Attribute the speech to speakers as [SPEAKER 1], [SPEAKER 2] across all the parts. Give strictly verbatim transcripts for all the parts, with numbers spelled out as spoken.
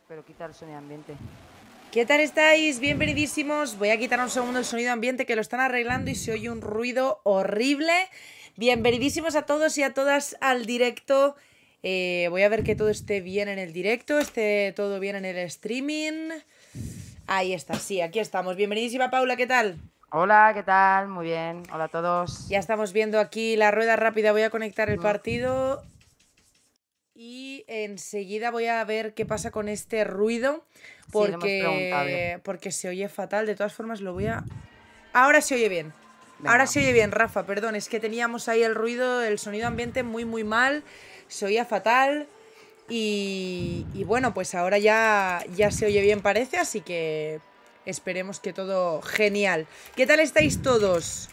[SPEAKER 1] pero quita el sonido ambiente.
[SPEAKER 2] ¿Qué tal estáis? Bienvenidísimos. Voy a quitar un segundo el sonido ambiente que lo están arreglando y se oye un ruido horrible. Bienvenidísimos a todos y a todas al directo. Eh, voy a ver que todo esté bien en el directo, esté todo bien en el streaming. Ahí está, sí, aquí estamos. Bienvenidísima Paula, ¿qué tal?
[SPEAKER 1] Hola, ¿qué tal? Muy bien. Hola a todos.
[SPEAKER 2] Ya estamos viendo aquí la rueda rápida. Voy a conectar el partido y enseguida voy a ver qué pasa con este ruido. Porque,
[SPEAKER 1] sí,
[SPEAKER 2] porque se oye fatal. De todas formas lo voy a... Ahora se oye bien.
[SPEAKER 1] Venga.
[SPEAKER 2] Ahora se oye bien, Rafa, perdón. Es que teníamos ahí el ruido, el sonido ambiente muy muy mal. Se oía fatal. Y, y bueno, pues ahora ya, ya se oye bien parece. Así que esperemos que todo genial. ¿Qué tal estáis todos?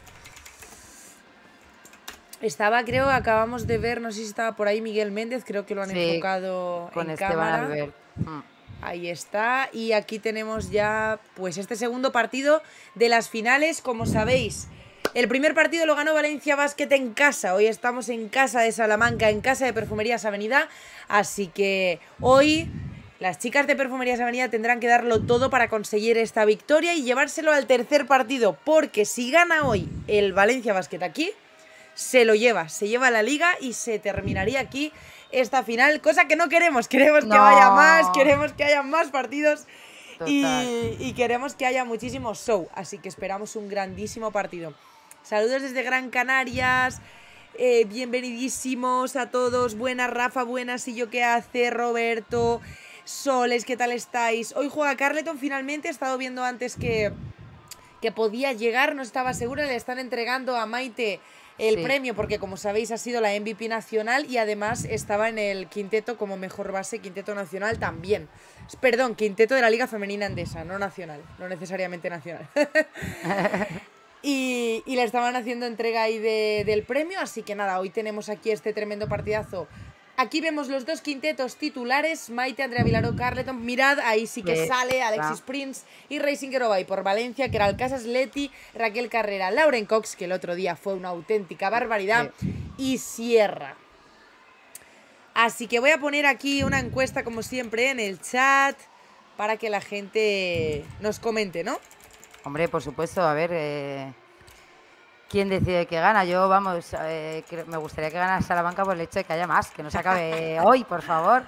[SPEAKER 2] Estaba, creo, acabamos de ver, no sé si estaba por ahí Miguel Méndez, creo que lo han
[SPEAKER 1] Sí,
[SPEAKER 2] enfocado
[SPEAKER 1] con
[SPEAKER 2] en
[SPEAKER 1] Esteban
[SPEAKER 2] cámara.
[SPEAKER 1] Albert. Mm.
[SPEAKER 2] Ahí está. Y aquí tenemos ya pues este segundo partido de las finales. Como sabéis, el primer partido lo ganó Valencia Basket en casa. Hoy estamos en casa de Salamanca, en casa de Perfumerías Avenida. Así que hoy las chicas de Perfumerías Avenida tendrán que darlo todo para conseguir esta victoria y llevárselo al tercer partido. Porque si gana hoy el Valencia Basket aquí, se lo lleva, se lleva a la liga y se terminaría aquí esta final, cosa que no queremos, queremos
[SPEAKER 1] no.
[SPEAKER 2] que vaya más, queremos que haya más partidos y, y queremos que haya muchísimo show, así que esperamos un grandísimo partido. Saludos desde Gran Canarias, eh, bienvenidísimos a todos, buenas Rafa, buenas y yo qué hace, Roberto, Soles, ¿qué tal estáis? Hoy juega Carleton finalmente, he estado viendo antes que, que podía llegar, no estaba segura, le están entregando a Maite el sí. premio porque como sabéis ha sido la M V P nacional y además estaba en el quinteto como mejor base, quinteto nacional también. Perdón, quinteto de la Liga Femenina Endesa, no nacional, no necesariamente nacional. y, y le estaban haciendo entrega ahí de, del premio, así que nada, hoy tenemos aquí este tremendo partidazo. Aquí vemos los dos quintetos titulares, Maite, Andrea Vilaró, Carleton. Mirad, ahí sí que sí, sale Alexis ah. Prince y Racing Gerovay por Valencia, que era el Casas Leti, Raquel Carrera, Lauren Cox, que el otro día fue una auténtica barbaridad, sí. y Sierra. Así que voy a poner aquí una encuesta, como siempre, en el chat, para que la gente nos comente, ¿no?
[SPEAKER 1] Hombre, por supuesto, a ver... Eh... ¿Quién decide que gana? Yo, vamos, eh, me gustaría que ganara Salamanca por el hecho de que haya más, que no se acabe hoy, por favor.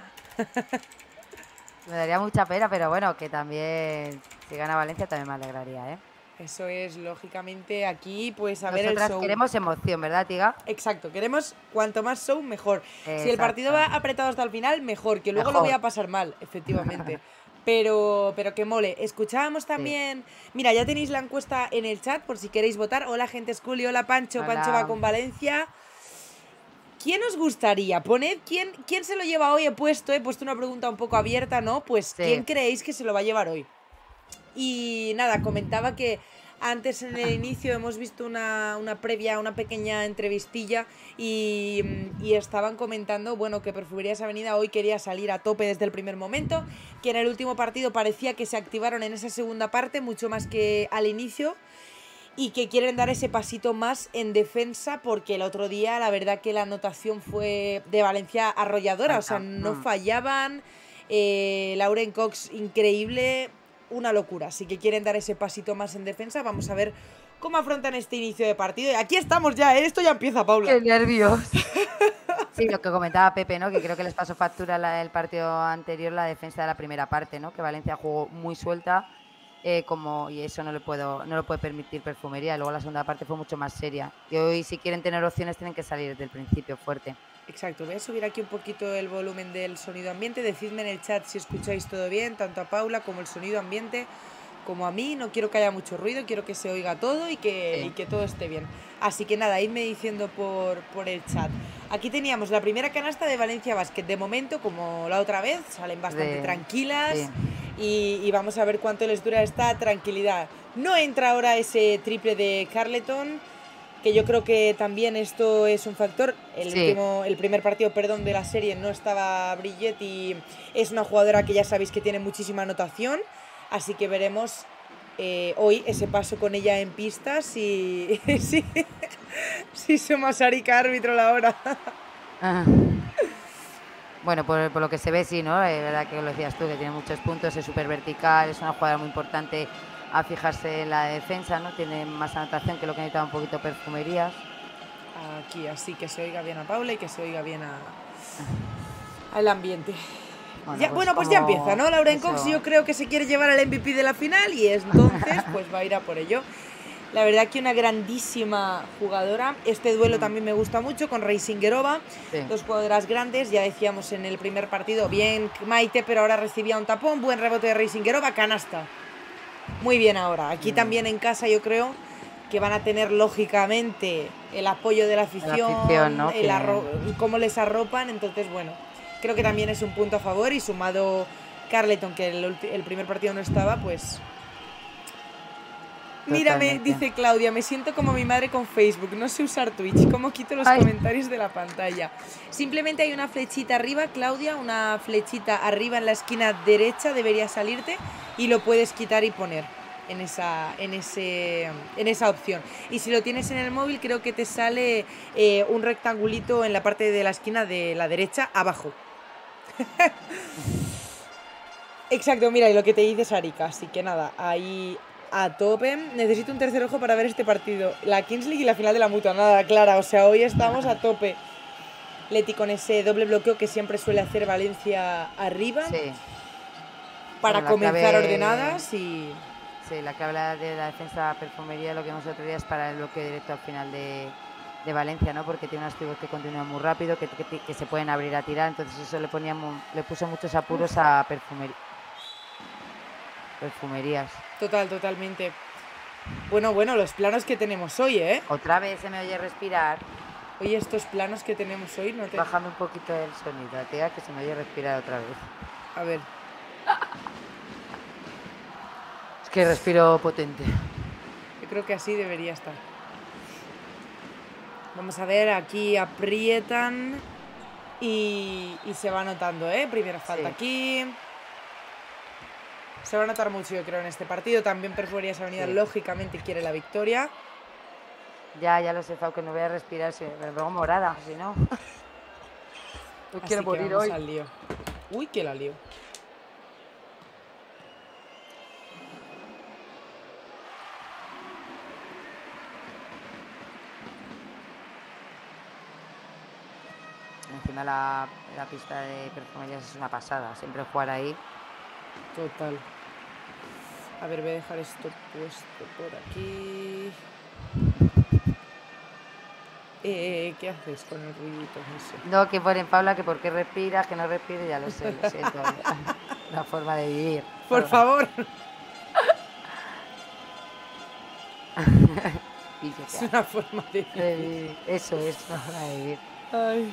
[SPEAKER 1] Me daría mucha pena, pero bueno, que también, si gana Valencia, también me alegraría, ¿eh?
[SPEAKER 2] Eso es, lógicamente, aquí, pues, a
[SPEAKER 1] Nosotras
[SPEAKER 2] ver el show.
[SPEAKER 1] Queremos emoción, ¿verdad, Tiga?
[SPEAKER 2] Exacto, queremos cuanto más show, mejor. Exacto. Si el partido va apretado hasta el final, mejor, que luego mejor. Lo voy a pasar mal, efectivamente. Pero, pero que mole. Escuchábamos también... Sí. Mira, ya tenéis la encuesta en el chat por si queréis votar. Hola, gente Scully. Hola, Pancho. Hola. Pancho va con Valencia. ¿Quién os gustaría? Poned quién, quién se lo lleva hoy. He puesto, he puesto una pregunta un poco abierta, ¿no? Pues, sí. ¿quién creéis que se lo va a llevar hoy? Y nada, comentaba que antes en el inicio hemos visto una, una previa, una pequeña entrevistilla y, y estaban comentando, bueno, que Perfumerías Avenida hoy quería salir a tope desde el primer momento, que en el último partido parecía que se activaron en esa segunda parte mucho más que al inicio y que quieren dar ese pasito más en defensa porque el otro día la verdad que la anotación fue de Valencia arrolladora, o sea, no fallaban, eh, Lauren Cox increíble... Una locura, así que quieren dar ese pasito más en defensa. Vamos a ver cómo afrontan este inicio de partido. Y aquí estamos ya, ¿eh? Esto ya empieza, Paula.
[SPEAKER 1] ¡Qué nervios! Sí, lo que comentaba Pepe, ¿no? Que creo que les pasó factura la, el partido anterior, la defensa de la primera parte, ¿no? Que Valencia jugó muy suelta eh, como, y eso no le puedo, no lo puede permitir Perfumería. Luego la segunda parte fue mucho más seria. Y hoy, si quieren tener opciones, tienen que salir desde el principio fuerte.
[SPEAKER 2] Exacto, voy a subir aquí un poquito el volumen del sonido ambiente. Decidme en el chat si escucháis todo bien, tanto a Paula como el sonido ambiente, como a mí. No quiero que haya mucho ruido, quiero que se oiga todo y que, sí. y que todo esté bien. Así que nada, idme diciendo por, por el chat. Aquí teníamos la primera canasta de Valencia Basket. De momento, como la otra vez, salen bastante de... tranquilas sí. y, y vamos a ver cuánto les dura esta tranquilidad. No entra ahora ese triple de Carleton, que yo creo que también esto es un factor. El, sí. último, el primer partido perdón, de la serie no estaba Brillet y es una jugadora que ya sabéis que tiene muchísima anotación, así que veremos eh, hoy ese paso con ella en pista si, si, si somos Arika árbitro la hora.
[SPEAKER 1] Ah. Bueno, por, por lo que se ve, sí, ¿no? Es verdad que lo decías tú, que tiene muchos puntos, es súper vertical, es una jugada muy importante a fijarse en la defensa, ¿no? Tiene más anotación que lo que necesitaba un poquito Perfumerías.
[SPEAKER 2] Aquí, así que se oiga bien a Paula y que se oiga bien a al ambiente. Bueno, ya, pues, bueno, pues ya empieza, ¿no? Lauren Cox yo creo que se quiere llevar al M V P de la final y entonces pues va a ir a por ello. La verdad que una grandísima jugadora. Este duelo mm. también me gusta mucho con Reisingerova. Sí. Dos jugadoras grandes. Ya decíamos en el primer partido, bien Maite, pero ahora recibía un tapón. Buen rebote de Reisingerova, canasta. Muy bien ahora. Aquí mm. también en casa yo creo que van a tener lógicamente el apoyo de la afición, la afición, ¿no? el arro cómo les arropan. Entonces, bueno, creo que también es un punto a favor. Y sumado Carleton, que el, el primer partido no estaba, pues... Mírame, dice Claudia, me siento como mi madre con Facebook, no sé usar Twitch, ¿cómo quito los Ay. comentarios de la pantalla? Simplemente hay una flechita arriba, Claudia, una flechita arriba en la esquina derecha debería salirte y lo puedes quitar y poner en esa, en ese, en esa opción. Y si lo tienes en el móvil creo que te sale eh, un rectangulito en la parte de la esquina de la derecha abajo. Exacto, mira, y lo que te dice Sarika, así que nada, ahí... A tope, necesito un tercer ojo para ver este partido. La Kings League y la final de la mutua, nada, Clara. O sea, hoy estamos a tope. Leti con ese doble bloqueo que siempre suele hacer Valencia arriba. Sí. Para bueno, comenzar clave... ordenadas y...
[SPEAKER 1] Sí, la clave de la defensa Perfumería, lo que hemos otro día es para el bloqueo directo al final de, de Valencia, ¿no? Porque tiene unos tribus que continúan muy rápido, que, que, que se pueden abrir a tirar. Entonces eso le, ponía muy, le puso muchos apuros a Perfumería. Perfumerías.
[SPEAKER 2] Total, totalmente. Bueno, bueno, los planos que tenemos hoy, ¿eh?
[SPEAKER 1] Otra vez se me oye respirar.
[SPEAKER 2] Oye, estos planos que tenemos hoy no te...
[SPEAKER 1] Bájame un poquito el sonido, tía, que se me oye respirar otra vez.
[SPEAKER 2] A ver.
[SPEAKER 1] Es que respiro potente.
[SPEAKER 2] Yo creo que así debería estar. Vamos a ver, aquí aprietan y, y se va notando, ¿eh? Primera falta sí. aquí... Se va a notar mucho, yo creo, en este partido. También Perfumerías Avenida, sí. lógicamente, quiere la victoria.
[SPEAKER 1] Ya, ya lo sé, Fau, que no voy a respirar. Si me pongo morada, si no.
[SPEAKER 2] No quiero morir hoy. Al lío. Uy, que la lío.
[SPEAKER 1] Encima la, la pista de Perfumerías es una pasada. Siempre jugar ahí.
[SPEAKER 2] Total. A ver, voy a dejar esto puesto por aquí. Eh, ¿Qué haces con el ruidito ese?
[SPEAKER 1] No, que ponen Paula, que por qué respiras, que no respires, ya lo sé, lo siento. Una forma de vivir.
[SPEAKER 2] Por Paula. favor. Es una forma de vivir.
[SPEAKER 1] de vivir. Eso es una forma de vivir.
[SPEAKER 2] Ay.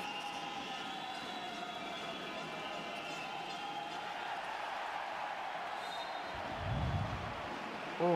[SPEAKER 1] Uh.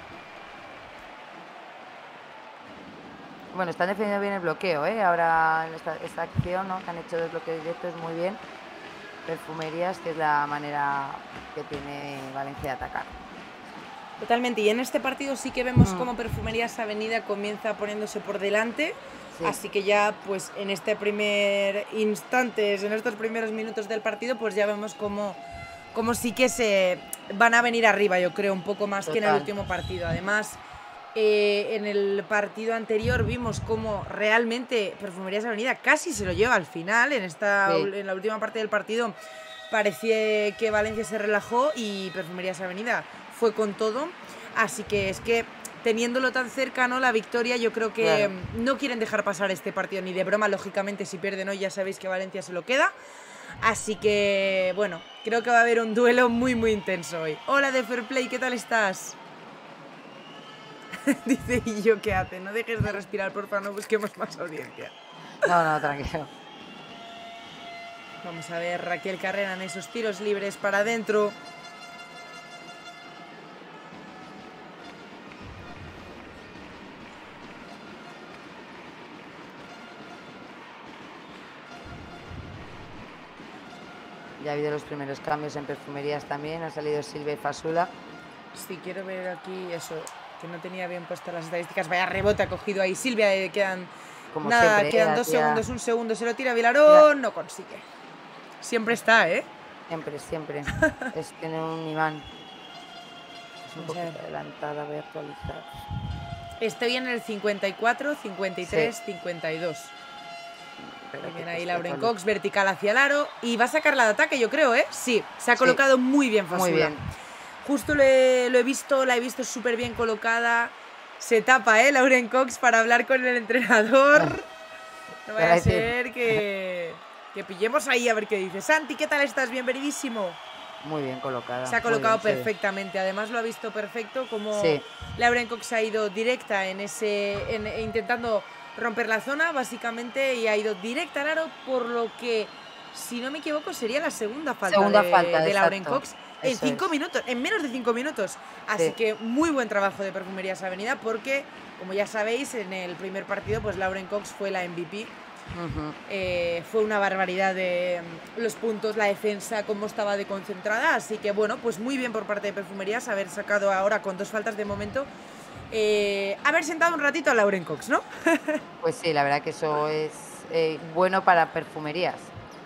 [SPEAKER 1] Bueno, están defendiendo bien el bloqueo, ¿eh? Ahora esta, esta acción, ¿no? Que han hecho dos bloqueos directos muy bien. Perfumerías, que es la manera que tiene Valencia de atacar.
[SPEAKER 2] Totalmente, y en este partido sí que vemos mm. cómo Perfumerías Avenida comienza poniéndose por delante. Sí. Así que ya, pues en este primer instante, en estos primeros minutos del partido, pues ya vemos cómo... como sí que se van a venir arriba, yo creo, un poco más Total. que en el último partido. Además, eh, en el partido anterior vimos cómo realmente Perfumerías Avenida casi se lo lleva al final. En, esta, sí. en la última parte del partido parecía que Valencia se relajó y Perfumerías Avenida fue con todo. Así que es que teniéndolo tan cercano, la victoria, yo creo que claro. no quieren dejar pasar este partido ni de broma. Lógicamente, si pierden hoy ya sabéis que Valencia se lo queda. Así que, bueno, creo que va a haber un duelo muy, muy intenso hoy. Hola, de Fair Play, ¿qué tal estás? Dice, ¿y yo qué hace? No dejes de respirar, porfa, no busquemos más audiencia.
[SPEAKER 1] No, no, tranquilo.
[SPEAKER 2] Vamos a ver, Raquel Carrera en esos tiros libres para adentro.
[SPEAKER 1] Ya ha habido los primeros cambios en Perfumerías también. Ha salido Silvia y Fasula.
[SPEAKER 2] Sí, quiero ver aquí eso, que no tenía bien puestas las estadísticas. Vaya rebote ha cogido ahí Silvia. Eh, quedan, Como nada, siempre, quedan dos tía. segundos, un segundo. Se lo tira Vilarón, no consigue. siempre está, ¿eh?
[SPEAKER 1] Siempre, siempre. Es tener un imán. Es un poquito adelantada, voy a actualizar.
[SPEAKER 2] Estoy en el cincuenta y cuatro, cincuenta y tres, sí. cincuenta y dos. Y viene ahí Lauren Cox, vertical hacia el aro. Y va a sacarla de ataque, yo creo, ¿eh? Sí, se ha colocado sí. muy bien Fasula. Muy bien. Justo lo he, lo he visto, la he visto súper bien colocada. Se tapa, ¿eh? Lauren Cox para hablar con el entrenador. No vaya a ser que, que pillemos ahí a ver qué dice. Santi, ¿qué tal estás? Bienvenidísimo.
[SPEAKER 1] Muy bien colocada.
[SPEAKER 2] Se ha colocado bien, perfectamente. Sí. Además lo ha visto perfecto como sí. Lauren Cox ha ido directa en ese, en, intentando romper la zona, básicamente, y ha ido directa al aro, por lo que, si no me equivoco, sería la segunda falta
[SPEAKER 1] segunda
[SPEAKER 2] de,
[SPEAKER 1] falta,
[SPEAKER 2] de Lauren Cox. En
[SPEAKER 1] Eso
[SPEAKER 2] cinco
[SPEAKER 1] es.
[SPEAKER 2] minutos, en menos de cinco minutos. Así sí. que muy buen trabajo de Perfumerías Avenida, porque, como ya sabéis, en el primer partido, pues Lauren Cox fue la M V P. Uh-huh. eh, fue una barbaridad de los puntos, la defensa, cómo estaba de concentrada. Así que, bueno, pues muy bien por parte de Perfumerías haber sacado ahora con dos faltas de momento. Eh, haber sentado un ratito a Lauren Cox, ¿no?
[SPEAKER 1] Pues sí, la verdad que eso es eh, bueno para Perfumerías.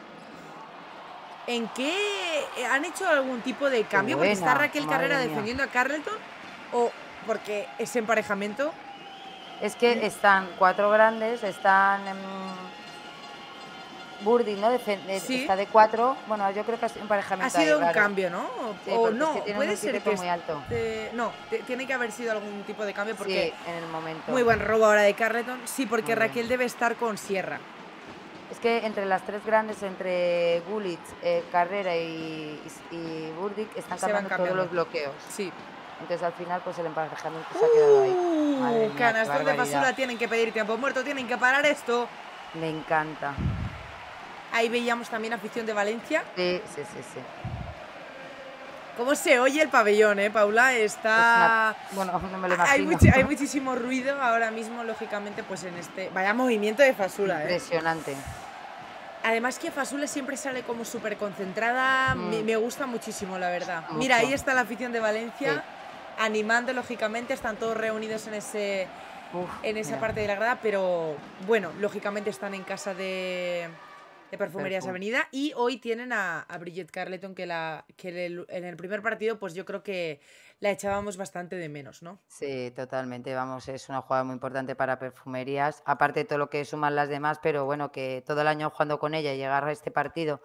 [SPEAKER 2] ¿En qué han hecho algún tipo de cambio? Porque está Raquel Carrera mía. defendiendo a Carleton, o porque ese emparejamiento.
[SPEAKER 1] Es que están cuatro grandes, están en Burdick, ¿no? Defen sí. Está de cuatro. Bueno, yo creo que es un emparejamiento.
[SPEAKER 2] Ha sido
[SPEAKER 1] ahí,
[SPEAKER 2] un
[SPEAKER 1] raro.
[SPEAKER 2] cambio, ¿no? O,
[SPEAKER 1] sí,
[SPEAKER 2] o no,
[SPEAKER 1] es que
[SPEAKER 2] puede ser que
[SPEAKER 1] muy alto.
[SPEAKER 2] Te, no, te, tiene que haber sido algún tipo de cambio porque
[SPEAKER 1] sí, en el momento.
[SPEAKER 2] Muy buen robo ahora de Carleton. Sí, porque muy Raquel bien. debe estar con Sierra.
[SPEAKER 1] Es que entre las tres grandes, entre Gullit, eh, Carrera y, y, y Burdick, están cambiando todos los bloqueos.
[SPEAKER 2] Sí.
[SPEAKER 1] Entonces al final pues el emparejamiento se ha quedado ahí.
[SPEAKER 2] Madre mía, canastos de Fasula, tienen que pedir tiempo muerto, tienen que parar esto.
[SPEAKER 1] Me encanta.
[SPEAKER 2] Ahí veíamos también afición de Valencia.
[SPEAKER 1] Sí, sí, sí, sí.
[SPEAKER 2] ¿Cómo se oye el pabellón, eh, Paula? Está...
[SPEAKER 1] Una... Bueno, no me lo imagino.
[SPEAKER 2] Hay, much... hay muchísimo ruido ahora mismo, lógicamente, pues en este... Vaya movimiento de Fasula,
[SPEAKER 1] Impresionante.
[SPEAKER 2] eh. Además que Fasula siempre sale como súper concentrada, mm. me, me gusta muchísimo, la verdad. Mucho. Mira, ahí está la afición de Valencia, sí. animando, lógicamente, están todos reunidos en, ese, Uf, en esa mira. parte de la grada, pero bueno, lógicamente están en casa de, de Perfumerías Perfum. Avenida y hoy tienen a, a Bridget Carleton, que, la, que el, en el primer partido pues yo creo que la echábamos bastante de menos, ¿no?
[SPEAKER 1] Sí, totalmente, vamos, es una jugada muy importante para Perfumerías, aparte de todo lo que suman las demás, pero bueno, que todo el año jugando con ella y llegar a este partido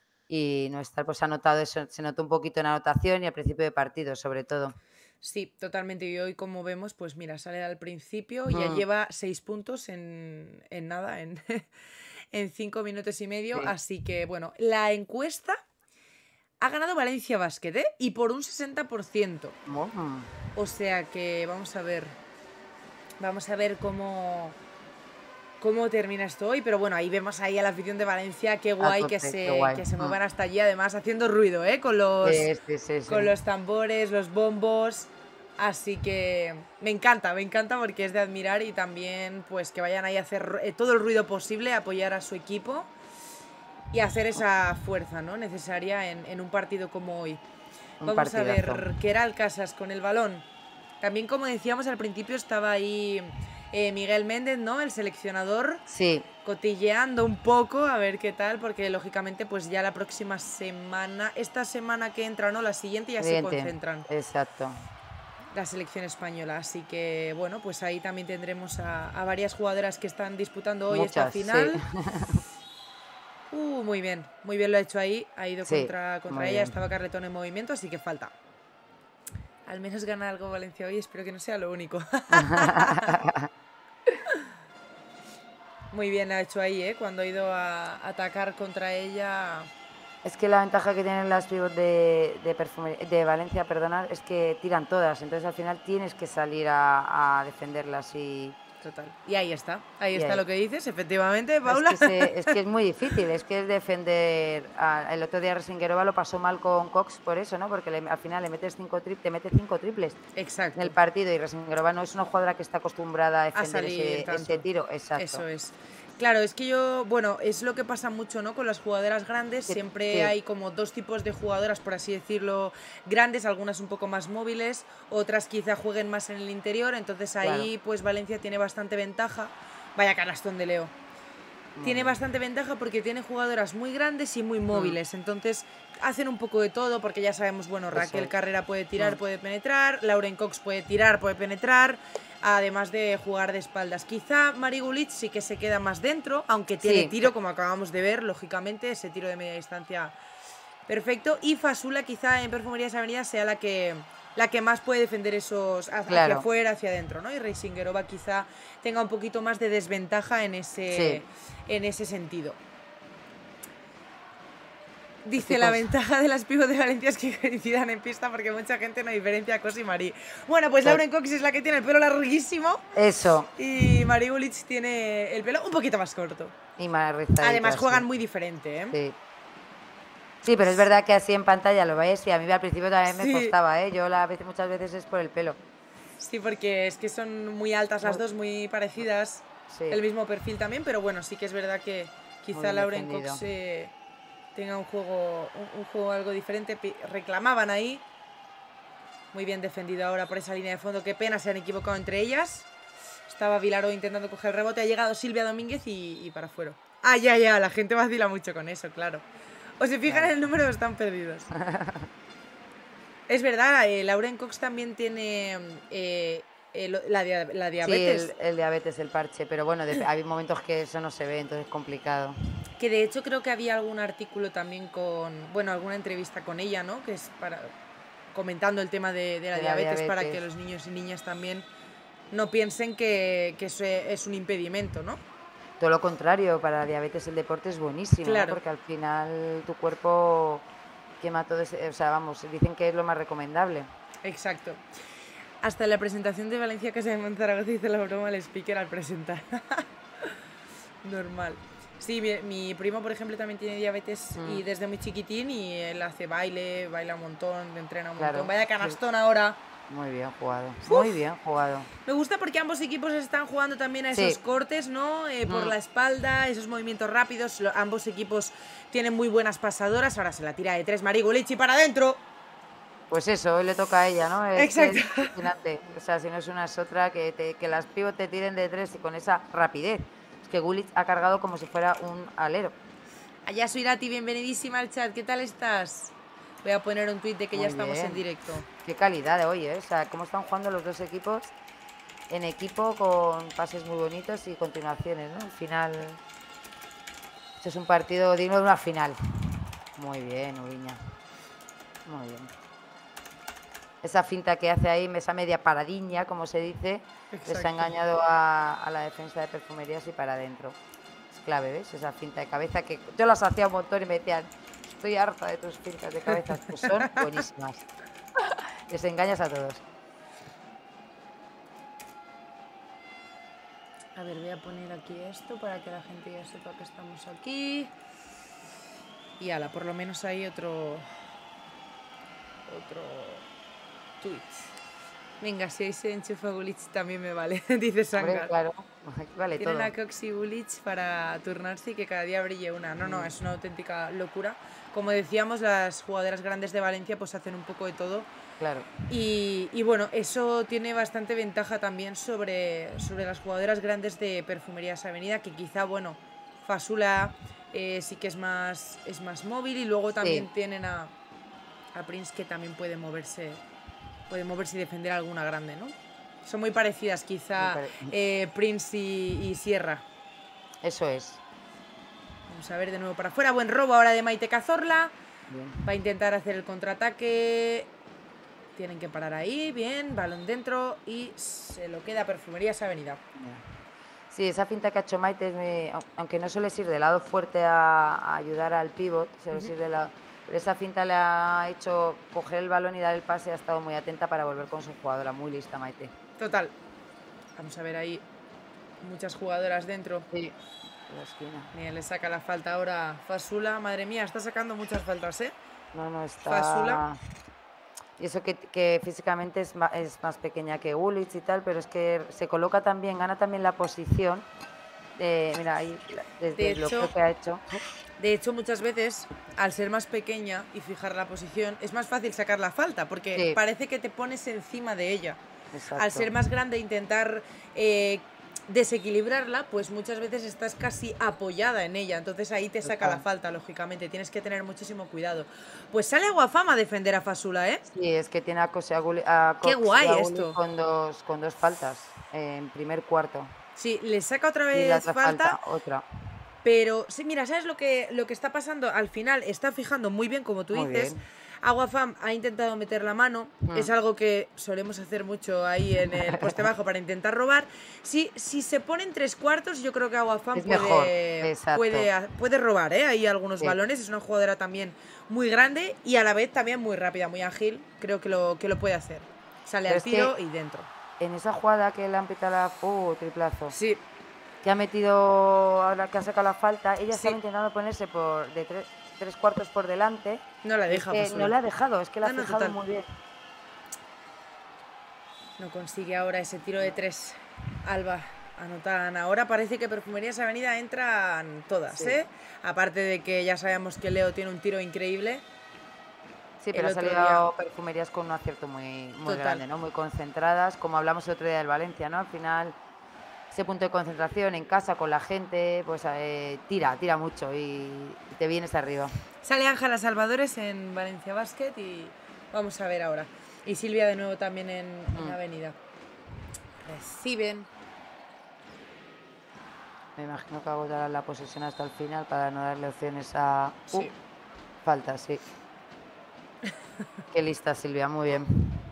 [SPEAKER 1] y no estar, pues ha notado eso, se notó un poquito en la anotación y al principio de partido, sobre todo.
[SPEAKER 2] Sí, totalmente, y hoy como vemos, pues mira, sale al principio, mm. ya lleva seis puntos en, en nada, en, en cinco minutos y medio, sí. Así que bueno, la encuesta... Ha ganado Valencia Basket, ¿eh? Y por un sesenta por ciento.
[SPEAKER 1] Oh.
[SPEAKER 2] O sea que vamos a ver. Vamos a ver cómo, cómo termina esto hoy. Pero bueno, ahí vemos ahí a la afición de Valencia. Qué guay, que, se, qué guay. que se muevan hasta allí. Además, haciendo ruido, ¿eh? Con los,
[SPEAKER 1] sí, sí, sí, sí.
[SPEAKER 2] Con los tambores, los bombos. Así que me encanta, me encanta porque es de admirar. Y también pues que vayan ahí a hacer todo el ruido posible, a apoyar a su equipo. Y hacer esa fuerza, ¿no? necesaria en, en un partido como hoy. Un Vamos partidazo. a ver, Queralt Casas con el balón. También, como decíamos al principio, estaba ahí eh, Miguel Méndez, ¿no? El seleccionador.
[SPEAKER 1] Sí.
[SPEAKER 2] Cotilleando un poco, a ver qué tal, porque lógicamente pues ya la próxima semana, esta semana que entra, ¿no? La siguiente ya siguiente. se concentran.
[SPEAKER 1] Exacto.
[SPEAKER 2] La selección española, así que bueno, pues ahí también tendremos a, a varias jugadoras que están disputando hoy Muchas, esta final. Sí. Uh, muy bien, muy bien lo ha hecho ahí. Ha ido sí, contra, contra ella, bien. Estaba Carleton en movimiento, así que falta. Al menos gana algo Valencia hoy, espero que no sea lo único. Muy bien lo ha hecho ahí, ¿eh? Cuando ha ido a atacar contra ella.
[SPEAKER 1] Es que la ventaja que tienen las pivots de, de, perfumería, de Valencia, perdonad, es que tiran todas. Entonces al final tienes que salir a, a defenderlas y...
[SPEAKER 2] Total. Y ahí está, ahí y está ahí. Lo que dices, efectivamente, Paula.
[SPEAKER 1] Es que, se, es que es muy difícil, es que es defender. A, el otro día Resinguerova lo pasó mal con Cox por eso, ¿no? Porque le, al final le metes cinco triples, te mete cinco triples
[SPEAKER 2] Exacto.
[SPEAKER 1] en el partido y Resinguerova no es una jugadora que está acostumbrada a defender a ese, ese tiro. Exacto.
[SPEAKER 2] Eso es. Claro, es que yo, bueno, es lo que pasa mucho, ¿no? Con las jugadoras grandes, sí, siempre sí. hay como dos tipos de jugadoras, por así decirlo, grandes, algunas un poco más móviles, otras quizá jueguen más en el interior, entonces ahí claro. pues Valencia tiene bastante ventaja. Vaya canastón de Leo. tiene bastante ventaja porque tiene jugadoras muy grandes y muy móviles, mm. entonces hacen un poco de todo porque ya sabemos, bueno, Raquel Carrera puede tirar, mm. puede penetrar, Lauren Cox puede tirar, puede penetrar, además de jugar de espaldas. Quizá Mari Gulich sí que se queda más dentro, aunque tiene sí. tiro, como acabamos de ver, lógicamente, ese tiro de media distancia perfecto, y Fasula quizá en Perfumerías Avenida sea la que... la que más puede defender esos hacia claro. afuera, hacia adentro, ¿no? Y Reisingerova quizá tenga un poquito más de desventaja en ese, sí. en ese sentido. Dice, la ventaja de las pívot de Valencia es que coincidan en pista porque mucha gente no diferencia a Cos y Marí. Bueno, pues Lauren Cox es la que tiene el pelo larguísimo.
[SPEAKER 1] Eso.
[SPEAKER 2] Y Mari Gulich tiene el pelo un poquito más corto.
[SPEAKER 1] Y más rizadita,
[SPEAKER 2] además juegan
[SPEAKER 1] sí.
[SPEAKER 2] muy diferente, ¿eh?
[SPEAKER 1] Sí. Sí, pero es verdad que así en pantalla lo veis y a mí al principio también me sí. costaba, ¿eh? Yo la vez, muchas veces es por el pelo.
[SPEAKER 2] Sí, porque es que son muy altas las dos, muy parecidas, sí. el mismo perfil también, pero bueno, sí que es verdad que quizá Lauren Cox eh, tenga un juego, un, un juego algo diferente. Reclamaban ahí, muy bien defendido ahora por esa línea de fondo, qué pena se han equivocado entre ellas. Estaba Vilaro intentando coger el rebote, ha llegado Silvia Domínguez y, y para afuera. Ah, ya, ya, la gente vacila mucho con eso, claro. O se fijan en el número o están perdidos. Es verdad, eh, Lauren Cox también tiene eh, eh, la, dia la diabetes.
[SPEAKER 1] Sí, el, el diabetes, el parche, pero bueno, de, hay momentos que eso no se ve, entonces es complicado.
[SPEAKER 2] Que de hecho creo que había algún artículo también con, bueno, alguna entrevista con ella, ¿no? Que es para comentando el tema de, de, la, de diabetes, la diabetes para que los niños y niñas también no piensen que, que eso es un impedimento, ¿no?
[SPEAKER 1] Todo lo contrario, para la diabetes el deporte es buenísimo, claro. ¿no? Porque al final tu cuerpo quema todo ese, o sea, vamos, dicen que es lo más recomendable.
[SPEAKER 2] Exacto. Hasta la presentación de Valencia Casa de Monzaragoza hizo la broma al speaker al presentar. Normal. Sí, mi, mi primo, por ejemplo, también tiene diabetes mm. y desde muy chiquitín y él hace baile, baila un montón, entrena un claro. montón. Vaya canastón sí. ahora.
[SPEAKER 1] Muy bien jugado, Uf. muy bien jugado.
[SPEAKER 2] Me gusta porque ambos equipos están jugando también a esos sí. cortes, ¿no? Eh, por mm. la espalda, esos movimientos rápidos. Lo, ambos equipos tienen muy buenas pasadoras. Ahora se la tira de tres Mari Gulich y para adentro.
[SPEAKER 1] Pues eso, hoy le toca a ella, ¿no? Es,
[SPEAKER 2] Exacto.
[SPEAKER 1] Es fascinante. O sea, si no es una es otra, que, te, que las pívot te tiren de tres y con esa rapidez. Es que Gulich ha cargado como si fuera un alero.
[SPEAKER 2] Ayasu Irati, bienvenidísima al chat. ¿Qué tal estás? Voy a poner un tuit de que Muy ya estamos bien. en directo.
[SPEAKER 1] Qué calidad de hoy, ¿eh? O sea, cómo están jugando los dos equipos en equipo con pases muy bonitos y continuaciones, ¿no? Al final, esto es un partido digno de una final. Muy bien, Ubiña. Muy bien. Esa finta que hace ahí, esa media paradiña, como se dice, Exacto. les ha engañado a, a la defensa de Perfumerías y para adentro. Es clave, ¿ves? Esa finta de cabeza que yo las hacía un montón y me decían... Estoy harta de tus fintas de cabeza, pues son buenísimas. Les engañas a todos.
[SPEAKER 2] A ver, voy a poner aquí esto para que la gente ya sepa que estamos aquí. Y ala, por lo menos hay otro... Otro... tweet. Venga, si ahí se enchufa Gulich también me vale, dice Sangar.
[SPEAKER 1] Claro, vale todo.
[SPEAKER 2] Tienen a Cox y Gulich para turnarse y que cada día brille una. No, no, es una auténtica locura. Como decíamos, las jugadoras grandes de Valencia pues hacen un poco de todo.
[SPEAKER 1] Claro.
[SPEAKER 2] Y, y bueno, eso tiene bastante ventaja también sobre, sobre las jugadoras grandes de Perfumerías Avenida, que quizá, bueno, Fasula eh, sí que es más, es más móvil y luego también sí. tienen a, a Prince que también puede moverse. Puede moverse y defender a alguna grande, ¿no? Son muy parecidas, quizá, muy pare... eh, Prince y, y Sierra.
[SPEAKER 1] Eso es.
[SPEAKER 2] Vamos a ver de nuevo para afuera. Buen robo ahora de Maite Cazorla. Bien. Va a intentar hacer el contraataque. Tienen que parar ahí. Bien, balón dentro. Y se lo queda Perfumerías Avenida.
[SPEAKER 1] Sí, esa finta que ha hecho Maite, es muy... aunque no suele ir de lado fuerte a, a ayudar al pívot, suele uh-huh. ir de lado... Esa finta le ha hecho coger el balón y dar el pase, ha estado muy atenta para volver con su jugadora, muy lista Maite.
[SPEAKER 2] Total. Vamos a ver ahí muchas jugadoras dentro.
[SPEAKER 1] Sí, la esquina.
[SPEAKER 2] Mira, le saca la falta ahora Fasula. Madre mía, está sacando muchas faltas, ¿eh?
[SPEAKER 1] No, no, está...
[SPEAKER 2] Fasula.
[SPEAKER 1] Y eso que, que físicamente es más, es más pequeña que Gulich y tal, pero es que se coloca también, gana también la posición. Eh, mira, ahí desde
[SPEAKER 2] de
[SPEAKER 1] lo
[SPEAKER 2] hecho,
[SPEAKER 1] que ha hecho...
[SPEAKER 2] De hecho, muchas veces, al ser más pequeña y fijar la posición, es más fácil sacar la falta, porque sí. parece que te pones encima de ella.
[SPEAKER 1] Exacto.
[SPEAKER 2] Al ser más grande, intentar eh, desequilibrarla, pues muchas veces estás casi apoyada en ella, entonces ahí te saca
[SPEAKER 1] Total.
[SPEAKER 2] la falta, lógicamente, tienes que tener muchísimo cuidado. Pues sale Aguafam a defender a Fasula, ¿eh?
[SPEAKER 1] Sí, es que tiene a Koscielny a
[SPEAKER 2] ¡Qué guay
[SPEAKER 1] Koscielny
[SPEAKER 2] esto!
[SPEAKER 1] con dos, con dos faltas en primer cuarto.
[SPEAKER 2] Sí, le saca otra
[SPEAKER 1] Y la
[SPEAKER 2] vez
[SPEAKER 1] otra
[SPEAKER 2] falta,
[SPEAKER 1] falta, otra.
[SPEAKER 2] pero sí, mira, ¿sabes lo que, lo que está pasando? Al final está fijando muy bien, como tú
[SPEAKER 1] Muy
[SPEAKER 2] dices.
[SPEAKER 1] bien.
[SPEAKER 2] Aguafam ha intentado meter la mano,
[SPEAKER 1] Mm.
[SPEAKER 2] es algo que solemos hacer mucho ahí en el poste bajo para intentar robar. Si, si se pone en tres cuartos, yo creo que Aguafam
[SPEAKER 1] Es mejor,
[SPEAKER 2] puede,
[SPEAKER 1] exacto.
[SPEAKER 2] puede, ha- puede robar, ¿eh? Ahí algunos
[SPEAKER 1] Sí.
[SPEAKER 2] balones, es una jugadora también muy grande y a la vez también muy rápida, muy ágil, creo que lo, que lo puede hacer. Sale
[SPEAKER 1] Pero
[SPEAKER 2] al
[SPEAKER 1] es que
[SPEAKER 2] tiro y dentro.
[SPEAKER 1] En esa jugada que le han pitado la... ¡Uh, triplazo!
[SPEAKER 2] Sí,
[SPEAKER 1] Que ha metido, ahora que ha sacado la falta, ella
[SPEAKER 2] Sí.
[SPEAKER 1] estaba intentando ponerse por de tres, tres cuartos por delante.
[SPEAKER 2] no la
[SPEAKER 1] y es
[SPEAKER 2] deja
[SPEAKER 1] que
[SPEAKER 2] Fasula.
[SPEAKER 1] no la ha dejado, es que la
[SPEAKER 2] No,
[SPEAKER 1] ha
[SPEAKER 2] no,
[SPEAKER 1] fijado
[SPEAKER 2] total.
[SPEAKER 1] muy bien.
[SPEAKER 2] No consigue ahora ese tiro de tres. Alba, anotan. Ahora parece que Perfumerías Avenida entran todas,
[SPEAKER 1] Sí.
[SPEAKER 2] ¿eh? Aparte de que ya sabemos que Leo tiene un tiro increíble.
[SPEAKER 1] Sí,
[SPEAKER 2] El
[SPEAKER 1] pero ha
[SPEAKER 2] otro
[SPEAKER 1] salido Perfumerías con un acierto muy, muy
[SPEAKER 2] Total.
[SPEAKER 1] grande, ¿no? Muy concentradas, como hablamos el otro día del Valencia, ¿no? Al final, ese punto de concentración en casa con la gente, pues eh, tira, tira mucho y, y te vienes arriba.
[SPEAKER 2] Sale Ángela Salvadores en Valencia Basket y vamos a ver ahora. Y Silvia de nuevo también en, en
[SPEAKER 1] Mm.
[SPEAKER 2] Avenida. Reciben.
[SPEAKER 1] Me imagino que agotarán la posesión hasta el final para no darle opciones a... Uh,
[SPEAKER 2] Sí.
[SPEAKER 1] falta, sí. Qué lista, Silvia, muy bien.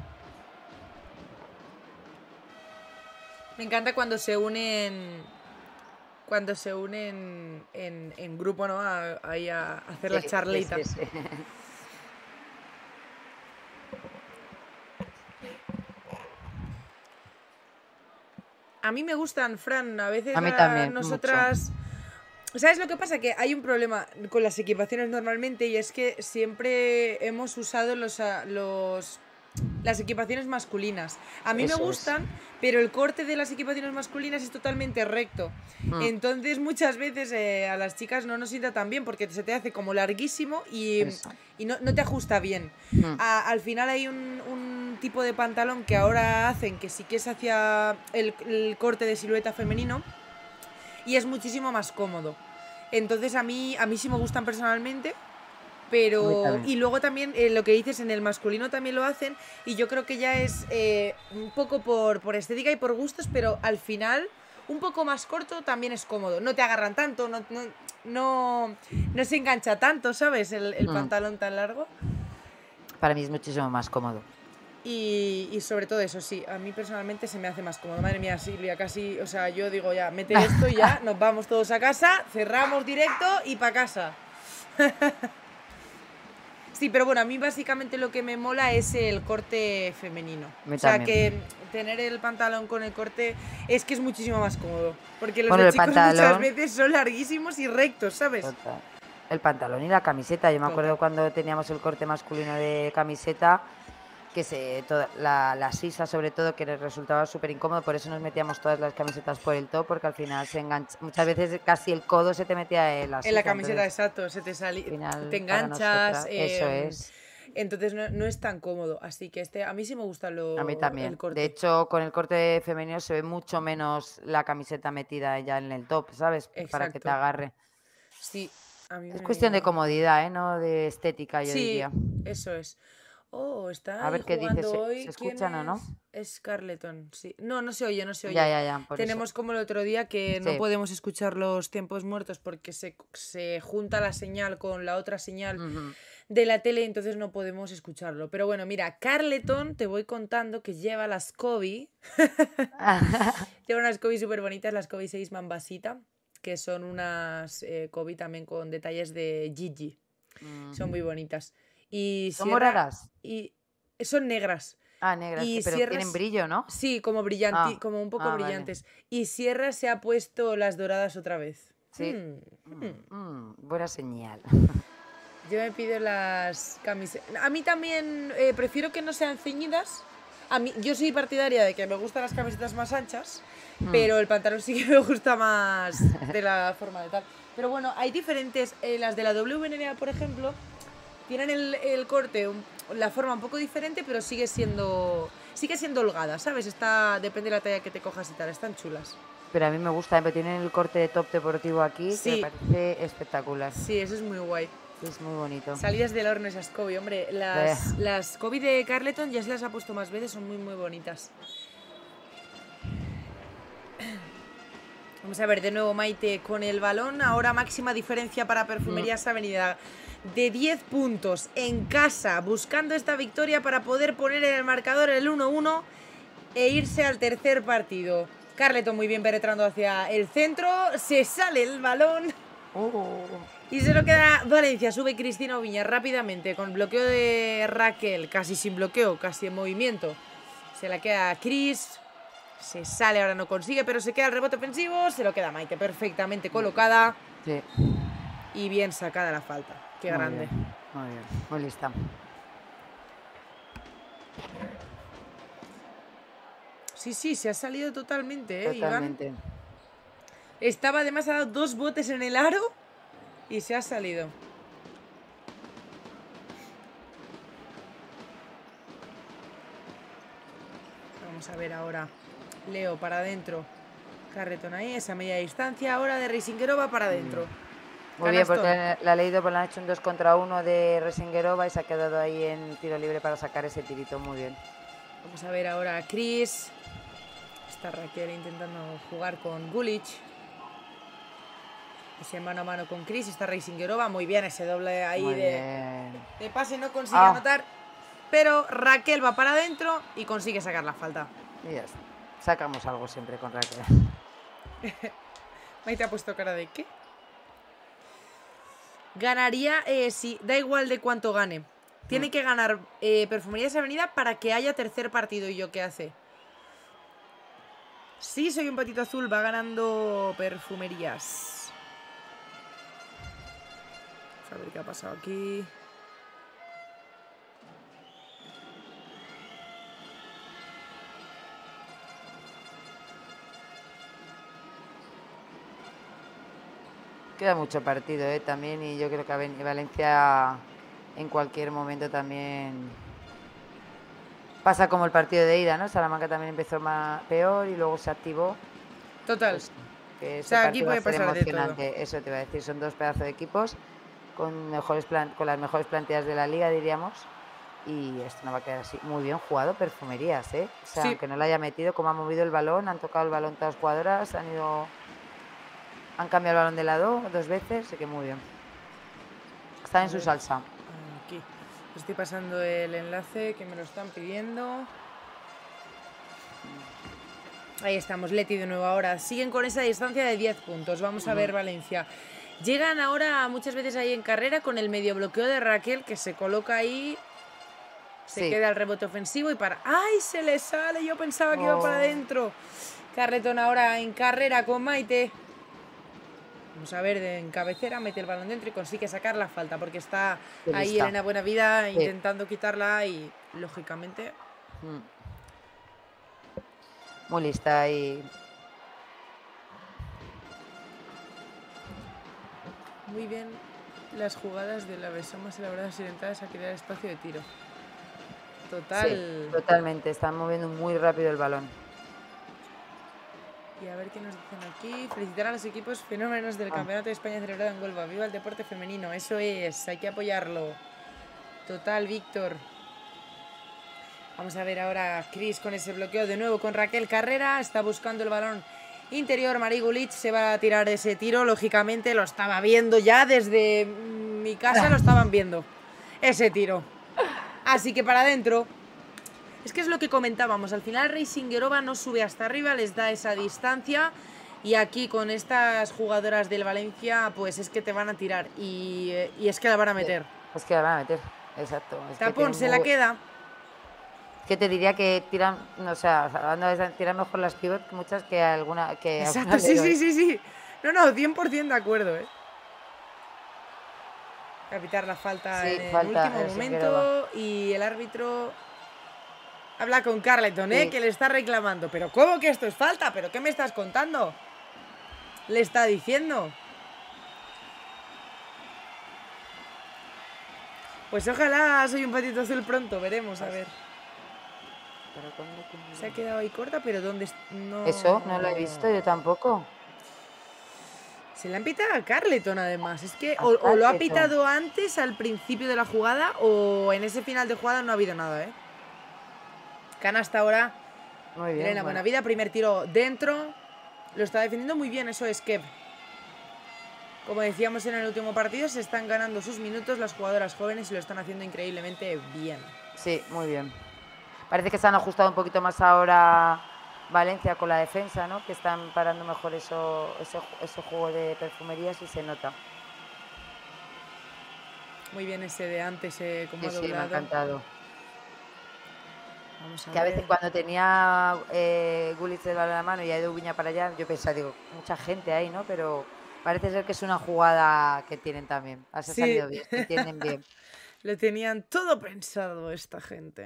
[SPEAKER 2] Me encanta cuando se unen. Cuando se unen en, en grupo, ¿no? A- Ahí a, a hacer la
[SPEAKER 1] Sí,
[SPEAKER 2] charlita.
[SPEAKER 1] sí, sí, sí.
[SPEAKER 2] A mí me gustan, Fran, a veces
[SPEAKER 1] A mí
[SPEAKER 2] a
[SPEAKER 1] también,
[SPEAKER 2] nosotras... ¿Sabes lo que pasa? Que hay un problema con las equipaciones normalmente y es que siempre hemos usado los, a- los las equipaciones masculinas. A mí
[SPEAKER 1] Eso
[SPEAKER 2] me
[SPEAKER 1] es.
[SPEAKER 2] gustan, pero el corte de las equipaciones masculinas es totalmente recto.
[SPEAKER 1] Mm.
[SPEAKER 2] Entonces muchas veces eh, a las chicas no nos sienta tan bien porque se te hace como larguísimo y,
[SPEAKER 1] Eso.
[SPEAKER 2] y no, no te ajusta bien.
[SPEAKER 1] Mm.
[SPEAKER 2] A- al final hay un, un tipo de pantalón que ahora hacen que sí que es hacia el, el corte de silueta femenino y es muchísimo más cómodo. Entonces a mí, a mí sí me gustan personalmente,
[SPEAKER 1] A
[SPEAKER 2] pero...
[SPEAKER 1] mí también.
[SPEAKER 2] Y luego también eh, lo que dices, en el masculino también lo hacen y yo creo que ya es eh, un poco por, por estética y por gustos, pero al final un poco más corto también es cómodo. No te agarran tanto, no, no, no, no se engancha tanto, ¿sabes? El, el
[SPEAKER 1] Mm.
[SPEAKER 2] pantalón tan largo.
[SPEAKER 1] Para mí es muchísimo más cómodo.
[SPEAKER 2] Y, y sobre todo eso, sí, a mí personalmente se me hace más cómodo. Madre mía, Silvia, casi, o sea, yo digo ya, mete esto y ya, nos vamos todos a casa, cerramos directo y para casa. Sí, pero bueno, a mí básicamente lo que me mola es el corte femenino.
[SPEAKER 1] A mí
[SPEAKER 2] O sea,
[SPEAKER 1] también.
[SPEAKER 2] que tener el pantalón con el corte es que es muchísimo más cómodo. Porque los
[SPEAKER 1] Bueno,
[SPEAKER 2] de
[SPEAKER 1] el
[SPEAKER 2] chicos muchas
[SPEAKER 1] pantalón-
[SPEAKER 2] veces son larguísimos y rectos, ¿sabes?
[SPEAKER 1] Total. El pantalón y la camiseta. Yo me acuerdo
[SPEAKER 2] Total.
[SPEAKER 1] cuando teníamos el corte masculino de camiseta, que se toda, la, la sisa sobre todo, que les resultaba súper incómodo, por eso nos metíamos todas las camisetas por el top, porque al final se engancha, muchas veces casi el codo se te metía en la sisa.
[SPEAKER 2] En la camiseta,
[SPEAKER 1] entonces,
[SPEAKER 2] exacto, se te sale,
[SPEAKER 1] al final,
[SPEAKER 2] te
[SPEAKER 1] para
[SPEAKER 2] enganchas.
[SPEAKER 1] nosotras, eso
[SPEAKER 2] eh,
[SPEAKER 1] es.
[SPEAKER 2] Entonces no, no es tan cómodo. Así que este, a mí sí me gusta lo,
[SPEAKER 1] A mí también.
[SPEAKER 2] el corte.
[SPEAKER 1] De hecho, con el corte femenino se ve mucho menos la camiseta metida ya en el top, ¿sabes? Para que te
[SPEAKER 2] Exacto.
[SPEAKER 1] agarre.
[SPEAKER 2] Sí, a mí
[SPEAKER 1] Es
[SPEAKER 2] me-
[SPEAKER 1] cuestión de comodidad, ¿eh? No de estética, yo
[SPEAKER 2] Sí,
[SPEAKER 1] diría.
[SPEAKER 2] eso es. Oh, está
[SPEAKER 1] A
[SPEAKER 2] ahí
[SPEAKER 1] ver qué dice,
[SPEAKER 2] jugando
[SPEAKER 1] ¿se,
[SPEAKER 2] hoy.
[SPEAKER 1] se
[SPEAKER 2] ¿Quién
[SPEAKER 1] escuchan o no?
[SPEAKER 2] es? Es Carleton, sí. No, no se oye, no se oye.
[SPEAKER 1] Ya, ya, ya, por
[SPEAKER 2] Tenemos
[SPEAKER 1] eso.
[SPEAKER 2] como el otro día que no
[SPEAKER 1] Sí.
[SPEAKER 2] podemos escuchar los tiempos muertos porque se, se junta la señal con la otra señal
[SPEAKER 1] Ujú.
[SPEAKER 2] de la tele, entonces no podemos escucharlo. Pero bueno, mira, Carleton, te voy contando que lleva las Kobe. Lleva unas Kobe súper bonitas, las Kobe seis Mambasita, que son unas eh, Kobe también con detalles de Gigi.
[SPEAKER 1] Mm.
[SPEAKER 2] Son muy bonitas. Y
[SPEAKER 1] ¿Son
[SPEAKER 2] Sierra-
[SPEAKER 1] moradas?
[SPEAKER 2] Y son negras.
[SPEAKER 1] Ah, negras,
[SPEAKER 2] y
[SPEAKER 1] sí, pero
[SPEAKER 2] sierras-
[SPEAKER 1] tienen brillo, ¿no?
[SPEAKER 2] Sí, como brillanti,
[SPEAKER 1] Ah,
[SPEAKER 2] como un poco
[SPEAKER 1] ah, vale.
[SPEAKER 2] brillantes. Y Sierra se ha puesto las doradas otra vez.
[SPEAKER 1] Sí.
[SPEAKER 2] Hmm, hmm.
[SPEAKER 1] Mm, mm, buena señal.
[SPEAKER 2] Yo me pido las camisetas. A mí también eh, prefiero que no sean ceñidas. A mí, yo soy partidaria de que me gustan las camisetas más anchas,
[SPEAKER 1] Mm.
[SPEAKER 2] pero el pantalón sí que me gusta más de la forma de tal. Pero bueno, hay diferentes. eh, las de la W N B A, por ejemplo, tienen el, el corte, un- la forma un poco diferente, pero sigue siendo sigue siendo holgada, ¿sabes? Está, depende de la talla que te cojas y tal. Están chulas.
[SPEAKER 1] Pero a mí me gusta, pero tienen el corte de top deportivo aquí, sí. Que me parece espectacular.
[SPEAKER 2] Sí, eso es muy guay.
[SPEAKER 1] Es muy bonito.
[SPEAKER 2] Salidas del horno esas Kobe, hombre. Las, las Kobe de Carleton ya se las ha puesto más veces, son muy, muy bonitas. Vamos a ver de nuevo Maite con el balón. Ahora máxima diferencia para Perfumerías mm. Avenida. De diez puntos en casa, buscando esta victoria para poder poner en el marcador el uno uno e irse al tercer partido. Carleton muy bien penetrando hacia el centro. Se sale el balón.
[SPEAKER 1] Oh.
[SPEAKER 2] Y se lo queda Valencia. Sube Cristina Oviña rápidamente con bloqueo de Raquel. Casi sin bloqueo, casi en movimiento. Se la queda Cris. Se sale, ahora no consigue, pero se queda el rebote ofensivo. Se lo queda Maite perfectamente colocada.
[SPEAKER 1] Sí.
[SPEAKER 2] Y bien sacada la falta. Qué
[SPEAKER 1] muy
[SPEAKER 2] grande.
[SPEAKER 1] Bien, muy bien, muy lista.
[SPEAKER 2] Sí, sí, se ha salido totalmente, ¿eh,
[SPEAKER 1] totalmente.
[SPEAKER 2] Iván? Estaba además, ha dado dos botes en el aro y se ha salido. Vamos a ver ahora. Leo para adentro. Carleton ahí, esa media distancia. Ahora de Reisingerova para adentro.
[SPEAKER 1] Muy bien, porque la ha leído, pues le han hecho un dos contra uno de Reisingerova y se ha quedado ahí en tiro libre para sacar ese tirito. Muy bien.
[SPEAKER 2] Vamos a ver ahora a Cris. Está Raquel intentando jugar con Gulic. Ese mano a mano con Cris. Está Reisingerova. Muy bien, ese doble ahí de, de pase. No consigue ah. anotar. Pero Raquel va para adentro y consigue sacar la falta.
[SPEAKER 1] Y ya está. Sacamos algo siempre con Raquel.
[SPEAKER 2] Maite ha puesto cara de ¿qué? Ganaría, eh, sí, da igual de cuánto gane. Tiene mm. que ganar eh, Perfumerías Avenida para que haya tercer partido. ¿Y yo qué hace? Sí, soy un patito azul. Va ganando Perfumerías. Vamos a ver qué ha pasado aquí.
[SPEAKER 1] Queda mucho partido, ¿eh? También, y yo creo que Valencia en cualquier momento también pasa como el partido de ida, ¿no? Salamanca también empezó más peor y luego se activó.
[SPEAKER 2] Total.
[SPEAKER 1] Pues, que
[SPEAKER 2] o sea, aquí puede pasar
[SPEAKER 1] emocionante.
[SPEAKER 2] De todo.
[SPEAKER 1] Eso te iba a decir, son dos pedazos de equipos con mejores plan con las mejores plantillas de la liga, diríamos. Y esto no va a quedar así. Muy bien jugado Perfumerías, ¿eh? O sea, sí. Aunque no lo haya metido, como ha movido el balón, han tocado el balón todas las jugadoras, han ido... Han cambiado el balón de lado dos veces, así que muy bien. Está en su salsa.
[SPEAKER 2] Aquí. Estoy pasando el enlace que me lo están pidiendo. Ahí estamos, Leti de nuevo ahora. Siguen con esa distancia de diez puntos. Vamos a ver Valencia. Llegan ahora muchas veces ahí en carrera con el medio bloqueo de Raquel, que se coloca ahí. Se sí. queda el rebote ofensivo y para... ¡Ay, se le sale! Yo pensaba que oh. iba para adentro. Carleton ahora en carrera con Maite. Vamos a ver, de en cabecera, mete el balón dentro y consigue sacar la falta, porque está ahí Elena Buenavida sí. intentando quitarla y, lógicamente...
[SPEAKER 1] Mm. Muy lista y...
[SPEAKER 2] Muy bien las jugadas de la versión más elaboradas y orientadas a crear espacio de tiro. Total.
[SPEAKER 1] Sí, totalmente, están moviendo muy rápido el balón.
[SPEAKER 2] Y a ver qué nos dicen aquí. Felicitar a los equipos fenómenos del ah. Campeonato de España celebrado en Huelva. ¡Viva el deporte femenino! Eso es, hay que apoyarlo. Total, Víctor. Vamos a ver ahora a Cris con ese bloqueo de nuevo con Raquel Carrera. Está buscando el balón interior. Mari Gulic se va a tirar ese tiro. Lógicamente lo estaba viendo ya desde mi casa. Lo estaban viendo ese tiro. Así que para adentro. Es que es lo que comentábamos, al final Reisingerova no sube hasta arriba, les da esa distancia y aquí con estas jugadoras del Valencia pues es que te van a tirar y, y es que la van a meter.
[SPEAKER 1] Es que la van a meter, exacto. Es
[SPEAKER 2] Tapón,
[SPEAKER 1] que
[SPEAKER 2] se muy... la queda.
[SPEAKER 1] Que te diría que tiran, o sea, hablando de tiran mejor las pivot que muchas que alguna... Que
[SPEAKER 2] exacto,
[SPEAKER 1] alguna
[SPEAKER 2] sí, sí, sí, sí. No, no, cien por ciento de acuerdo, ¿eh? Voy a pitar la falta sí, en falta el último momento y el árbitro... Habla con Carleton, ¿eh? Sí. Que le está reclamando. ¿Pero cómo que esto es falta? ¿Pero qué me estás contando? Le está diciendo. Pues ojalá soy un patito azul pronto. Veremos, a ver.
[SPEAKER 1] ¿Para cuándo?
[SPEAKER 2] Se ha quedado ahí corta, pero ¿dónde? No...
[SPEAKER 1] Eso, no lo he visto, yo tampoco.
[SPEAKER 2] Se le han pitado a Carleton, además. Es que o, o lo ha pitado antes, al principio de la jugada, o en ese final de jugada no ha habido nada, ¿eh? Canasta ahora.
[SPEAKER 1] Muy bien.
[SPEAKER 2] Elena
[SPEAKER 1] bueno.
[SPEAKER 2] Buenavida, primer tiro dentro. Lo está defendiendo muy bien, eso es Kev. Como decíamos en el último partido, se están ganando sus minutos las jugadoras jóvenes y lo están haciendo increíblemente bien.
[SPEAKER 1] Sí, muy bien. Parece que se han ajustado un poquito más ahora Valencia con la defensa, ¿no? Que están parando mejor eso, ese, ese juego de perfumerías y se nota.
[SPEAKER 2] Muy bien ese de antes, eh, como
[SPEAKER 1] sí,
[SPEAKER 2] ha doblado.
[SPEAKER 1] Sí, me ha encantado.
[SPEAKER 2] Vamos a
[SPEAKER 1] que
[SPEAKER 2] ver.
[SPEAKER 1] a veces cuando tenía eh, Gullit el balón en la mano y ha ido Viña para allá, yo pensaba, digo, mucha gente ahí, ¿no? Pero parece ser que es una jugada que tienen también. Ha sí. salido bien, que tienen bien.
[SPEAKER 2] Lo tenían todo pensado esta gente.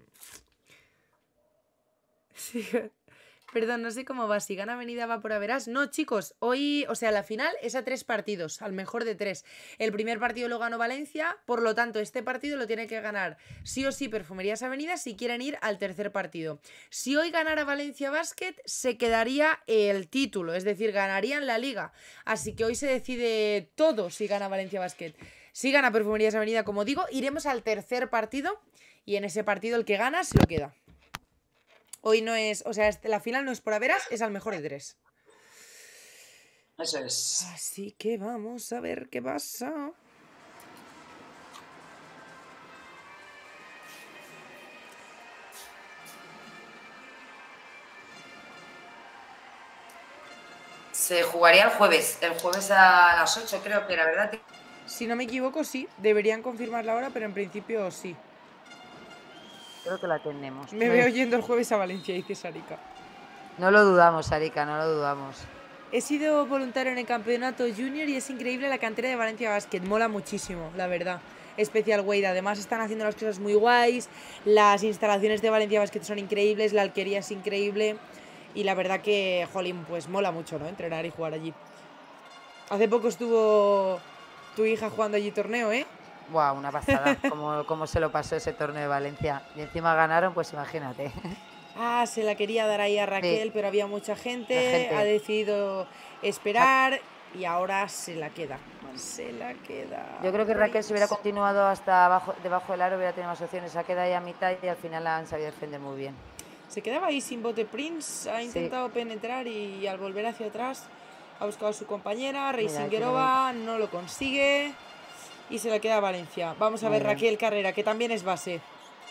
[SPEAKER 2] Sí. Perdón, no sé cómo va. Si gana Avenida va por Averas. No, chicos, hoy, o sea, la final es a tres partidos, al mejor de tres. El primer partido lo ganó Valencia, por lo tanto, este partido lo tiene que ganar sí o sí Perfumerías Avenida si quieren ir al tercer partido. Si hoy ganara Valencia Basket, se quedaría el título, es decir, ganarían la liga. Así que hoy se decide todo si gana Valencia Basket. Si gana Perfumerías Avenida, como digo, iremos al tercer partido y en ese partido el que gana se lo queda. Hoy no es, o sea, la final no es por Averas, es al mejor de tres.
[SPEAKER 3] Eso es.
[SPEAKER 2] Así que vamos a ver qué pasa.
[SPEAKER 1] Se jugaría el jueves, el jueves a las ocho creo que era, ¿verdad?
[SPEAKER 2] Si no me equivoco, sí. Deberían confirmar la hora, pero en principio sí.
[SPEAKER 1] Creo que la tenemos.
[SPEAKER 2] Me, me veo yendo el jueves a Valencia, dice Sarika.
[SPEAKER 1] No lo dudamos, Sarika, no lo dudamos.
[SPEAKER 2] He sido voluntario en el campeonato junior y es increíble la cantera de Valencia Basket. Mola muchísimo, la verdad. Especial Wade. Además están haciendo las cosas muy guays. Las instalaciones de Valencia Basket son increíbles. La alquería es increíble. Y la verdad que, jolín, pues mola mucho, ¿no? Entrenar y jugar allí. Hace poco estuvo tu hija jugando allí torneo, ¿eh?
[SPEAKER 1] Buah, una pasada. como, como se lo pasó ese torneo de Valencia. Y encima ganaron, pues imagínate.
[SPEAKER 2] Ah, se la quería dar ahí a Raquel, sí. Pero había mucha gente, gente. Ha decidido esperar y ahora se la queda. Se la queda.
[SPEAKER 1] Yo creo que Raquel si hubiera continuado hasta abajo, debajo del aro hubiera tenido más opciones. Se ha quedado ahí a mitad y al final la han sabido defender muy bien.
[SPEAKER 2] Se quedaba ahí sin bote Prince, ha intentado sí. penetrar y al volver hacia atrás ha buscado a su compañera, Reisingerova, no lo consigue y se la queda a Valencia. Vamos a muy ver bien. Raquel Carrera, que también es base.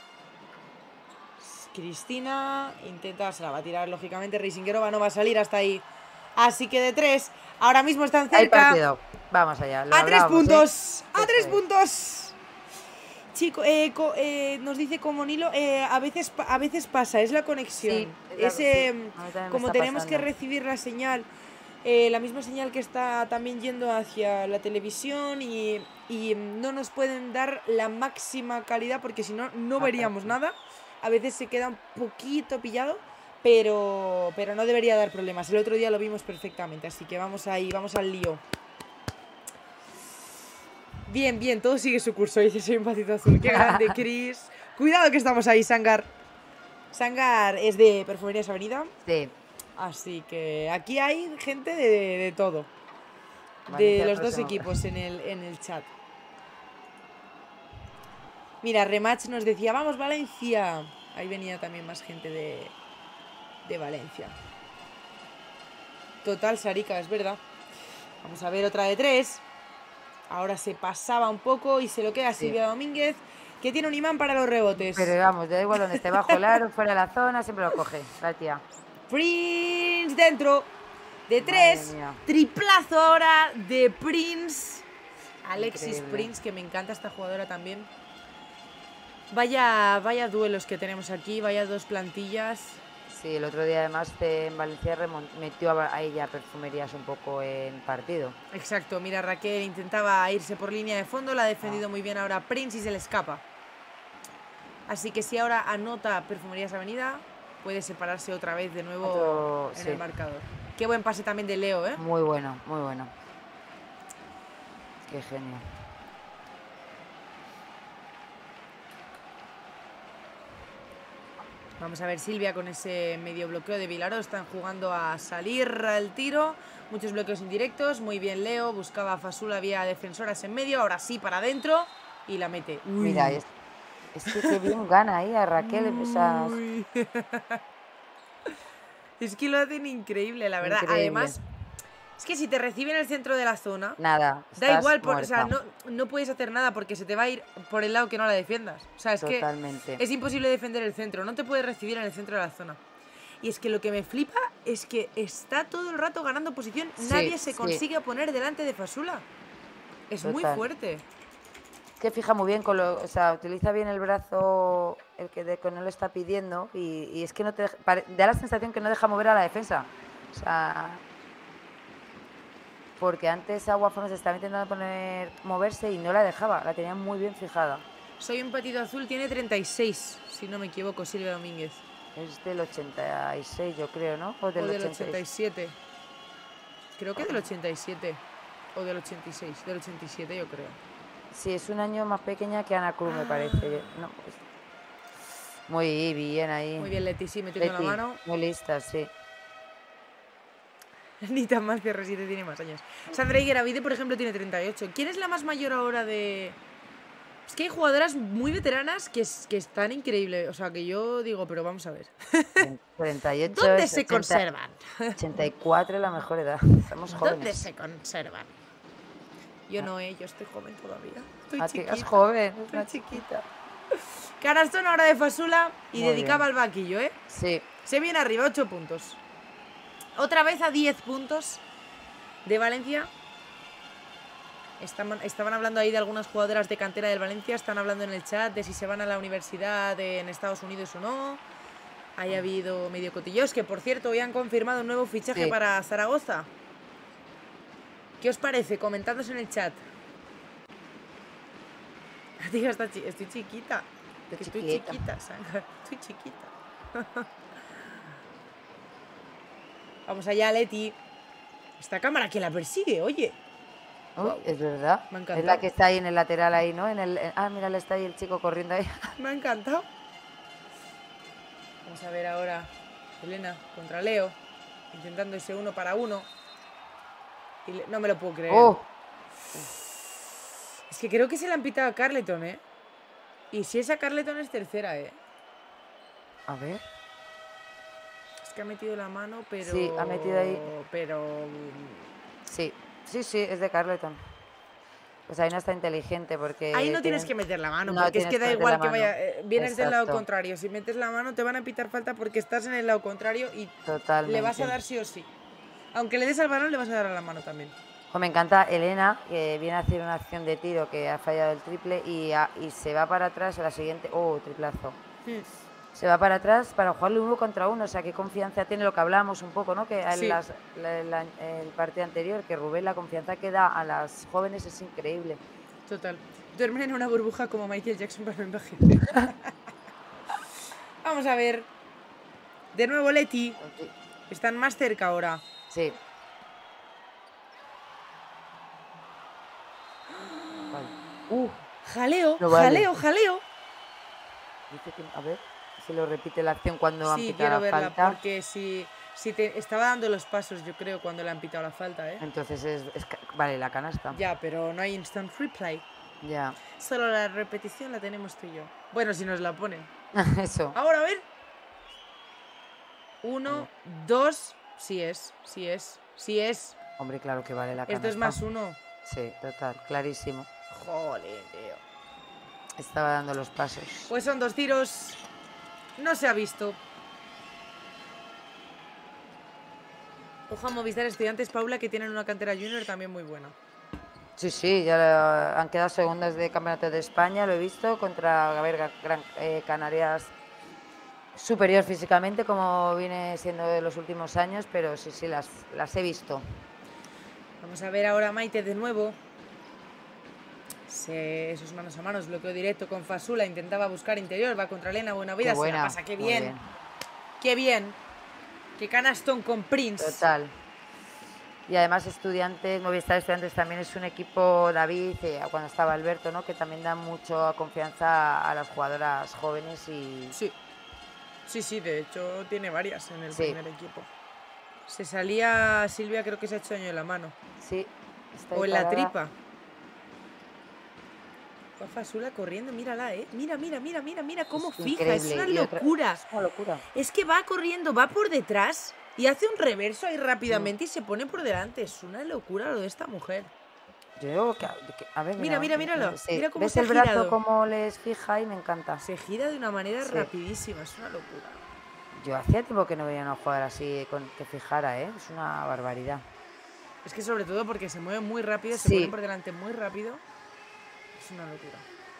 [SPEAKER 2] Cristina intenta, se la va a tirar lógicamente, Reisingerova no va a salir hasta ahí. Así que de tres, ahora mismo están cerca.
[SPEAKER 1] Vamos allá.
[SPEAKER 2] A tres puntos, ¿eh? a tres puntos. Chico, eh, co, eh, nos dice como Nilo, eh, a veces a veces pasa, es la conexión. Sí, es, eh, sí, como tenemos pasando. que recibir la señal, eh, la misma señal que está también yendo hacia la televisión y, y no nos pueden dar la máxima calidad porque si no, no veríamos nada. A veces se queda un poquito pillado, pero, pero no debería dar problemas. El otro día lo vimos perfectamente, así que vamos ahí, vamos al lío. Bien, bien, todo sigue su curso, dice soy un patito azul. Qué grande, Chris. Cuidado que estamos ahí, Sangar. Sangar es de Perfumerías Avenida.
[SPEAKER 1] Sí.
[SPEAKER 2] Así que aquí hay gente de, de, de todo. Valencia de los dos equipos en el, en el chat. Mira, Rematch nos decía, vamos Valencia. Ahí venía también más gente de, de Valencia. Total, Sarika, es verdad. Vamos a ver otra de tres. Ahora se pasaba un poco y se lo queda sí. Silvia Domínguez, que tiene un imán para los rebotes.
[SPEAKER 1] Pero vamos, da igual donde esté bajo el aro, fuera de la zona, siempre lo coge, la tía.
[SPEAKER 2] Prince dentro de tres. Triplazo ahora de Prince. Alexis Increíble. Prince, que me encanta esta jugadora también. Vaya, vaya duelos que tenemos aquí, vaya dos plantillas.
[SPEAKER 1] Sí, el otro día además en Valencia metió a ella Perfumerías un poco en partido.
[SPEAKER 2] Exacto, mira, Raquel intentaba irse por línea de fondo, la ha defendido ah. muy bien ahora Prince y se le escapa. Así que si ahora anota Perfumerías Avenida, puede separarse otra vez de nuevo Otro, en sí. el marcador. Qué buen pase también de Leo, ¿eh?
[SPEAKER 1] Muy bueno, muy bueno. Qué genio.
[SPEAKER 2] Vamos a ver Silvia con ese medio bloqueo de Vilaró. Están jugando a salir el tiro. Muchos bloqueos indirectos. Muy bien Leo. Buscaba a Fasula, había defensoras en medio. Ahora sí para adentro. Y la mete. Uy.
[SPEAKER 1] Mira, es, es que qué bien gana ahí a Raquel. Esas...
[SPEAKER 2] Es que lo hacen increíble, la verdad. Increíble. Además, es que si te reciben en el centro de la zona,
[SPEAKER 1] nada,
[SPEAKER 2] da igual, por, o sea, no, no puedes hacer nada porque se te va a ir por el lado que no la defiendas. O sea, es
[SPEAKER 1] Totalmente.
[SPEAKER 2] que es imposible defender el centro, no te puedes recibir en el centro de la zona. Y es que lo que me flipa es que está todo el rato ganando posición, sí, nadie se sí. consigue poner delante de Fasula. Es Total. muy fuerte.
[SPEAKER 1] Es que fija muy bien, con lo, o sea, utiliza bien el brazo, el que, de, que no le está pidiendo, y, y es que no te pare, da la sensación que no deja mover a la defensa. O sea, porque antes Aguafono se estaba intentando poner, moverse y no la dejaba, la tenía muy bien fijada.
[SPEAKER 2] Soy un patito azul, tiene treinta y seis, si no me equivoco, Silvia Domínguez.
[SPEAKER 1] Es del ochenta y seis, yo creo, ¿no?
[SPEAKER 2] O del, o del ochenta y siete. Creo que del ochenta y siete. O del ochenta y seis, del ochenta y siete yo creo.
[SPEAKER 1] Sí, es un año más pequeña que Ana Cruz, ah. me parece. No, pues, muy bien ahí.
[SPEAKER 2] Muy bien, Leti, sí, metiendo Leti, la mano.
[SPEAKER 1] Muy lista, sí.
[SPEAKER 2] Ni tan más C R siete tiene más años. Sandra Higueravide, por ejemplo, tiene treinta y ocho. ¿Quién es la más mayor ahora de...? Es que hay jugadoras muy veteranas que, es, que están increíbles. O sea, que yo digo, pero vamos a ver.
[SPEAKER 1] treinta y ocho
[SPEAKER 2] ¿Dónde
[SPEAKER 1] es
[SPEAKER 2] se
[SPEAKER 1] ochenta,
[SPEAKER 2] conservan?
[SPEAKER 1] ochenta y cuatro es la mejor edad. Estamos jóvenes.
[SPEAKER 2] ¿Dónde se conservan? Yo no, eh, yo estoy joven todavía. Estoy
[SPEAKER 1] ah,
[SPEAKER 2] chiquita.
[SPEAKER 1] Es joven,
[SPEAKER 2] estoy
[SPEAKER 1] una
[SPEAKER 2] chiquita. Canastón ahora de Fasula y muy dedicaba bien. Al banquillo, ¿eh?
[SPEAKER 1] Sí.
[SPEAKER 2] Se viene arriba, ocho puntos. Otra vez a diez puntos de Valencia. Estaban, estaban hablando ahí de algunas jugadoras de cantera del Valencia. Están hablando en el chat de si se van a la universidad en Estados Unidos o no. Ahí ha habido medio cotillos. Que, por cierto, hoy han confirmado un nuevo fichaje sí. para Zaragoza. ¿Qué os parece? Comentadnos en el chat. Digo, estoy chiquita.
[SPEAKER 1] Estoy,
[SPEAKER 2] estoy
[SPEAKER 1] chiquita,
[SPEAKER 2] chiquita, Sanga. Estoy chiquita. Vamos allá, Leti. Esta cámara que la persigue, oye.
[SPEAKER 1] Uy, wow. Es verdad.
[SPEAKER 2] Me ha encantado.
[SPEAKER 1] Es la que está ahí en el lateral ahí, ¿no? En el, en, ah, mira, está ahí el chico corriendo ahí.
[SPEAKER 2] Me ha encantado. Vamos a ver ahora Elena contra Leo. Intentando ese uno para uno. Y le, no me lo puedo creer.
[SPEAKER 1] Oh.
[SPEAKER 2] Es que creo que se le han pitado a Carleton, ¿eh? Y si esa Carleton es tercera, ¿eh?
[SPEAKER 1] A ver.
[SPEAKER 2] Es que ha metido la mano, pero...
[SPEAKER 1] Sí, ha metido ahí.
[SPEAKER 2] Pero...
[SPEAKER 1] Sí, sí, sí, es de Carleton. Pues ahí no está inteligente porque...
[SPEAKER 2] Ahí no tienes
[SPEAKER 1] tienen...
[SPEAKER 2] que meter la mano,
[SPEAKER 1] no,
[SPEAKER 2] porque es que da igual que vaya... Eh, vienes
[SPEAKER 1] Exacto.
[SPEAKER 2] del lado contrario. Si metes la mano te van a pitar falta porque estás en el lado contrario y
[SPEAKER 1] Totalmente.
[SPEAKER 2] Le vas a dar sí o sí. Aunque le des al balón, le vas a dar a la mano también.
[SPEAKER 1] Me encanta Elena, que viene a hacer una acción de tiro que ha fallado el triple y, a, y se va para atrás a la siguiente... ¡Oh, triplazo! Hmm. Se va para atrás para jugarle uno contra uno, o sea, qué confianza tiene, lo que hablábamos un poco, ¿no? Que en sí. las, la, la, el partido anterior, que Rubén, la confianza que da a las jóvenes es increíble.
[SPEAKER 2] Total. Duermen en una burbuja como Michael Jackson para no envejecer. Vamos a ver. De nuevo Leti. Okay. Están más cerca ahora.
[SPEAKER 1] Sí. Vale. Uh,
[SPEAKER 2] jaleo, no vale. jaleo, jaleo.
[SPEAKER 1] Dice que, a ver, si lo repite la acción cuando
[SPEAKER 2] sí,
[SPEAKER 1] han pitado
[SPEAKER 2] quiero
[SPEAKER 1] la
[SPEAKER 2] verla,
[SPEAKER 1] falta.
[SPEAKER 2] Porque si, si te estaba dando los pasos, yo creo, cuando le han pitado la falta, ¿eh?
[SPEAKER 1] Entonces es, es vale, la canasta.
[SPEAKER 2] Ya, pero no hay instant replay.
[SPEAKER 1] Ya.
[SPEAKER 2] Solo la repetición la tenemos tú y yo. Bueno, si nos la ponen.
[SPEAKER 1] Eso.
[SPEAKER 2] Ahora, a ver. Uno, no. dos. Sí es, sí es, sí es.
[SPEAKER 1] Hombre, claro que vale la canasta.
[SPEAKER 2] Esto es más uno.
[SPEAKER 1] Sí, total, clarísimo.
[SPEAKER 2] Joder, tío.
[SPEAKER 1] Estaba dando los pasos.
[SPEAKER 2] Pues son dos tiros. No se ha visto. Ojo a Movistar Estudiantes, Paula, que tienen una cantera junior también muy buena.
[SPEAKER 1] Sí, sí, ya han quedado segundas de Campeonato de España, lo he visto, contra a ver, Gran eh, Canarias superior físicamente, como viene siendo de los últimos años, pero sí, sí, las, las he visto.
[SPEAKER 2] Vamos a ver ahora Maite de nuevo. Se, esos manos a manos, bloqueo directo con Fasula, intentaba buscar interior, va contra Elena Buenavida, se la pasa, qué bien. bien. Qué bien. Qué canastón con Prince.
[SPEAKER 1] Total. Y además Estudiantes, Movistar Estudiantes también es un equipo, David, eh, cuando estaba Alberto, ¿no? Que también da mucha confianza a las jugadoras jóvenes y...
[SPEAKER 2] Sí. Sí, sí, de hecho tiene varias en el
[SPEAKER 1] Sí.
[SPEAKER 2] primer equipo. Se salía Silvia, creo que se ha hecho daño en la mano.
[SPEAKER 1] Sí. Está
[SPEAKER 2] O en
[SPEAKER 1] parada.
[SPEAKER 2] la tripa. Va Fasula corriendo, mírala, eh. Mira, mira, mira, mira, mira cómo
[SPEAKER 1] Es
[SPEAKER 2] fija. Es
[SPEAKER 1] increíble.
[SPEAKER 2] una
[SPEAKER 1] Y otra...
[SPEAKER 2] locura.
[SPEAKER 1] Es una locura.
[SPEAKER 2] Es que va corriendo, va por detrás y hace un reverso ahí
[SPEAKER 1] Mm.
[SPEAKER 2] rápidamente y se pone por delante. Es una locura lo de esta mujer.
[SPEAKER 1] Yo digo que, que- a ver,
[SPEAKER 2] Mira, mira,
[SPEAKER 1] mira,
[SPEAKER 2] míralo.
[SPEAKER 1] sí.
[SPEAKER 2] Mira cómo
[SPEAKER 1] ¿Ves
[SPEAKER 2] se ha
[SPEAKER 1] el brazo
[SPEAKER 2] girado?
[SPEAKER 1] como les fija y me encanta?
[SPEAKER 2] Se gira de una manera
[SPEAKER 1] Sí.
[SPEAKER 2] rapidísima. Es una locura.
[SPEAKER 1] Yo hacía tiempo que no veía a una jugadora así con que fijara, ¿eh? Es una barbaridad.
[SPEAKER 2] Es que sobre todo porque se mueve muy rápido, se
[SPEAKER 1] Sí.
[SPEAKER 2] pone por delante muy rápido. Es una locura.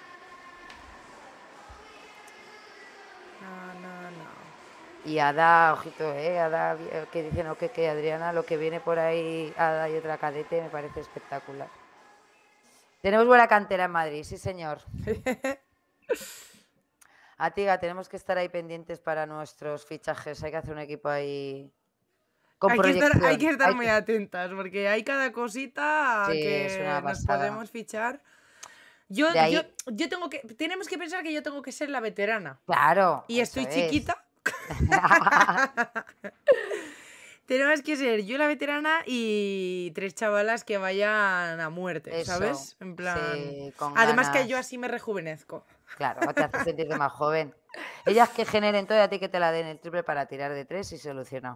[SPEAKER 2] No, no, no.
[SPEAKER 1] Y Ada, ojito, ¿eh? Ada, eh, que dicen, no, que, que Adriana, lo que viene por ahí, Ada y otra cadete, me parece espectacular. Tenemos buena cantera en Madrid, sí, señor. Atiga, tenemos que estar ahí pendientes para nuestros fichajes. Hay que hacer un equipo ahí con
[SPEAKER 2] Hay que, estar,
[SPEAKER 1] proyección.
[SPEAKER 2] hay que estar
[SPEAKER 1] Hay
[SPEAKER 2] muy
[SPEAKER 1] que-
[SPEAKER 2] atentas porque hay cada cosita
[SPEAKER 1] Sí,
[SPEAKER 2] que
[SPEAKER 1] es una
[SPEAKER 2] nos
[SPEAKER 1] pasada.
[SPEAKER 2] podemos fichar. Yo,
[SPEAKER 1] De ahí-
[SPEAKER 2] yo, yo tengo que. Tenemos que pensar que yo tengo que ser la veterana.
[SPEAKER 1] Claro.
[SPEAKER 2] Y
[SPEAKER 1] eso
[SPEAKER 2] estoy
[SPEAKER 1] es.
[SPEAKER 2] chiquita. Tenemos que ser yo la veterana y tres chavalas que vayan a muerte,
[SPEAKER 1] Eso,
[SPEAKER 2] ¿sabes? En plan.
[SPEAKER 1] sí, con
[SPEAKER 2] Además que
[SPEAKER 1] ganas.
[SPEAKER 2] yo así me rejuvenezco.
[SPEAKER 1] Claro, te hace sentirte más joven. Ellas que generen todo y a ti que te la den el triple para tirar de tres y solucionado.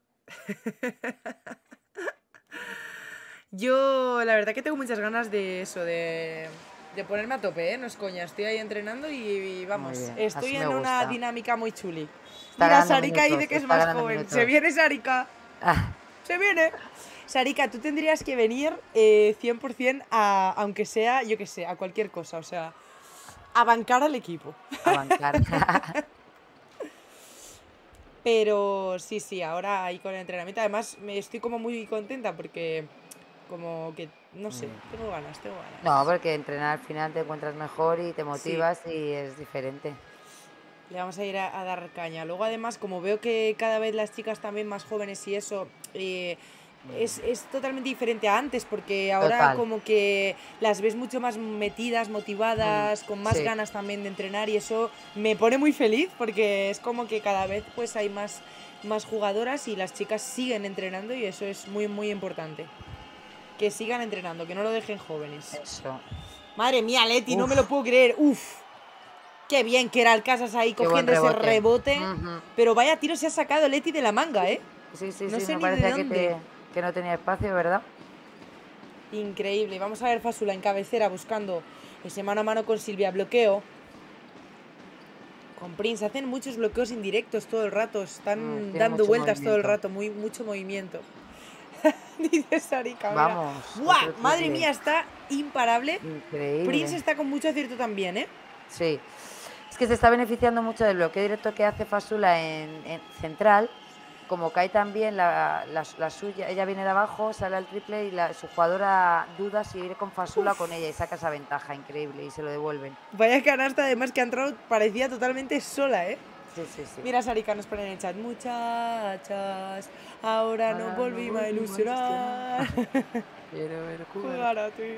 [SPEAKER 2] Yo, la verdad que tengo muchas ganas de eso, de, de ponerme a tope, ¿eh? No es coña, estoy ahí entrenando y, y vamos,
[SPEAKER 1] Muy bien,
[SPEAKER 2] estoy
[SPEAKER 1] así me
[SPEAKER 2] en una
[SPEAKER 1] gusta.
[SPEAKER 2] dinámica muy chuli.
[SPEAKER 1] Está
[SPEAKER 2] Mira,
[SPEAKER 1] ganando
[SPEAKER 2] Sarika ahí de
[SPEAKER 1] minutos,
[SPEAKER 2] que es
[SPEAKER 1] está
[SPEAKER 2] más
[SPEAKER 1] ganando
[SPEAKER 2] joven.
[SPEAKER 1] minutos.
[SPEAKER 2] Se viene Sarika,
[SPEAKER 1] Ah,
[SPEAKER 2] se viene. Sarika, tú tendrías que venir eh, cien por cien a, aunque sea, yo que sé, a cualquier cosa, o sea, a bancar al equipo.
[SPEAKER 1] a bancar.
[SPEAKER 2] Pero sí, sí, ahora ahí con el entrenamiento, además me estoy como muy contenta porque como que, no sé,
[SPEAKER 1] Mm.
[SPEAKER 2] tengo ganas, tengo ganas.
[SPEAKER 1] No, porque entrenar al final te encuentras mejor y te motivas y es diferente.
[SPEAKER 2] Le vamos a ir a, a dar caña. Luego, además, como veo que cada vez las chicas también más jóvenes y eso, eh, es, es totalmente diferente a antes, porque ahora
[SPEAKER 1] Total.
[SPEAKER 2] como que las ves mucho más metidas, motivadas,
[SPEAKER 1] Mm,
[SPEAKER 2] con más
[SPEAKER 1] sí.
[SPEAKER 2] ganas también de entrenar y eso me pone muy feliz porque es como que cada vez pues hay más, más jugadoras y las chicas siguen entrenando y eso es muy, muy importante. Que sigan entrenando, que no lo dejen jóvenes.
[SPEAKER 1] Eso.
[SPEAKER 2] Madre mía, Leti, no
[SPEAKER 1] Uf.
[SPEAKER 2] me lo puedo creer. Uf. Qué bien que era el Casas ahí
[SPEAKER 1] Qué buen
[SPEAKER 2] cogiendo ese
[SPEAKER 1] rebote.
[SPEAKER 2] rebote.
[SPEAKER 1] Ujú.
[SPEAKER 2] Pero vaya tiro se ha sacado Leti de la manga, ¿eh?
[SPEAKER 1] Sí, sí,
[SPEAKER 2] No
[SPEAKER 1] sí,
[SPEAKER 2] sé
[SPEAKER 1] me
[SPEAKER 2] ni de
[SPEAKER 1] parecía que,
[SPEAKER 2] dónde.
[SPEAKER 1] te- que no tenía espacio, ¿verdad?
[SPEAKER 2] Increíble. Vamos a ver Fasula en cabecera buscando ese mano a mano con Silvia. Bloqueo. Con Prince. Hacen muchos bloqueos indirectos todo el rato. Están
[SPEAKER 1] Mm, tiene
[SPEAKER 2] dando
[SPEAKER 1] mucho
[SPEAKER 2] vueltas todo el
[SPEAKER 1] movimiento.
[SPEAKER 2] rato. Muy, mucho movimiento. Dice Sarika, mira.
[SPEAKER 1] Vamos.
[SPEAKER 2] ¡Buah!
[SPEAKER 1] otro
[SPEAKER 2] Madre
[SPEAKER 1] triple.
[SPEAKER 2] mía, está imparable.
[SPEAKER 1] Increíble.
[SPEAKER 2] Prince está con mucho acierto también, ¿eh?
[SPEAKER 1] Sí. Es que se está beneficiando mucho del bloqueo directo que hace Fasula en, en central. Como cae también la, la, la suya, ella viene de abajo, sale al triple y la, su jugadora duda si ir con Fasula o con ella y saca esa ventaja increíble y se lo devuelven.
[SPEAKER 2] Vaya canasta, además que ha entrado, parecía totalmente sola, ¿eh?
[SPEAKER 1] Sí, sí, sí.
[SPEAKER 2] Mira, Sarika nos pone en el chat, muchachas, ahora
[SPEAKER 1] Ahora
[SPEAKER 2] nos
[SPEAKER 1] nos
[SPEAKER 2] volvimos a
[SPEAKER 1] volvimos a
[SPEAKER 2] ilusionar.
[SPEAKER 1] Quiero ver jugar.
[SPEAKER 2] Jugar a ti.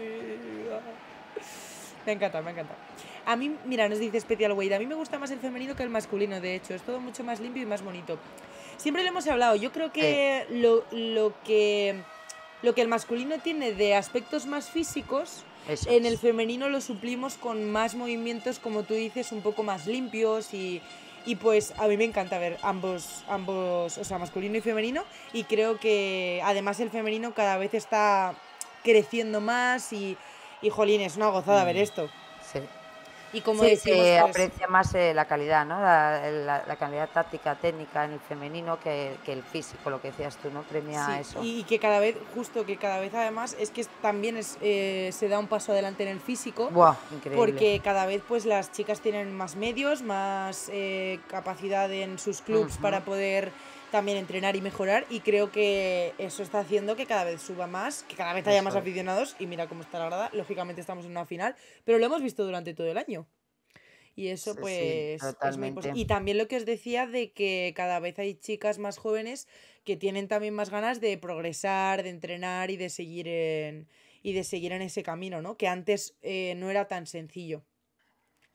[SPEAKER 2] Me encanta, me encanta. A mí, mira, nos dice Special Wade, a mí me gusta más el femenino que el masculino, de hecho, es todo mucho más limpio y más bonito. Siempre lo hemos hablado, yo creo que,
[SPEAKER 1] Sí.
[SPEAKER 2] lo, lo que lo que el masculino tiene de aspectos más físicos,
[SPEAKER 1] Eso
[SPEAKER 2] en
[SPEAKER 1] es.
[SPEAKER 2] el femenino lo suplimos con más movimientos, como tú dices, un poco más limpios y, y pues a mí me encanta ver ambos, ambos, o sea, masculino y femenino, y creo que además el femenino cada vez está creciendo más y, y jolín, es una gozada
[SPEAKER 1] Mm.
[SPEAKER 2] ver esto.
[SPEAKER 1] Sí.
[SPEAKER 2] Y como
[SPEAKER 1] Sí,
[SPEAKER 2] decimos,
[SPEAKER 1] se
[SPEAKER 2] pues,
[SPEAKER 1] aprecia más eh, la calidad, ¿no? La, la- la calidad táctica, técnica en el femenino que, que el físico, lo que decías tú, ¿no? Premia
[SPEAKER 2] sí,
[SPEAKER 1] eso.
[SPEAKER 2] y, y que cada vez, justo que cada vez además, es que también es, eh, se da un paso adelante en el físico.
[SPEAKER 1] Buah, increíble.
[SPEAKER 2] Porque cada vez pues las chicas tienen más medios, más eh, capacidad en sus clubs
[SPEAKER 1] Ujú.
[SPEAKER 2] para poder también entrenar y mejorar, y creo que eso está haciendo que cada vez suba más, que cada vez haya
[SPEAKER 1] Eso
[SPEAKER 2] más
[SPEAKER 1] es.
[SPEAKER 2] aficionados, y mira cómo está la grada, lógicamente estamos en una final, pero lo hemos visto durante todo el año. Y eso
[SPEAKER 1] Sí, sí,
[SPEAKER 2] pues es muy
[SPEAKER 1] totalmente.
[SPEAKER 2] positivo. Y también lo que os decía de que cada vez hay chicas más jóvenes que tienen también más ganas de progresar, de entrenar y de seguir en, y de seguir en ese camino, ¿no? Que antes eh, no era tan sencillo.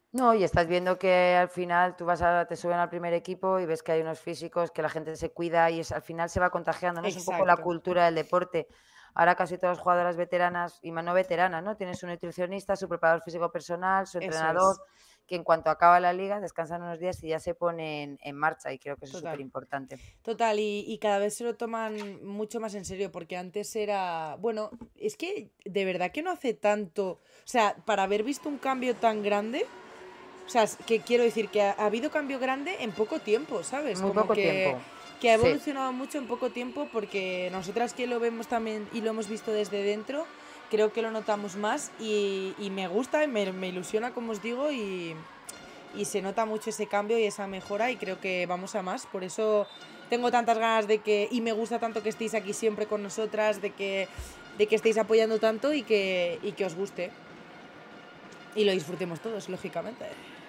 [SPEAKER 1] No, y estás viendo que al final tú vas a, te suben al primer equipo y ves que hay unos físicos, que la gente se cuida y es, al final se va contagiando, ¿no? Es un poco la
[SPEAKER 2] Exacto.
[SPEAKER 1] cultura del deporte. Ahora casi todas las jugadoras veteranas, y más no veteranas, ¿no? Tienen su nutricionista, su preparador físico personal, su
[SPEAKER 2] Eso
[SPEAKER 1] entrenador,
[SPEAKER 2] es.
[SPEAKER 1] que en cuanto acaba la liga descansan unos días y ya se ponen en marcha y creo que eso es súper
[SPEAKER 2] Total.
[SPEAKER 1] importante.
[SPEAKER 2] Total, y, y cada vez se lo toman mucho más en serio, porque antes era, bueno, es que de verdad que no hace tanto, o sea, para haber visto un cambio tan grande, o sea, es que quiero decir que ha, ha habido cambio grande en poco tiempo, ¿sabes?
[SPEAKER 1] Muy
[SPEAKER 2] Como
[SPEAKER 1] poco
[SPEAKER 2] que,
[SPEAKER 1] tiempo.
[SPEAKER 2] que ha
[SPEAKER 1] Sí,
[SPEAKER 2] evolucionado mucho en poco tiempo, porque nosotras que lo vemos también y lo hemos visto desde dentro, creo que lo notamos más y, y me gusta, y me, me ilusiona, como os digo, y, y se nota mucho ese cambio y esa mejora y creo que vamos a más. Por eso tengo tantas ganas de que, y me gusta tanto que estéis aquí siempre con nosotras, de que, de que estéis apoyando tanto y que, y que os guste. Y lo disfrutemos todos, lógicamente.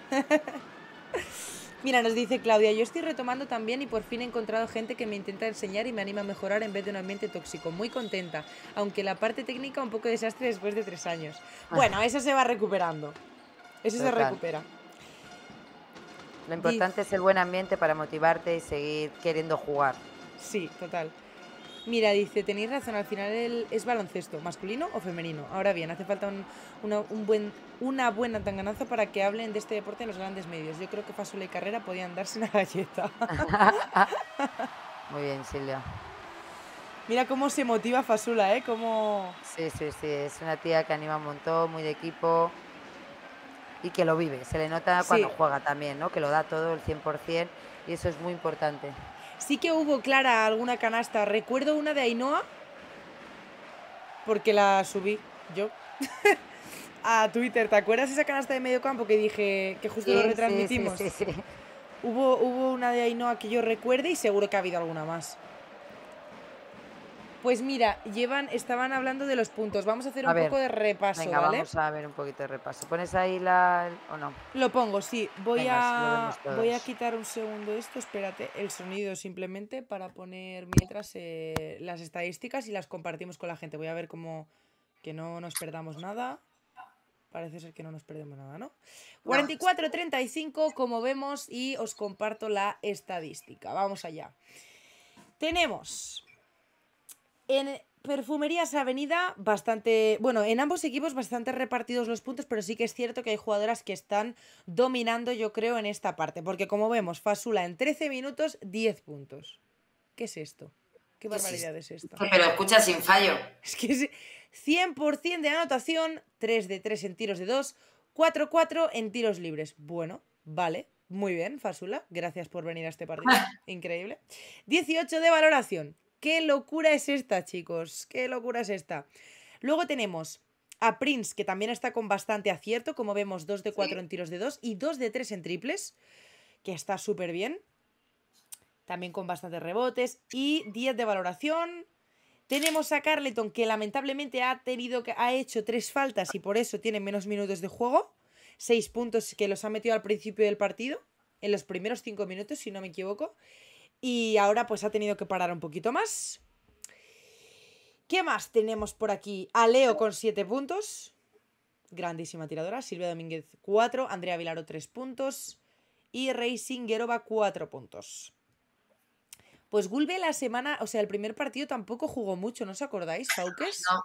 [SPEAKER 2] Mira, nos dice Claudia, yo estoy retomando también y por fin he encontrado gente que me intenta enseñar y me anima a mejorar en vez de un ambiente tóxico. Muy contenta, aunque la parte técnica un poco desastre después de tres años. Bueno, eso se va recuperando. Eso se
[SPEAKER 1] total.
[SPEAKER 2] recupera.
[SPEAKER 1] Lo
[SPEAKER 2] Dice,
[SPEAKER 1] importante es el buen ambiente para motivarte y seguir queriendo jugar.
[SPEAKER 2] sí, total. Mira, dice, tenéis razón, al final el, es baloncesto, masculino o femenino. Ahora bien, hace falta un, una, un buen, una buena tanganazo para que hablen de este deporte en los grandes medios. Yo creo que Fasula y Carrera podían darse una galleta.
[SPEAKER 1] Muy bien, Silvia.
[SPEAKER 2] Mira cómo se motiva Fasula, ¿eh? Cómo...
[SPEAKER 1] Sí, sí, sí, es una tía que anima un montón, muy de equipo y que lo vive. Se le nota cuando
[SPEAKER 2] Sí,
[SPEAKER 1] juega también, ¿no? Que lo da todo el cien por cien y eso es muy importante.
[SPEAKER 2] sí que hubo, Clara, alguna canasta. Recuerdo una de Ainhoa, porque la subí yo a Twitter. ¿Te acuerdas esa canasta de medio campo que dije que justo lo
[SPEAKER 1] Sí, sí, sí,
[SPEAKER 2] retransmitimos?
[SPEAKER 1] sí, sí.
[SPEAKER 2] Hubo, hubo una de Ainhoa que yo recuerde y seguro que ha habido alguna más. Pues mira, llevan, estaban hablando de los puntos. Vamos a hacer
[SPEAKER 1] A
[SPEAKER 2] un
[SPEAKER 1] ver,
[SPEAKER 2] poco de repaso,
[SPEAKER 1] venga,
[SPEAKER 2] ¿vale?
[SPEAKER 1] vamos a ver un poquito de repaso. ¿Pones ahí la o no?
[SPEAKER 2] Lo pongo, sí. Voy
[SPEAKER 1] Venga, así lo
[SPEAKER 2] a,
[SPEAKER 1] vemos
[SPEAKER 2] voy a
[SPEAKER 1] todos.
[SPEAKER 2] quitar un segundo esto. Espérate, el sonido simplemente para poner mientras eh, las estadísticas y las compartimos con la gente. Voy a ver cómo que no nos perdamos nada. Parece ser que no nos perdemos nada, ¿no? cuarenta y cuatro treinta y cinco, como vemos, y os comparto la estadística. Vamos allá. Tenemos en Perfumerías Avenida bastante, bueno, en ambos equipos bastante repartidos los puntos, pero sí que es cierto que hay jugadoras que están dominando, yo creo, en esta parte, porque como vemos, Fasula en trece minutos, diez puntos. ¿Qué es esto? ¿Qué barbaridad es esta?
[SPEAKER 3] Que me lo escucha sin fallo.
[SPEAKER 2] Es que es cien por ciento de anotación, tres de tres en tiros de dos, cuatro cuatro en tiros libres. Bueno, vale, muy bien, Fasula, gracias por venir a este partido, increíble. dieciocho de valoración. ¿Qué locura es esta, chicos? ¿Qué locura es esta? Luego tenemos a Prince, que también está con bastante acierto, como vemos, dos de cuatro
[SPEAKER 3] Sí.
[SPEAKER 2] en tiros de dos y dos de tres en triples, que está súper bien. También con bastantes rebotes y diez de valoración. Tenemos a Carleton, que lamentablemente ha tenido que ha hecho tres faltas y por eso tiene menos minutos de juego. Seis puntos que los ha metido al principio del partido, en los primeros cinco minutos, si no me equivoco. Y ahora pues ha tenido que parar un poquito más. ¿Qué más tenemos por aquí? A Leo con siete puntos. Grandísima tiradora. Silvia Domínguez cuatro. Andrea Vilaro tres puntos. Y Racing Guerova cuatro puntos. Pues Gulbe la semana, o sea, el primer partido tampoco jugó mucho, ¿no os acordáis, Fauques?
[SPEAKER 3] No.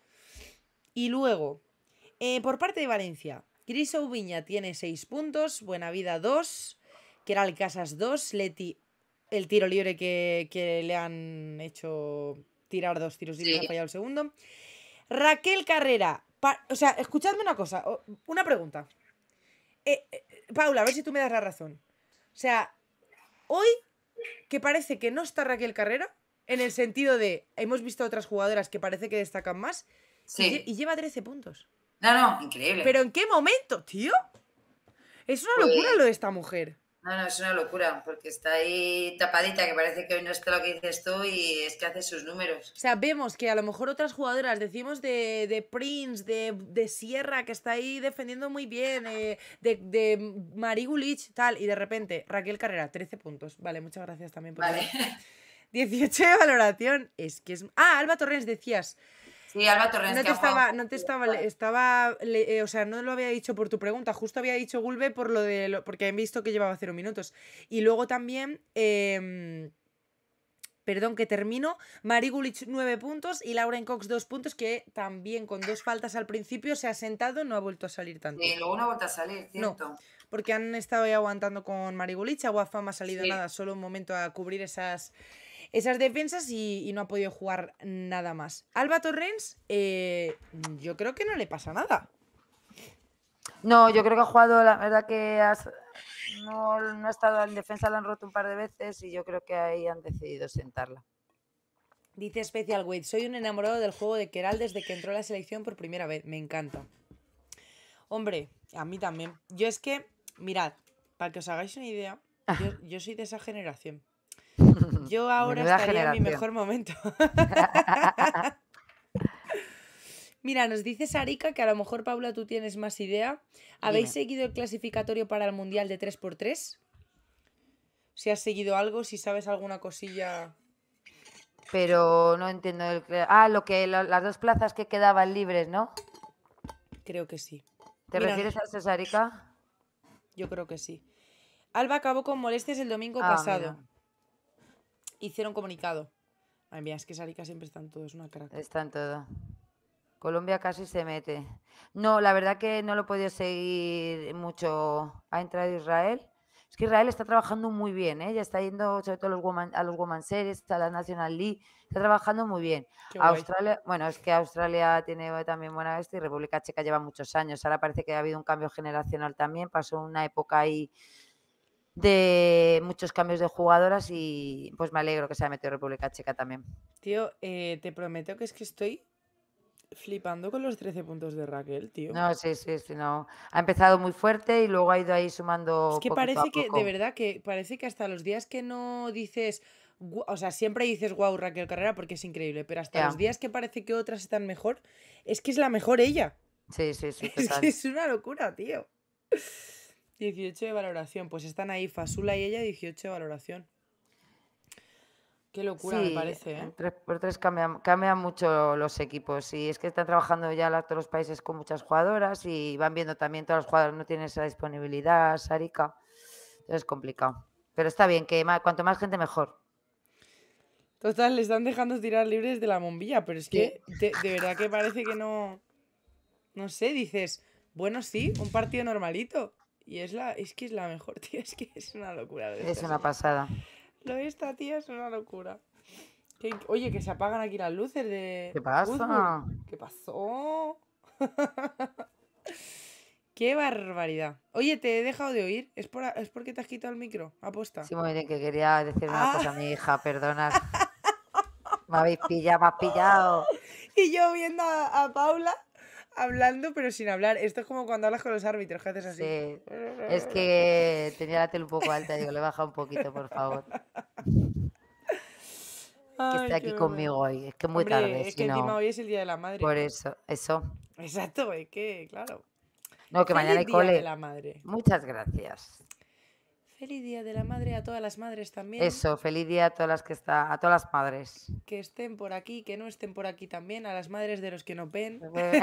[SPEAKER 2] Y luego, eh, por parte de Valencia, Cris Oubiña tiene seis puntos, Buenavida dos, Keral Casas dos, Leti el tiro libre que, que le han hecho tirar dos tiros libres,
[SPEAKER 3] Sí.
[SPEAKER 2] ha fallado el segundo. Raquel Carrera, pa- o sea, escuchadme una cosa, o- una pregunta. Eh, eh, Paula, a ver si tú me das la razón. O sea, hoy que parece que no está Raquel Carrera, en el sentido de, hemos visto a otras jugadoras que parece que destacan más, y, lle-
[SPEAKER 3] Sí.
[SPEAKER 2] y lleva trece puntos.
[SPEAKER 3] No, no, increíble.
[SPEAKER 2] ¿Pero en qué momento, tío? Es una
[SPEAKER 3] Pues-
[SPEAKER 2] locura lo de esta mujer.
[SPEAKER 3] No, no, es una locura, porque está ahí tapadita, que parece que hoy no está lo que dices tú y es que hace sus números.
[SPEAKER 2] O sea, vemos que a lo mejor otras jugadoras, decimos de, de Prince, de, de Sierra, que está ahí defendiendo muy bien, eh, de, de Mari Gulich, tal, y de repente Raquel Carrera, trece puntos. Vale, muchas gracias también por
[SPEAKER 3] Vale.
[SPEAKER 2] eso. dieciocho de valoración. Es que es... Ah, Alba Torrens, decías.
[SPEAKER 3] Sí, Alba Torrens.
[SPEAKER 2] No te estaba, no te estaba, estaba le, eh, o sea, no lo había dicho por tu pregunta, justo había dicho Gulbe por lo de, lo, porque he visto que llevaba cero minutos. Y luego también, eh, perdón que termino, Mari Gulich nueve puntos y Lauren Cox dos puntos, que también con dos faltas al principio se ha sentado, no ha vuelto a salir tanto.
[SPEAKER 3] Sí, luego no ha vuelto a salir, cierto.
[SPEAKER 2] No, porque han estado ahí aguantando con Mari Gulich, Aguafam ha salido sí. nada, solo un momento a cubrir esas... esas defensas y, y no ha podido jugar nada más. Alba Torrens, eh, yo creo que no le pasa nada.
[SPEAKER 1] No, yo creo que ha jugado, la verdad que has, no, no ha estado en defensa, la han roto un par de veces y yo creo que ahí han decidido sentarla.
[SPEAKER 2] Dice Special Weight, soy un enamorado del juego de Keral desde que entró a la selección por primera vez, me encanta. Hombre, a mí también. Yo es que, mirad, para que os hagáis una idea, yo, yo soy de esa generación. Yo ahora Menuda estaría generación. En mi mejor momento. Mira, nos dice Sarika que a lo mejor, Paula, tú tienes más idea. ¿Habéis Dime. seguido el clasificatorio para el Mundial de tres por tres? Si has seguido algo, si sabes alguna cosilla...
[SPEAKER 1] Pero no entiendo. El... Ah, lo que lo, las dos plazas que quedaban libres, ¿no?
[SPEAKER 2] Creo que sí.
[SPEAKER 1] ¿Te Mira, refieres a eso, Sarika?
[SPEAKER 2] Yo creo que sí. Alba acabó con molestias el domingo ah, pasado. Mira. Hicieron comunicado. Ay, mira, es que Sarika siempre está en todo, es una crack.
[SPEAKER 1] Está en todo. Colombia casi se mete. No, la verdad que no lo he podido seguir mucho. Ha entrado Israel. Es que Israel está trabajando muy bien, ¿eh? Ya está yendo sobre todo a los Woman, a los Woman Series, a la National League. Está trabajando muy bien. Australia, bueno, es que Australia tiene también buena bestia y República Checa lleva muchos años. Ahora parece que ha habido un cambio generacional también. Pasó una época ahí de muchos cambios de jugadoras y pues me alegro que se haya metido República Checa también.
[SPEAKER 2] Tío, eh, te prometo que es que estoy flipando con los trece puntos de Raquel, tío.
[SPEAKER 1] No, sí, sí, sí, no. Ha empezado muy fuerte y luego ha ido ahí sumando.
[SPEAKER 2] Es que parece que, de verdad, que parece que hasta los días que no dices, o sea, siempre dices guau, Raquel Carrera porque es increíble, pero hasta yeah. los días que parece que otras están mejor, es que es la mejor ella.
[SPEAKER 1] Sí, sí, sí.
[SPEAKER 2] Es que es una locura, tío. dieciocho de valoración, pues están ahí Fasula y ella, dieciocho de valoración. Qué locura, sí, me parece, ¿eh?
[SPEAKER 1] tres por tres cambian, cambian mucho los equipos y es que están trabajando ya todos los países con muchas jugadoras y van viendo también todas las jugadoras no tienen esa disponibilidad, Sarika, entonces es complicado. Pero está bien, que más, cuanto más gente mejor.
[SPEAKER 2] Total, le están dejando tirar libres de la bombilla, pero es que sí. de, de verdad que parece que no... No sé, dices, bueno, sí, un partido normalito. Y es la es que es la mejor, tío, es que es una locura.
[SPEAKER 1] Es una semana. pasada.
[SPEAKER 2] Lo de esta tía es una locura. Que, oye, que se apagan aquí las luces de...
[SPEAKER 1] ¿Qué pasa?
[SPEAKER 2] Fútbol. ¿Qué pasó? Qué barbaridad. Oye, te he dejado de oír. ¿Es, por, ¿Es porque te has quitado el micro? Aposta.
[SPEAKER 1] Sí, muy bien, que quería decir una ah. cosa a mi hija, perdonad. Me habéis pillado, me has pillado.
[SPEAKER 2] Y yo viendo a, a Paula... hablando pero sin hablar. Esto es como cuando hablas con los árbitros, que haces así.
[SPEAKER 1] Sí, es que tenía la tele un poco alta, digo, le baja un poquito, por favor. Ay, que esté aquí conmigo hoy, es que muy
[SPEAKER 2] Hombre,
[SPEAKER 1] tarde.
[SPEAKER 2] Es
[SPEAKER 1] si
[SPEAKER 2] que
[SPEAKER 1] no,
[SPEAKER 2] encima hoy es el Día de la Madre.
[SPEAKER 1] Por eso, eso.
[SPEAKER 2] Exacto, es que, claro.
[SPEAKER 1] No, que mañana hay cole.
[SPEAKER 2] Día de la Madre.
[SPEAKER 1] Muchas gracias.
[SPEAKER 2] Feliz Día de la Madre a todas las madres también.
[SPEAKER 1] Eso, feliz día a todas las que está, a todas las madres.
[SPEAKER 2] Que estén por aquí, que no estén por aquí también, a las madres de los que nos ven.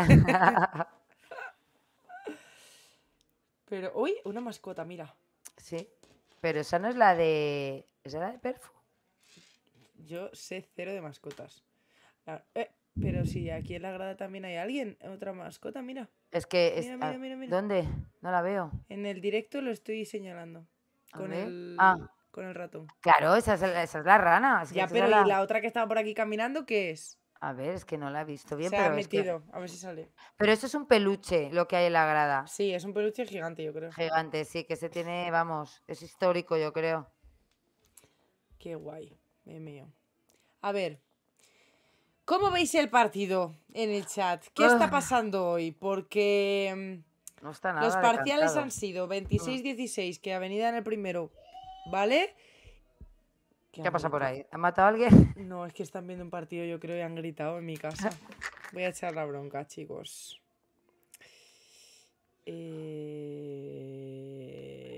[SPEAKER 2] Pero, uy, una mascota, mira.
[SPEAKER 1] Sí, pero esa no es la de... ¿Esa es la de Perfum?
[SPEAKER 2] Yo sé cero de mascotas. Eh, pero si aquí en la grada también hay alguien, otra mascota, mira.
[SPEAKER 1] Es que...
[SPEAKER 2] Mira,
[SPEAKER 1] es...
[SPEAKER 2] mira, mira, mira.
[SPEAKER 1] ¿Dónde? No la veo.
[SPEAKER 2] En el directo lo estoy señalando. Con el,
[SPEAKER 1] ah.
[SPEAKER 2] con el ratón.
[SPEAKER 1] Claro, esa es, esa es la rana. Es
[SPEAKER 2] ya, pero
[SPEAKER 1] la...
[SPEAKER 2] ¿y la otra que estaba por aquí caminando qué es?
[SPEAKER 1] A ver, es que no la he visto bien.
[SPEAKER 2] Se
[SPEAKER 1] pero
[SPEAKER 2] ha metido,
[SPEAKER 1] es que...
[SPEAKER 2] a ver si sale.
[SPEAKER 1] Pero eso es un peluche, lo que hay en la grada.
[SPEAKER 2] Sí, es un peluche gigante, yo creo.
[SPEAKER 1] Gigante, sí, que se tiene, vamos, es histórico, yo creo.
[SPEAKER 2] Qué guay, me mío. A ver, ¿cómo veis el partido en el chat? ¿Qué está pasando hoy? Porque...
[SPEAKER 1] No está nada
[SPEAKER 2] los parciales
[SPEAKER 1] decantado.
[SPEAKER 2] Han sido veintiséis dieciséis, que Avenida en el primero, ¿vale?
[SPEAKER 1] ¿Qué, ¿Qué pasa por ahí? ¿Han matado a alguien?
[SPEAKER 2] No, es que están viendo un partido, yo creo, y han gritado en mi casa. Voy a echar la bronca, chicos.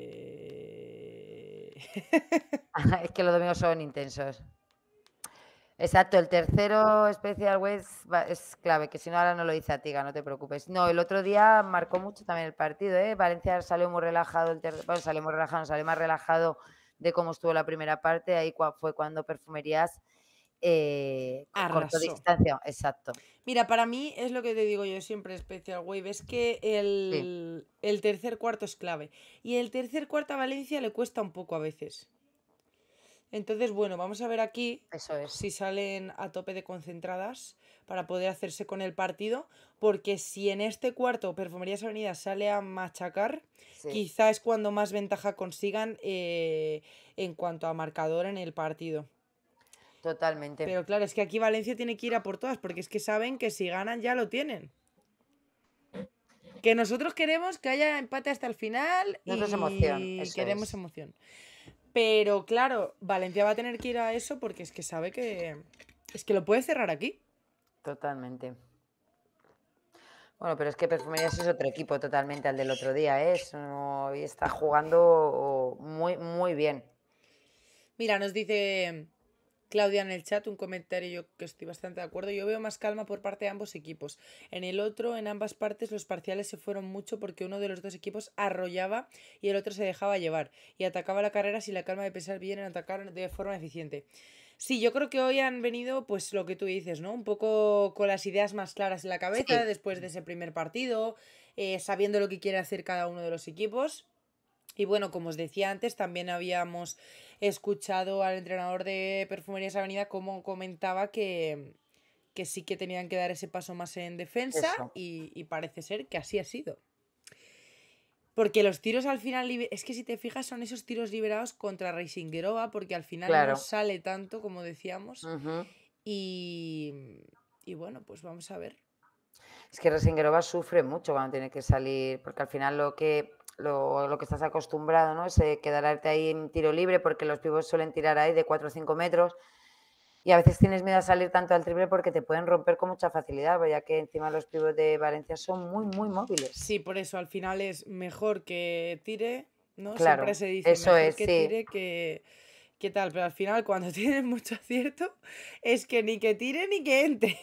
[SPEAKER 2] Eh...
[SPEAKER 1] Es que los domingos son intensos. Exacto, el tercero Special Ways es clave, que si no ahora no lo dice Atiga, no te preocupes. No, el otro día marcó mucho también el partido, ¿eh? Valencia salió muy relajado, el tercer, bueno, salió muy relajado, salió más relajado de cómo estuvo la primera parte, ahí fue cuando Perfumerías eh, cortó distancia, exacto.
[SPEAKER 2] Mira, para mí es lo que te digo yo siempre, Special Wave, es que el, sí. el tercer cuarto es clave. Y el tercer cuarto a Valencia le cuesta un poco a veces. Entonces, bueno, vamos a ver aquí
[SPEAKER 1] Eso es.
[SPEAKER 2] si salen a tope de concentradas para poder hacerse con el partido, porque si en este cuarto Perfumerías Avenida sale a machacar, sí. quizá es cuando más ventaja consigan eh, en cuanto a marcador en el partido.
[SPEAKER 1] Totalmente.
[SPEAKER 2] Pero claro, es que aquí Valencia tiene que ir a por todas, porque es que saben que si ganan ya lo tienen. Que nosotros queremos que haya empate hasta el final y
[SPEAKER 1] emoción,
[SPEAKER 2] queremos
[SPEAKER 1] es.
[SPEAKER 2] emoción. Pero claro, Valencia va a tener que ir a eso porque es que sabe que es que lo puede cerrar aquí.
[SPEAKER 1] Totalmente. Bueno, pero es que Perfumerías es otro equipo totalmente al del otro día, ¿eh? Eso, y está jugando muy, muy bien.
[SPEAKER 2] Mira, nos dice Claudia en el chat un comentario yo que estoy bastante de acuerdo. Yo veo más calma por parte de ambos equipos. En el otro, en ambas partes, los parciales se fueron mucho porque uno de los dos equipos arrollaba y el otro se dejaba llevar y atacaba la carrera sin la calma de pensar bien en atacar de forma eficiente. Sí, yo creo que hoy han venido, pues lo que tú dices, ¿no? Un poco con las ideas más claras en la cabeza, sí. después de ese primer partido, eh, sabiendo lo que quiere hacer cada uno de los equipos. Y bueno, como os decía antes, también habíamos escuchado al entrenador de Perfumerías Avenida como comentaba que, que sí que tenían que dar ese paso más en defensa y, y parece ser que así ha sido. Porque los tiros al final, es que si te fijas son esos tiros liberados contra Racing Gueroba, porque al final claro. no sale tanto como decíamos. Uh-huh. y, y bueno, pues vamos a ver.
[SPEAKER 1] Es que Racing Gueroba sufre mucho cuando tiene que salir, porque al final lo que... Lo, lo que estás acostumbrado, ¿no? Es eh, quedarte ahí en tiro libre porque los pibos suelen tirar ahí de cuatro o cinco metros y a veces tienes miedo a salir tanto al triple porque te pueden romper con mucha facilidad, ya que encima los pibos de Valencia son muy, muy móviles.
[SPEAKER 2] Sí, por eso al final es mejor que tire, ¿no?
[SPEAKER 1] Claro,
[SPEAKER 2] siempre se dice
[SPEAKER 1] eso
[SPEAKER 2] mejor
[SPEAKER 1] es,
[SPEAKER 2] que
[SPEAKER 1] sí.
[SPEAKER 2] tire que, que tal, pero al final cuando tienes mucho acierto es que ni que tire ni que entre.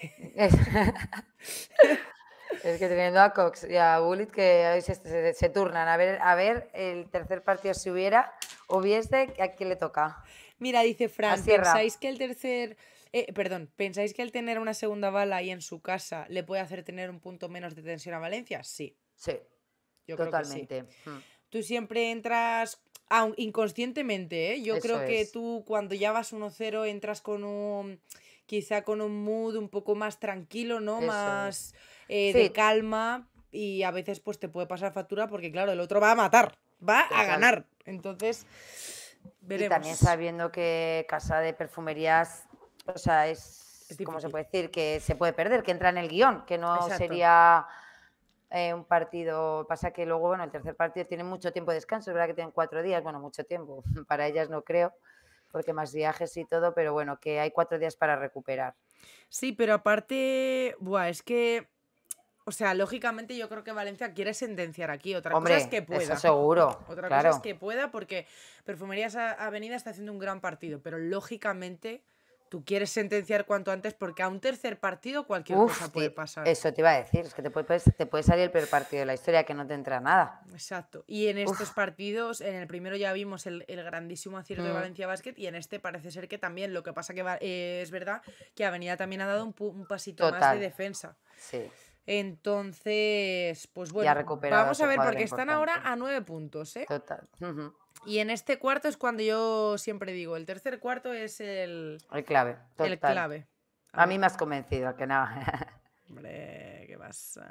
[SPEAKER 1] Es que teniendo a Cox y a Bullitt que hoy se, se, se turnan a ver, a ver el tercer partido si hubiera, hubiese, ¿a quién le toca?
[SPEAKER 2] Mira, dice Fran, ¿pensáis que el tercer... Eh, perdón, ¿pensáis que el tener una segunda bala ahí en su casa le puede hacer tener un punto menos de tensión a Valencia? Sí.
[SPEAKER 1] Sí,
[SPEAKER 2] yo
[SPEAKER 1] totalmente.
[SPEAKER 2] Creo que sí. Hmm. Tú siempre entras... Ah, inconscientemente, ¿eh? Yo
[SPEAKER 1] Eso
[SPEAKER 2] creo que
[SPEAKER 1] es.
[SPEAKER 2] tú cuando ya vas uno cero entras con un... Quizá con un mood un poco más tranquilo, ¿no?
[SPEAKER 1] Eso
[SPEAKER 2] más...
[SPEAKER 1] es.
[SPEAKER 2] Eh, sí. De calma y a veces pues te puede pasar factura porque claro, el otro va a matar, va Total. a ganar, entonces veremos.
[SPEAKER 1] Y también sabiendo que Casa de Perfumerías, o sea, es, es como se puede decir, que se puede perder, que entra en el guión, que no Exacto. sería eh, un partido, pasa que luego, bueno, el tercer partido tiene mucho tiempo de descanso, es verdad que tienen cuatro días, bueno, mucho tiempo, para ellas no creo, porque más viajes y todo, pero bueno, que hay cuatro días para recuperar.
[SPEAKER 2] Sí, pero aparte, buah, es que o sea, lógicamente yo creo que Valencia quiere sentenciar aquí. Otra
[SPEAKER 1] Hombre,
[SPEAKER 2] cosa es que pueda.
[SPEAKER 1] Eso seguro.
[SPEAKER 2] Otra
[SPEAKER 1] claro.
[SPEAKER 2] cosa es que pueda porque Perfumerías Avenida está haciendo un gran partido. Pero lógicamente tú quieres sentenciar cuanto antes porque a un tercer partido cualquier Uf, cosa puede pasar.
[SPEAKER 1] Eso te iba a decir. Es que te puede, te puede salir el peor partido de la historia que no te entra nada.
[SPEAKER 2] Exacto. Y en estos Uf. partidos, en el primero ya vimos el, el grandísimo acierto mm. de Valencia Basket y en este parece ser que también. Lo que pasa que eh, es verdad que Avenida también ha dado un, un pasito Total. más de defensa.
[SPEAKER 1] Sí.
[SPEAKER 2] Entonces, pues bueno, vamos a ver porque están
[SPEAKER 1] importante.
[SPEAKER 2] ahora a nueve puntos, ¿eh?
[SPEAKER 1] Total. Uh-huh.
[SPEAKER 2] Y en este cuarto es cuando yo siempre digo, el tercer cuarto es el...
[SPEAKER 1] El clave. Total.
[SPEAKER 2] El clave.
[SPEAKER 1] A, a mí me has convencido, que no.
[SPEAKER 2] Hombre, ¿qué pasa?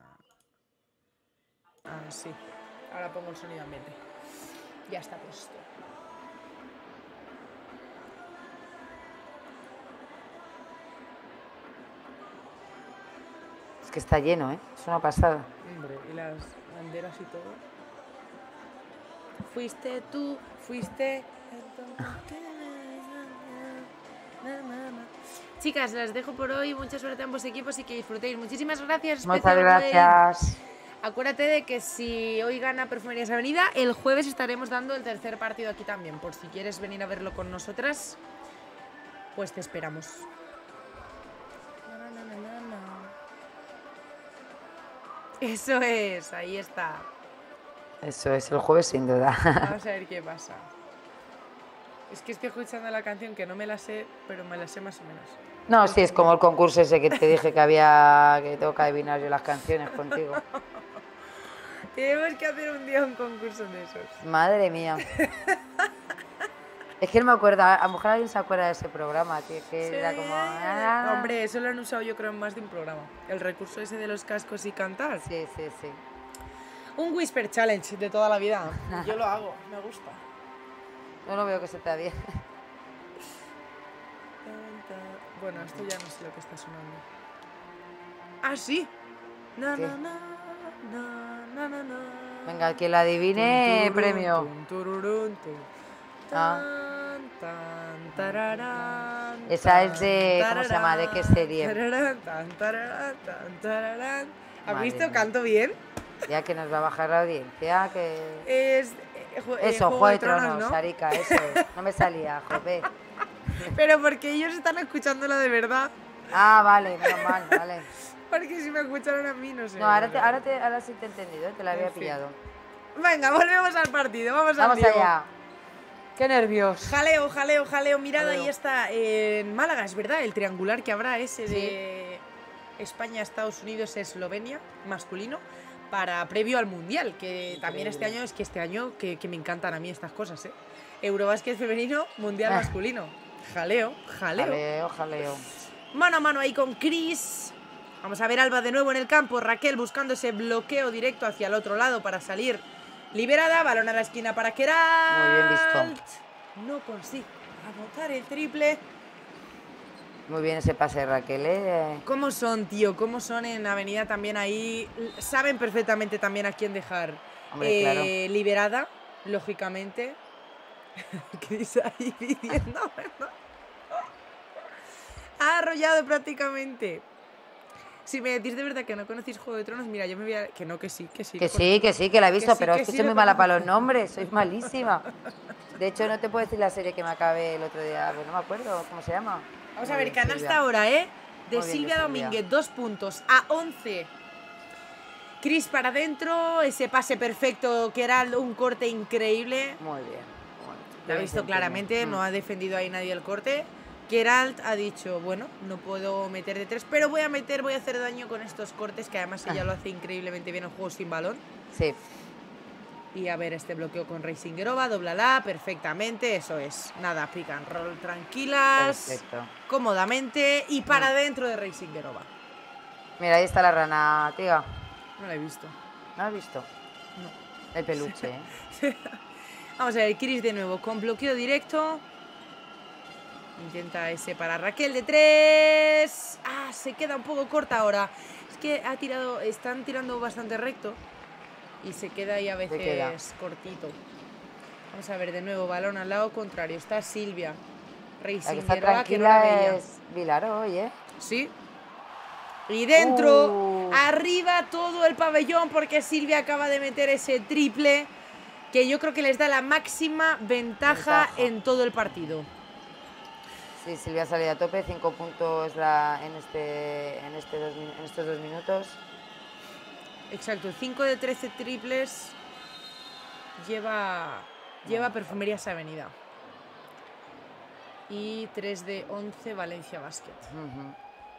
[SPEAKER 2] Ah, sí. Ahora pongo el sonido ambiente. Ya está puesto.
[SPEAKER 1] Que está lleno, ¿eh? Es una pasada.
[SPEAKER 2] Hombre, y las banderas y todo. Fuiste tú, fuiste... Chicas, las dejo por hoy. Mucha suerte a ambos equipos y que disfrutéis. Muchísimas gracias.
[SPEAKER 1] Muchas gracias.
[SPEAKER 2] Acuérdate de que si hoy gana Perfumerías Avenida, el jueves estaremos dando el tercer partido aquí también. Por si quieres venir a verlo con nosotras. pues te esperamos. Eso es, ahí está.
[SPEAKER 1] Eso es, el jueves sin duda.
[SPEAKER 2] Vamos a ver qué pasa. Es que estoy escuchando la canción que no me la sé, pero me la sé más o menos.
[SPEAKER 1] No, sí, es como el concurso ese que te dije que había, que tengo que adivinar yo las canciones contigo.
[SPEAKER 2] Tenemos que hacer un día un concurso de esos.
[SPEAKER 1] Madre mía. Es que no me acuerdo, a lo mejor alguien se acuerda de ese programa, tío, que
[SPEAKER 2] Sí.
[SPEAKER 1] era como... ah.
[SPEAKER 2] Hombre, eso lo han usado yo creo en más de un programa. El recurso ese de los cascos y cantar.
[SPEAKER 1] Sí, sí, sí.
[SPEAKER 2] Un Whisper Challenge de toda la vida. Yo lo hago, me gusta.
[SPEAKER 1] No lo veo que se te da bien.
[SPEAKER 2] Bueno, esto ya no sé lo que está sonando. Ah, sí. Na,
[SPEAKER 1] ¿Qué?
[SPEAKER 2] na, na, na, na, na, na.
[SPEAKER 1] Venga, quien la adivine,
[SPEAKER 2] Tun, tururún,
[SPEAKER 1] premio.
[SPEAKER 2] tun, tururún, tun.
[SPEAKER 1] Ah.
[SPEAKER 2] Tan, tan, tararán,
[SPEAKER 1] Esa es
[SPEAKER 2] tan,
[SPEAKER 1] de- ¿cómo se llama? ¿De qué
[SPEAKER 2] tararán,
[SPEAKER 1] serie?
[SPEAKER 2] tararán, tan, tararán, tan, tararán. ¿Has
[SPEAKER 1] Madre
[SPEAKER 2] visto?
[SPEAKER 1] mía.
[SPEAKER 2] ¿Canto bien?
[SPEAKER 1] Ya que nos va a bajar la audiencia, que...
[SPEAKER 2] Es eh, ju- eh,
[SPEAKER 1] Eso,
[SPEAKER 2] Juego de Tronos, ¿no?
[SPEAKER 1] Sarica, eso es. No me salía, jope.
[SPEAKER 2] Pero porque ellos están escuchándola de verdad.
[SPEAKER 1] Ah, vale, menos mal, vale.
[SPEAKER 2] Porque si me escucharon a mí, no sé.
[SPEAKER 1] No, ahora, te, ahora, te, ahora sí te he entendido, te la había
[SPEAKER 2] En fin.
[SPEAKER 1] pillado.
[SPEAKER 2] Venga, volvemos al partido. Vamos, al
[SPEAKER 1] Vamos
[SPEAKER 2] lío.
[SPEAKER 1] allá. Qué nervios.
[SPEAKER 2] Jaleo, jaleo, jaleo. Mirad,
[SPEAKER 1] Jaleo.
[SPEAKER 2] ahí está en Málaga, es verdad, el triangular que habrá ese de España, Estados Unidos, Eslovenia, masculino, para previo al Mundial, que también este
[SPEAKER 1] Increíble.
[SPEAKER 2] año, es que este año, que, que me encantan a mí estas cosas, ¿eh? Eurobásquet femenino, Mundial
[SPEAKER 1] Ah.
[SPEAKER 2] masculino. Jaleo, jaleo.
[SPEAKER 1] Jaleo, jaleo.
[SPEAKER 2] Mano a mano ahí con Chris. Vamos a ver Alba de nuevo en el campo. Raquel buscando ese bloqueo directo hacia el otro lado para salir liberada. Balón a la esquina para Queralt.
[SPEAKER 1] Muy bien visto.
[SPEAKER 2] No consigue anotar el triple.
[SPEAKER 1] Muy bien ese pase de Raquel, ¿eh?
[SPEAKER 2] ¿Cómo son, tío? ¿Cómo son en Avenida también ahí? Saben perfectamente también a quién dejar
[SPEAKER 1] Hombre,
[SPEAKER 2] eh,
[SPEAKER 1] claro.
[SPEAKER 2] liberada, lógicamente. Chris ahí pidiendo. Ha arrollado prácticamente. Si me decís de verdad que no conocéis Juego de Tronos, mira, yo me voy a... Que no, que sí, que sí.
[SPEAKER 1] Que
[SPEAKER 2] lo
[SPEAKER 1] sí, que sí, que la he visto,
[SPEAKER 2] Que sí,
[SPEAKER 1] pero
[SPEAKER 2] que
[SPEAKER 1] es que
[SPEAKER 2] sí,
[SPEAKER 1] soy
[SPEAKER 2] lo
[SPEAKER 1] muy mala
[SPEAKER 2] conozco.
[SPEAKER 1] para los nombres, soy malísima. De hecho, no te puedo decir la serie que me acabé el otro día, pues no me acuerdo cómo se llama.
[SPEAKER 2] Vamos
[SPEAKER 1] Muy
[SPEAKER 2] a ver,
[SPEAKER 1] bien,
[SPEAKER 2] canasta
[SPEAKER 1] Silvia.
[SPEAKER 2] ahora, ¿eh? De
[SPEAKER 1] Muy bien,
[SPEAKER 2] Silvia
[SPEAKER 1] de Silvia.
[SPEAKER 2] Domínguez, dos puntos a once. Chris para adentro, ese pase perfecto, que era un corte increíble.
[SPEAKER 1] Muy bien. Bueno,
[SPEAKER 2] Lo ha
[SPEAKER 1] bien
[SPEAKER 2] visto
[SPEAKER 1] sentido.
[SPEAKER 2] claramente,
[SPEAKER 1] Mm.
[SPEAKER 2] no ha defendido ahí nadie el corte. Geralt ha dicho, bueno, no puedo meter de tres, pero voy a meter, voy a hacer daño con estos cortes, que además ella
[SPEAKER 1] Ah.
[SPEAKER 2] lo hace increíblemente bien en juego sin balón.
[SPEAKER 1] Sí,
[SPEAKER 2] Y a ver este bloqueo con Reisingerova, doblala perfectamente, eso es. Nada, pick and roll tranquilas,
[SPEAKER 1] perfecto.
[SPEAKER 2] cómodamente y para
[SPEAKER 1] Mm.
[SPEAKER 2] dentro de Reisingerova.
[SPEAKER 1] Mira, ahí está la rana, tía.
[SPEAKER 2] No la he visto.
[SPEAKER 1] ¿No has visto?
[SPEAKER 2] No.
[SPEAKER 1] El peluche, ¿eh?
[SPEAKER 2] Vamos a ver, Chris de nuevo con bloqueo directo. Intenta ese para Raquel de tres. Ah, se queda un poco corta ahora. Es que ha tirado, están tirando bastante recto y se queda ahí a
[SPEAKER 1] Se
[SPEAKER 2] veces
[SPEAKER 1] queda.
[SPEAKER 2] cortito. Vamos a ver de nuevo, balón al lado contrario. Está Silvia.
[SPEAKER 1] La que está
[SPEAKER 2] Reisingerova, que no la
[SPEAKER 1] tranquila
[SPEAKER 2] veía.
[SPEAKER 1] es Vilar hoy, ¿eh?
[SPEAKER 2] Sí. Y dentro,
[SPEAKER 1] Uh.
[SPEAKER 2] arriba todo el pabellón porque Silvia acaba de meter ese triple que yo creo que les da la máxima ventaja,
[SPEAKER 1] Ventaja.
[SPEAKER 2] en todo el partido.
[SPEAKER 1] Sí, Silvia ha salido a tope, cinco puntos la, en, este, en, este dos, min- en estos dos minutos.
[SPEAKER 2] Exacto, cinco de trece triples lleva, lleva Perfumerías Avenida. Y tres de once Valencia Basket.
[SPEAKER 1] Ujú.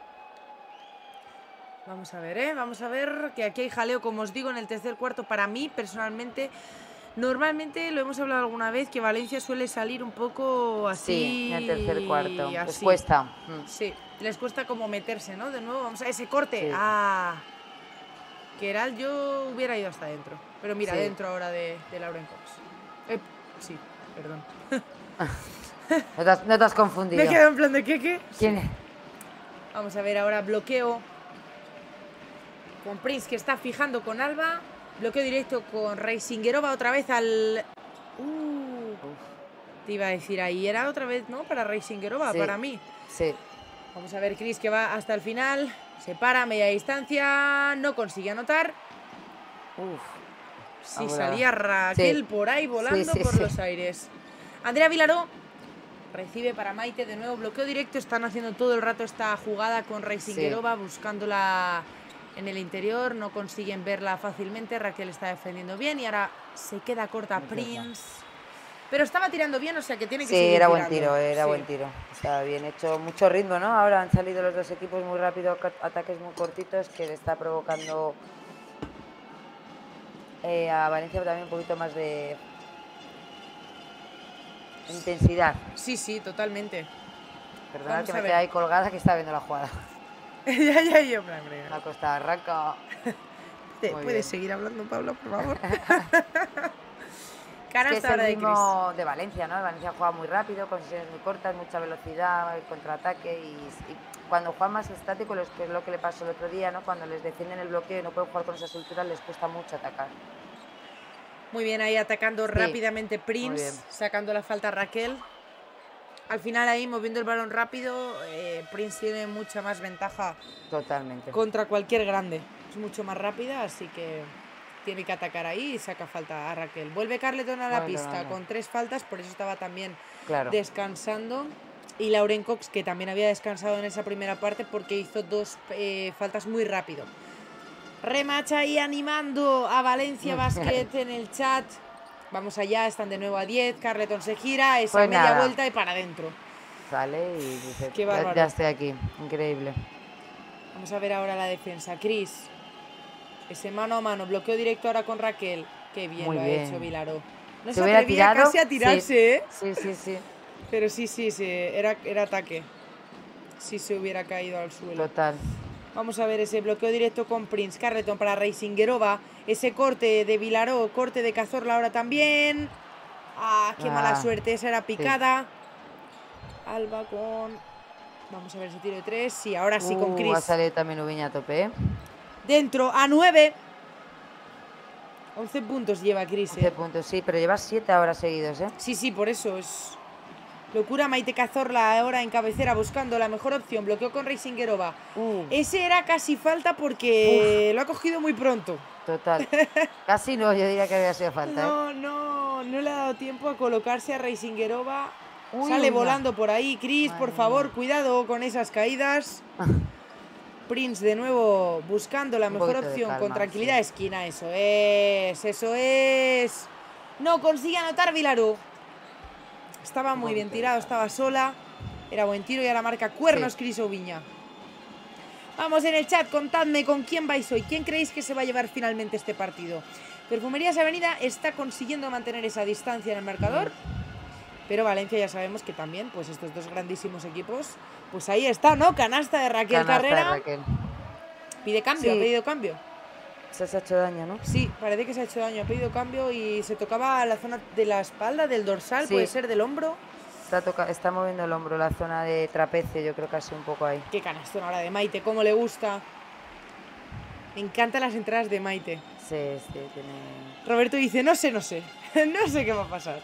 [SPEAKER 2] Vamos a ver, ¿eh? Vamos a ver que aquí hay jaleo, como os digo, en el tercer cuarto. Para mí, personalmente, normalmente lo hemos hablado alguna vez, que Valencia suele salir un poco así.
[SPEAKER 1] Sí, en el tercer cuarto. Les
[SPEAKER 2] así.
[SPEAKER 1] cuesta. Mm.
[SPEAKER 2] Sí, les cuesta como meterse, ¿no? De nuevo, vamos a ese corte.
[SPEAKER 1] Sí.
[SPEAKER 2] Ah, que era yo hubiera ido hasta adentro. Pero mira,
[SPEAKER 1] Sí.
[SPEAKER 2] dentro ahora de, de Lauren Cox. Eh, sí, perdón.
[SPEAKER 1] No te has, no te has confundido.
[SPEAKER 2] Me quedo en plan de qué, qué.
[SPEAKER 1] ¿Quién es?
[SPEAKER 2] Vamos a ver ahora bloqueo con Prince, que está fijando con Alba. Bloqueo directo con Reisingerova otra vez al... Uh, te iba a decir ahí, era otra vez, ¿no? Para Reisingerova,
[SPEAKER 1] Sí.
[SPEAKER 2] para mí.
[SPEAKER 1] Sí.
[SPEAKER 2] Vamos a ver Chris, que va hasta el final. Se para a media distancia. No consigue anotar.
[SPEAKER 1] Uf.
[SPEAKER 2] Sí,
[SPEAKER 1] Ahora.
[SPEAKER 2] salía Raquel
[SPEAKER 1] Sí.
[SPEAKER 2] por ahí volando
[SPEAKER 1] Sí, sí,
[SPEAKER 2] por
[SPEAKER 1] sí.
[SPEAKER 2] los aires. Andrea Vilaró. Recibe para Maite, de nuevo bloqueo directo. Están haciendo todo el rato esta jugada con Reisingerova, sí. buscándola en el interior. No consiguen verla fácilmente. Raquel está defendiendo bien y ahora se queda corta Me Prince. Queda. Pero estaba tirando bien, o sea que tiene que
[SPEAKER 1] sí,
[SPEAKER 2] seguir
[SPEAKER 1] era
[SPEAKER 2] tirando.
[SPEAKER 1] buen tiro, era sí. buen tiro. Estaba bien hecho, mucho ritmo, ¿no? Ahora han salido los dos equipos muy rápido, ataques muy cortitos que le está provocando eh, a Valencia también un poquito más de intensidad.
[SPEAKER 2] Sí, sí, totalmente.
[SPEAKER 1] Perdona que me quede ahí colgada que está viendo la jugada.
[SPEAKER 2] ya, ya, yo, hombre.
[SPEAKER 1] La costa arranca.
[SPEAKER 2] ¿Puedes seguir hablando, Pablo, por favor?
[SPEAKER 1] Es que es el ritmo de, de Valencia, ¿no? Valencia juega muy rápido, con sesiones muy cortas, mucha velocidad, contraataque y, y cuando juegan más estático, que es lo que le pasó el otro día, ¿no? Cuando les defienden el bloqueo y no pueden jugar con esas alturas, les cuesta mucho atacar.
[SPEAKER 2] Muy bien, ahí atacando sí, rápidamente Prince, sacando la falta a Raquel. Al final ahí moviendo el balón rápido, eh, Prince tiene mucha más ventaja.
[SPEAKER 1] Totalmente.
[SPEAKER 2] Contra cualquier grande. Es mucho más rápida, así que tiene que atacar ahí y saca falta a Raquel. Vuelve Carleton a la bueno, pista no, no. con tres faltas, por eso estaba también claro. descansando. Y Lauren Cox, que también había descansado en esa primera parte porque hizo dos eh, faltas muy rápido. Remacha ahí animando a Valencia Basket en el chat. Vamos allá, están de nuevo a diez. Carleton se gira, esa pues media nada. vuelta y para adentro.
[SPEAKER 1] Sale y dice, Qué ya, ya estoy aquí. Increíble.
[SPEAKER 2] Vamos a ver ahora la defensa. Chris. Ese mano a mano, bloqueo directo ahora con Raquel. Qué bien Muy lo bien. ha hecho Vilaró. No se, se atrevía tirado? casi a tirarse,
[SPEAKER 1] sí.
[SPEAKER 2] ¿eh?
[SPEAKER 1] Sí, sí, sí.
[SPEAKER 2] Pero sí, sí, sí. Era, era ataque. Si se hubiera caído al suelo.
[SPEAKER 1] Total.
[SPEAKER 2] Vamos a ver ese bloqueo directo con Prince. Carleton para Reisingerova. Ese corte de Vilaró, corte de Cazorla ahora también. Ah, qué ah, mala suerte. Esa era picada. Sí. Alba con... Vamos a ver ese tiro de tres. Sí, ahora sí uh, con Chris.
[SPEAKER 1] Va a salir también Ubiña a tope, ¿eh?
[SPEAKER 2] Dentro, a nueve. once puntos lleva Chris.
[SPEAKER 1] once puntos, sí, pero lleva siete ahora seguidos, ¿eh?
[SPEAKER 2] Sí, sí, por eso es... Locura. Maite Cazorla ahora en cabecera buscando la mejor opción. Bloqueó con Reisingerova. Uh. Ese era casi falta porque Uf. lo ha cogido muy pronto.
[SPEAKER 1] Total. Casi no, yo diría que había sido falta.
[SPEAKER 2] No,
[SPEAKER 1] ¿eh?
[SPEAKER 2] no, no le ha dado tiempo a colocarse a Reisingerova. Uy, Sale una. volando por ahí. Chris, Madre por favor, mía. cuidado con esas caídas. Prince de nuevo buscando la mejor opción calma, con tranquilidad. Sí. Esquina, eso es, eso es. No consigue anotar Vilaró. Estaba muy bien tirado, estaba sola. Era buen tiro y ahora marca cuernos sí. Chris Ubiña. Vamos en el chat, contadme con quién vais hoy. ¿Quién creéis que se va a llevar finalmente este partido? Perfumerías Avenida está consiguiendo mantener esa distancia en el marcador. Pero Valencia ya sabemos que también, pues estos dos grandísimos equipos, pues ahí está, ¿no? Canasta de Raquel Canasta Carrera. De Raquel. Pide cambio, sí. ha pedido cambio.
[SPEAKER 1] Se ha hecho daño, ¿no?
[SPEAKER 2] Sí, parece que se ha hecho daño. Ha pedido cambio y se tocaba la zona de la espalda, del dorsal, sí. puede ser del hombro.
[SPEAKER 1] Está, toca está moviendo el hombro, la zona de trapecio, yo creo que ha sido un poco ahí.
[SPEAKER 2] Qué canastón ahora de Maite, cómo le gusta. Me encantan las entradas de Maite.
[SPEAKER 1] Sí, sí, tiene...
[SPEAKER 2] Roberto dice, no sé, no sé. no sé qué va a pasar.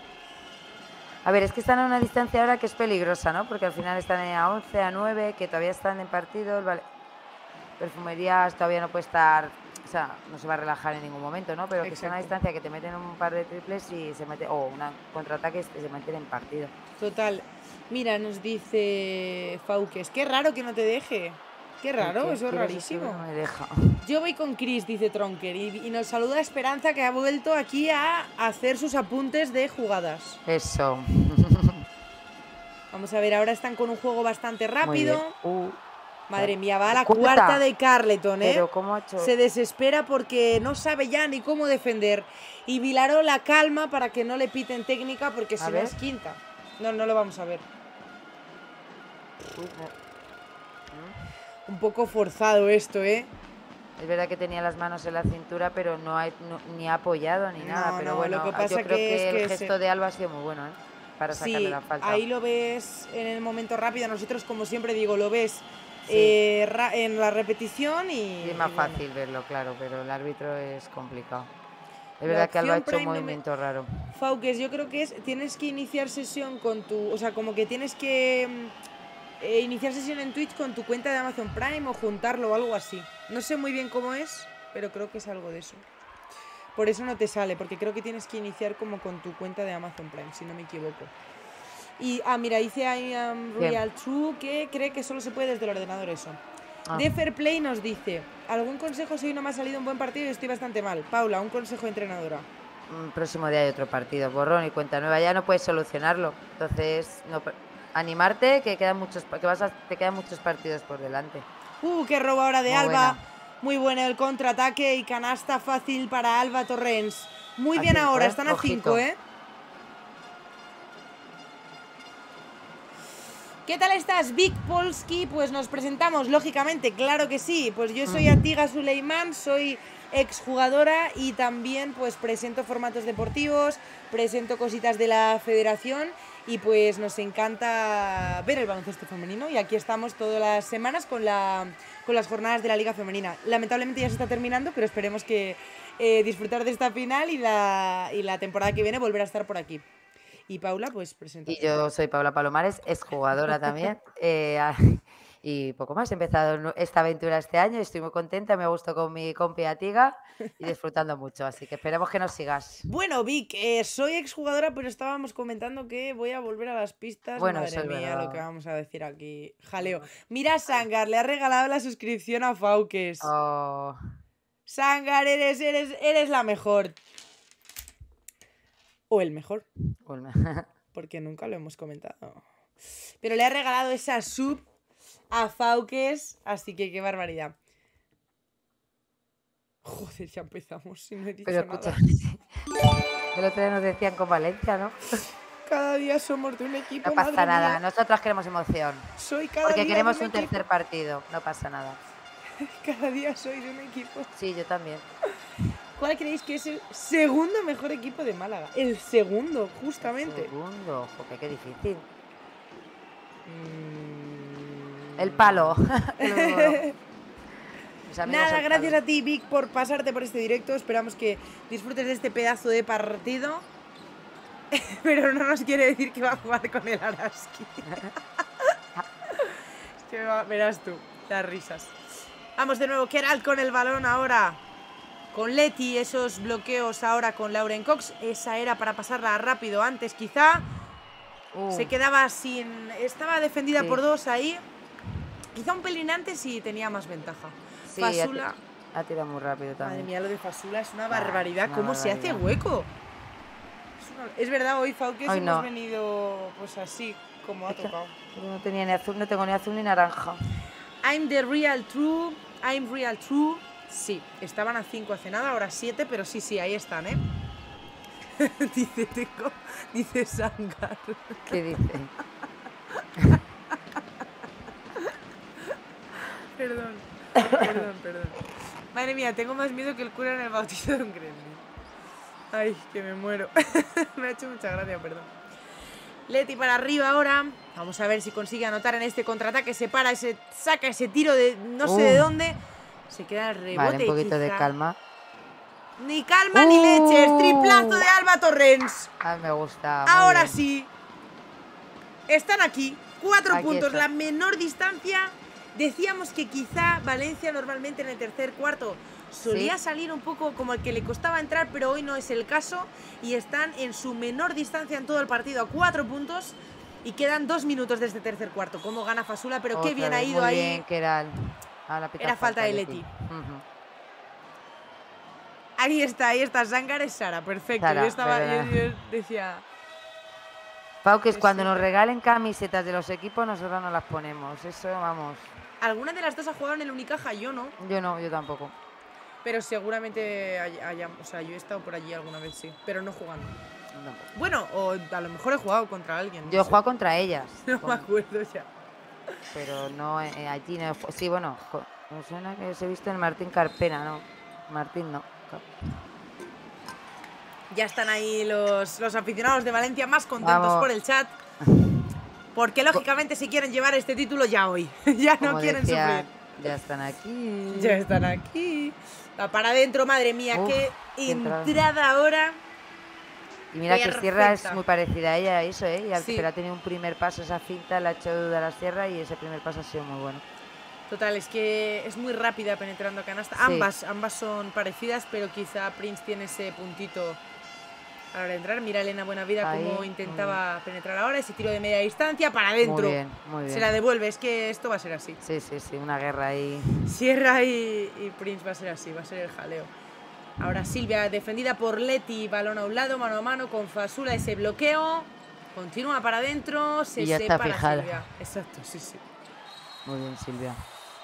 [SPEAKER 1] A ver, es que están a una distancia ahora que es peligrosa, ¿no? Porque al final están a once, a nueve, que todavía están en partidos. Vale. Perfumerías todavía no puede estar... O sea, no se va a relajar en ningún momento, ¿no? Pero Exacto. que sea una distancia que te meten un par de triples y se mete... O un contraataque y se meten en partido.
[SPEAKER 2] Total. Mira, nos dice Fauques. Qué raro que no te deje. Qué raro, eso es rarísimo.
[SPEAKER 1] No me deja.
[SPEAKER 2] Yo voy con Chris, dice Tronker, y, y nos saluda Esperanza, que ha vuelto aquí a hacer sus apuntes de jugadas.
[SPEAKER 1] Eso.
[SPEAKER 2] Vamos a ver, ahora están con un juego bastante rápido.
[SPEAKER 1] Uh,
[SPEAKER 2] Madre mía, va a la cuarta, cuarta de Carleton, ¿eh?
[SPEAKER 1] Pero ¿cómo ha hecho?
[SPEAKER 2] Se desespera porque no sabe ya ni cómo defender. Y Vilaró la calma para que no le piten técnica porque si no es quinta. No, no lo vamos a ver.
[SPEAKER 1] Uy, no.
[SPEAKER 2] Un poco forzado esto, ¿eh?
[SPEAKER 1] Es verdad que tenía las manos en la cintura, pero no, hay, no ni ha apoyado ni nada.
[SPEAKER 2] No,
[SPEAKER 1] pero
[SPEAKER 2] no,
[SPEAKER 1] bueno,
[SPEAKER 2] lo que pasa
[SPEAKER 1] yo creo
[SPEAKER 2] que,
[SPEAKER 1] que,
[SPEAKER 2] es
[SPEAKER 1] que el
[SPEAKER 2] que
[SPEAKER 1] gesto
[SPEAKER 2] se...
[SPEAKER 1] de Alba ha sido muy bueno, ¿eh? Para sacarle
[SPEAKER 2] sí,
[SPEAKER 1] la falta.
[SPEAKER 2] Ahí lo ves en el momento rápido. Nosotros, como siempre digo, lo ves sí. eh, en la repetición y...
[SPEAKER 1] Sí, es más
[SPEAKER 2] y
[SPEAKER 1] fácil
[SPEAKER 2] bueno.
[SPEAKER 1] verlo, claro, pero el árbitro es complicado. Es verdad que Alba ha hecho un movimiento me... raro.
[SPEAKER 2] Fauques, yo creo que es tienes que iniciar sesión con tu... O sea, como que tienes que... Eh, iniciar sesión en Twitch con tu cuenta de Amazon Prime o juntarlo o algo así. No sé muy bien cómo es, pero creo que es algo de eso. Por eso no te sale, porque creo que tienes que iniciar como con tu cuenta de Amazon Prime, si no me equivoco. Y, ah, mira, dice I am Real True que cree que solo se puede desde el ordenador eso. Ah. De Fair Play nos dice, ¿algún consejo si hoy no me ha salido un buen partido y estoy bastante mal? Paula, un consejo de entrenadora.
[SPEAKER 1] El próximo día hay otro partido, borrón y cuenta nueva, ya no puedes solucionarlo. Entonces, no, animarte, que quedan muchos, que vas a, te quedan muchos partidos por delante.
[SPEAKER 2] Uh, qué robo ahora de Muy Alba. Buena. Muy bueno el contraataque y canasta fácil para Alba Torrens. Muy a bien cinco, ahora, ¿eh? Están a cinco, ¿eh? ¿Qué tal estás, Vic Polski? Pues nos presentamos, lógicamente, claro que sí. Pues yo soy Atiga Suleiman, soy exjugadora y también pues presento formatos deportivos, presento cositas de la federación y pues nos encanta ver el baloncesto femenino y aquí estamos todas las semanas con, la, con las jornadas de la Liga Femenina. Lamentablemente ya se está terminando, pero esperemos que eh, disfrutar de esta final y la, y la temporada que viene volver a estar por aquí. Y Paula, pues presenta.
[SPEAKER 1] Y yo soy Paula Palomares, exjugadora también. eh, y poco más, he empezado esta aventura este año y estoy muy contenta, me gusto con mi compi Atiga y disfrutando mucho, así que esperemos que nos sigas.
[SPEAKER 2] Bueno, Vic, eh, soy exjugadora, pero estábamos comentando que voy a volver a las pistas.
[SPEAKER 1] Bueno,
[SPEAKER 2] Madre
[SPEAKER 1] eso
[SPEAKER 2] mía,
[SPEAKER 1] verdad.
[SPEAKER 2] Lo que vamos a decir aquí. Jaleo. Mira, Sangar, le ha regalado la suscripción a Fauques.
[SPEAKER 1] Oh.
[SPEAKER 2] Sangar, eres, eres, eres la mejor. O el mejor.
[SPEAKER 1] O el me
[SPEAKER 2] Porque nunca lo hemos comentado. Pero le ha regalado esa sub a Fauques, así que qué barbaridad. Joder, ya empezamos, si no he dicho
[SPEAKER 1] Pero
[SPEAKER 2] nada.
[SPEAKER 1] escucha, el otro día nos decían con Valencia, ¿no?
[SPEAKER 2] Cada día somos de un equipo.
[SPEAKER 1] No pasa nada,
[SPEAKER 2] mía.
[SPEAKER 1] nosotros queremos emoción.
[SPEAKER 2] Soy cada
[SPEAKER 1] porque
[SPEAKER 2] día
[SPEAKER 1] queremos
[SPEAKER 2] de un,
[SPEAKER 1] un
[SPEAKER 2] equipo.
[SPEAKER 1] tercer partido, no pasa nada.
[SPEAKER 2] Cada día soy de un equipo.
[SPEAKER 1] Sí, yo también.
[SPEAKER 2] ¿Cuál creéis que es el segundo mejor equipo de Málaga? El segundo, justamente.
[SPEAKER 1] El segundo, joder, qué difícil.
[SPEAKER 2] Mm...
[SPEAKER 1] El palo.
[SPEAKER 2] Nada, gracias a ti, Vic, por pasarte por este directo. Esperamos que disfrutes de este pedazo de partido. Pero no nos quiere decir que va a jugar con el Araski. Es que va, verás tú, las risas. Vamos de nuevo, Keralt con el balón ahora. Con Leti, esos bloqueos ahora con Lauren Cox. Esa era para pasarla rápido antes, quizá. Uh. Se quedaba sin... Estaba defendida sí. por dos ahí. Quizá un pelín antes y tenía más ventaja.
[SPEAKER 1] Sí,
[SPEAKER 2] Fasula.
[SPEAKER 1] Ha tirado muy rápido también.
[SPEAKER 2] Madre mía, lo de Fasula es una barbaridad. Una ¿Cómo barbaridad. se hace hueco? Es, una... es verdad, hoy Fauques hoy hemos no. venido pues así, como ha es tocado.
[SPEAKER 1] No tenía ni azul, no tengo ni azul ni naranja.
[SPEAKER 2] I'm the real true. I'm real true. Sí, estaban a cinco hace nada, ahora siete, pero sí, sí, ahí están, ¿eh? dice, tengo, dice Sangar.
[SPEAKER 1] ¿Qué dice?
[SPEAKER 2] Perdón, perdón, perdón. Madre mía, tengo más miedo que el cura en el bautizo de un gremlin. Ay, que me muero. Me ha hecho mucha gracia, perdón. Leti para arriba ahora. Vamos a ver si consigue anotar en este contraataque. Se para, ese, saca ese tiro de no sé uh. de dónde. Se queda el rebote.
[SPEAKER 1] Vale, un poquito
[SPEAKER 2] quizá...
[SPEAKER 1] de calma.
[SPEAKER 2] Ni calma uh. ni leches. Triplazo de Alba Torrens.
[SPEAKER 1] Ay, me gusta.
[SPEAKER 2] Ahora
[SPEAKER 1] bien.
[SPEAKER 2] sí. Están aquí. Cuatro
[SPEAKER 1] aquí
[SPEAKER 2] puntos.
[SPEAKER 1] Está.
[SPEAKER 2] La menor distancia. Decíamos que quizá Valencia normalmente en el tercer cuarto solía ¿Sí? salir un poco como el que le costaba entrar, pero hoy no es el caso. Y están en su menor distancia en todo el partido a cuatro puntos. Y quedan dos minutos de este tercer cuarto. Cómo gana Fasula, pero
[SPEAKER 1] Otra
[SPEAKER 2] qué bien
[SPEAKER 1] vez,
[SPEAKER 2] ha ido
[SPEAKER 1] muy
[SPEAKER 2] ahí.
[SPEAKER 1] Bien, que era el... Ah, la
[SPEAKER 2] Era falta de Leti. Uh-huh. Ahí está, ahí está. Sangar es Sara, perfecto.
[SPEAKER 1] Sara,
[SPEAKER 2] yo estaba, yo, yo decía.
[SPEAKER 1] Fauques, cuando nos regalen camisetas de los equipos, nosotros no las ponemos. Eso, vamos.
[SPEAKER 2] ¿Alguna de las dos ha jugado en el Unicaja? Yo no.
[SPEAKER 1] Yo no, yo tampoco.
[SPEAKER 2] Pero seguramente haya, o sea, yo he estado por allí alguna vez, sí. Pero no jugando. No. Bueno, o a lo mejor he jugado contra alguien. No
[SPEAKER 1] yo he
[SPEAKER 2] sé.
[SPEAKER 1] jugado contra ellas.
[SPEAKER 2] No
[SPEAKER 1] con...
[SPEAKER 2] me acuerdo ya.
[SPEAKER 1] Pero no, eh, allí no. Sí, bueno, me suena que se he visto en Martín Carpena, ¿no? Martín no.
[SPEAKER 2] Ya están ahí los, los aficionados de Valencia más contentos
[SPEAKER 1] Vamos.
[SPEAKER 2] por el chat. Porque lógicamente si quieren llevar este título ya hoy. Ya no
[SPEAKER 1] Como
[SPEAKER 2] quieren
[SPEAKER 1] decía,
[SPEAKER 2] sufrir.
[SPEAKER 1] Ya están aquí.
[SPEAKER 2] Ya están aquí. Va para adentro, madre mía, Uf, qué entrada, entrada ahora.
[SPEAKER 1] Y mira
[SPEAKER 2] Perfecta.
[SPEAKER 1] que Sierra es muy parecida a ella, eso, ¿eh? Y al,
[SPEAKER 2] sí.
[SPEAKER 1] Pero ha tenido un primer paso, esa finta, la ha hecho duda a la Sierra y ese primer paso ha sido muy bueno.
[SPEAKER 2] Total, es que es muy rápida penetrando canasta. Sí. Ambas, ambas son parecidas, pero quizá Prince tiene ese puntito a la hora de entrar. Mira Elena Buenavida cómo intentaba penetrar ahora. Ese tiro de media distancia para adentro.
[SPEAKER 1] Muy bien, muy bien.
[SPEAKER 2] Se la devuelve. Es que esto va a ser así.
[SPEAKER 1] Sí, sí, sí. Una guerra ahí.
[SPEAKER 2] Sierra y, y Prince va a ser así. Va a ser el jaleo. Ahora Silvia defendida por Leti. Balón a un lado, mano a mano con Fasula. Ese bloqueo. Continúa para adentro. Se
[SPEAKER 1] y ya
[SPEAKER 2] separa
[SPEAKER 1] está fijada.
[SPEAKER 2] Silvia. Exacto, sí, sí.
[SPEAKER 1] Muy bien, Silvia.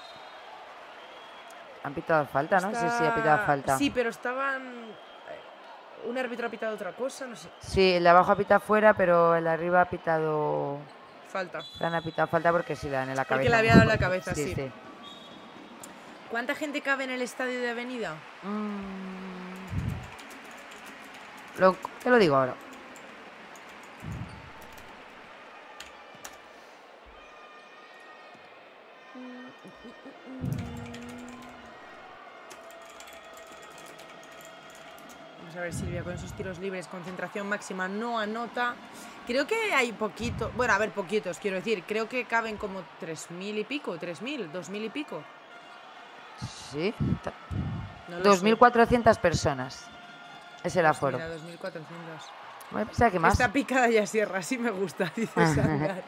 [SPEAKER 1] Han pitado falta, ¿no?
[SPEAKER 2] Está...
[SPEAKER 1] Sí, sí, ha pitado falta.
[SPEAKER 2] Sí, pero estaban... Un árbitro ha pitado otra cosa, no sé.
[SPEAKER 1] Sí, el de abajo ha pitado fuera, pero el de arriba ha pitado...
[SPEAKER 2] Falta.
[SPEAKER 1] Fran ha pitado falta porque sí le dan en la cabeza.
[SPEAKER 2] Porque le había dado en la cabeza,
[SPEAKER 1] sí,
[SPEAKER 2] sí.
[SPEAKER 1] sí.
[SPEAKER 2] ¿Cuánta gente cabe en el estadio de Avenida?
[SPEAKER 1] Mm... Lo... Te lo digo ahora.
[SPEAKER 2] Vamos a ver, Silvia, con esos tiros libres, concentración máxima, no anota. Creo que hay poquito, bueno, a ver, poquitos, quiero decir, creo que caben como tres mil y pico, tres mil, dos mil y pico.
[SPEAKER 1] Sí,
[SPEAKER 2] no
[SPEAKER 1] dos mil cuatrocientas personas. Es el aforo.
[SPEAKER 2] Mira, dos mil cuatrocientos.
[SPEAKER 1] Bueno, pensaba que más.
[SPEAKER 2] Está picada ya Sierra, así me gusta, dice Sangar.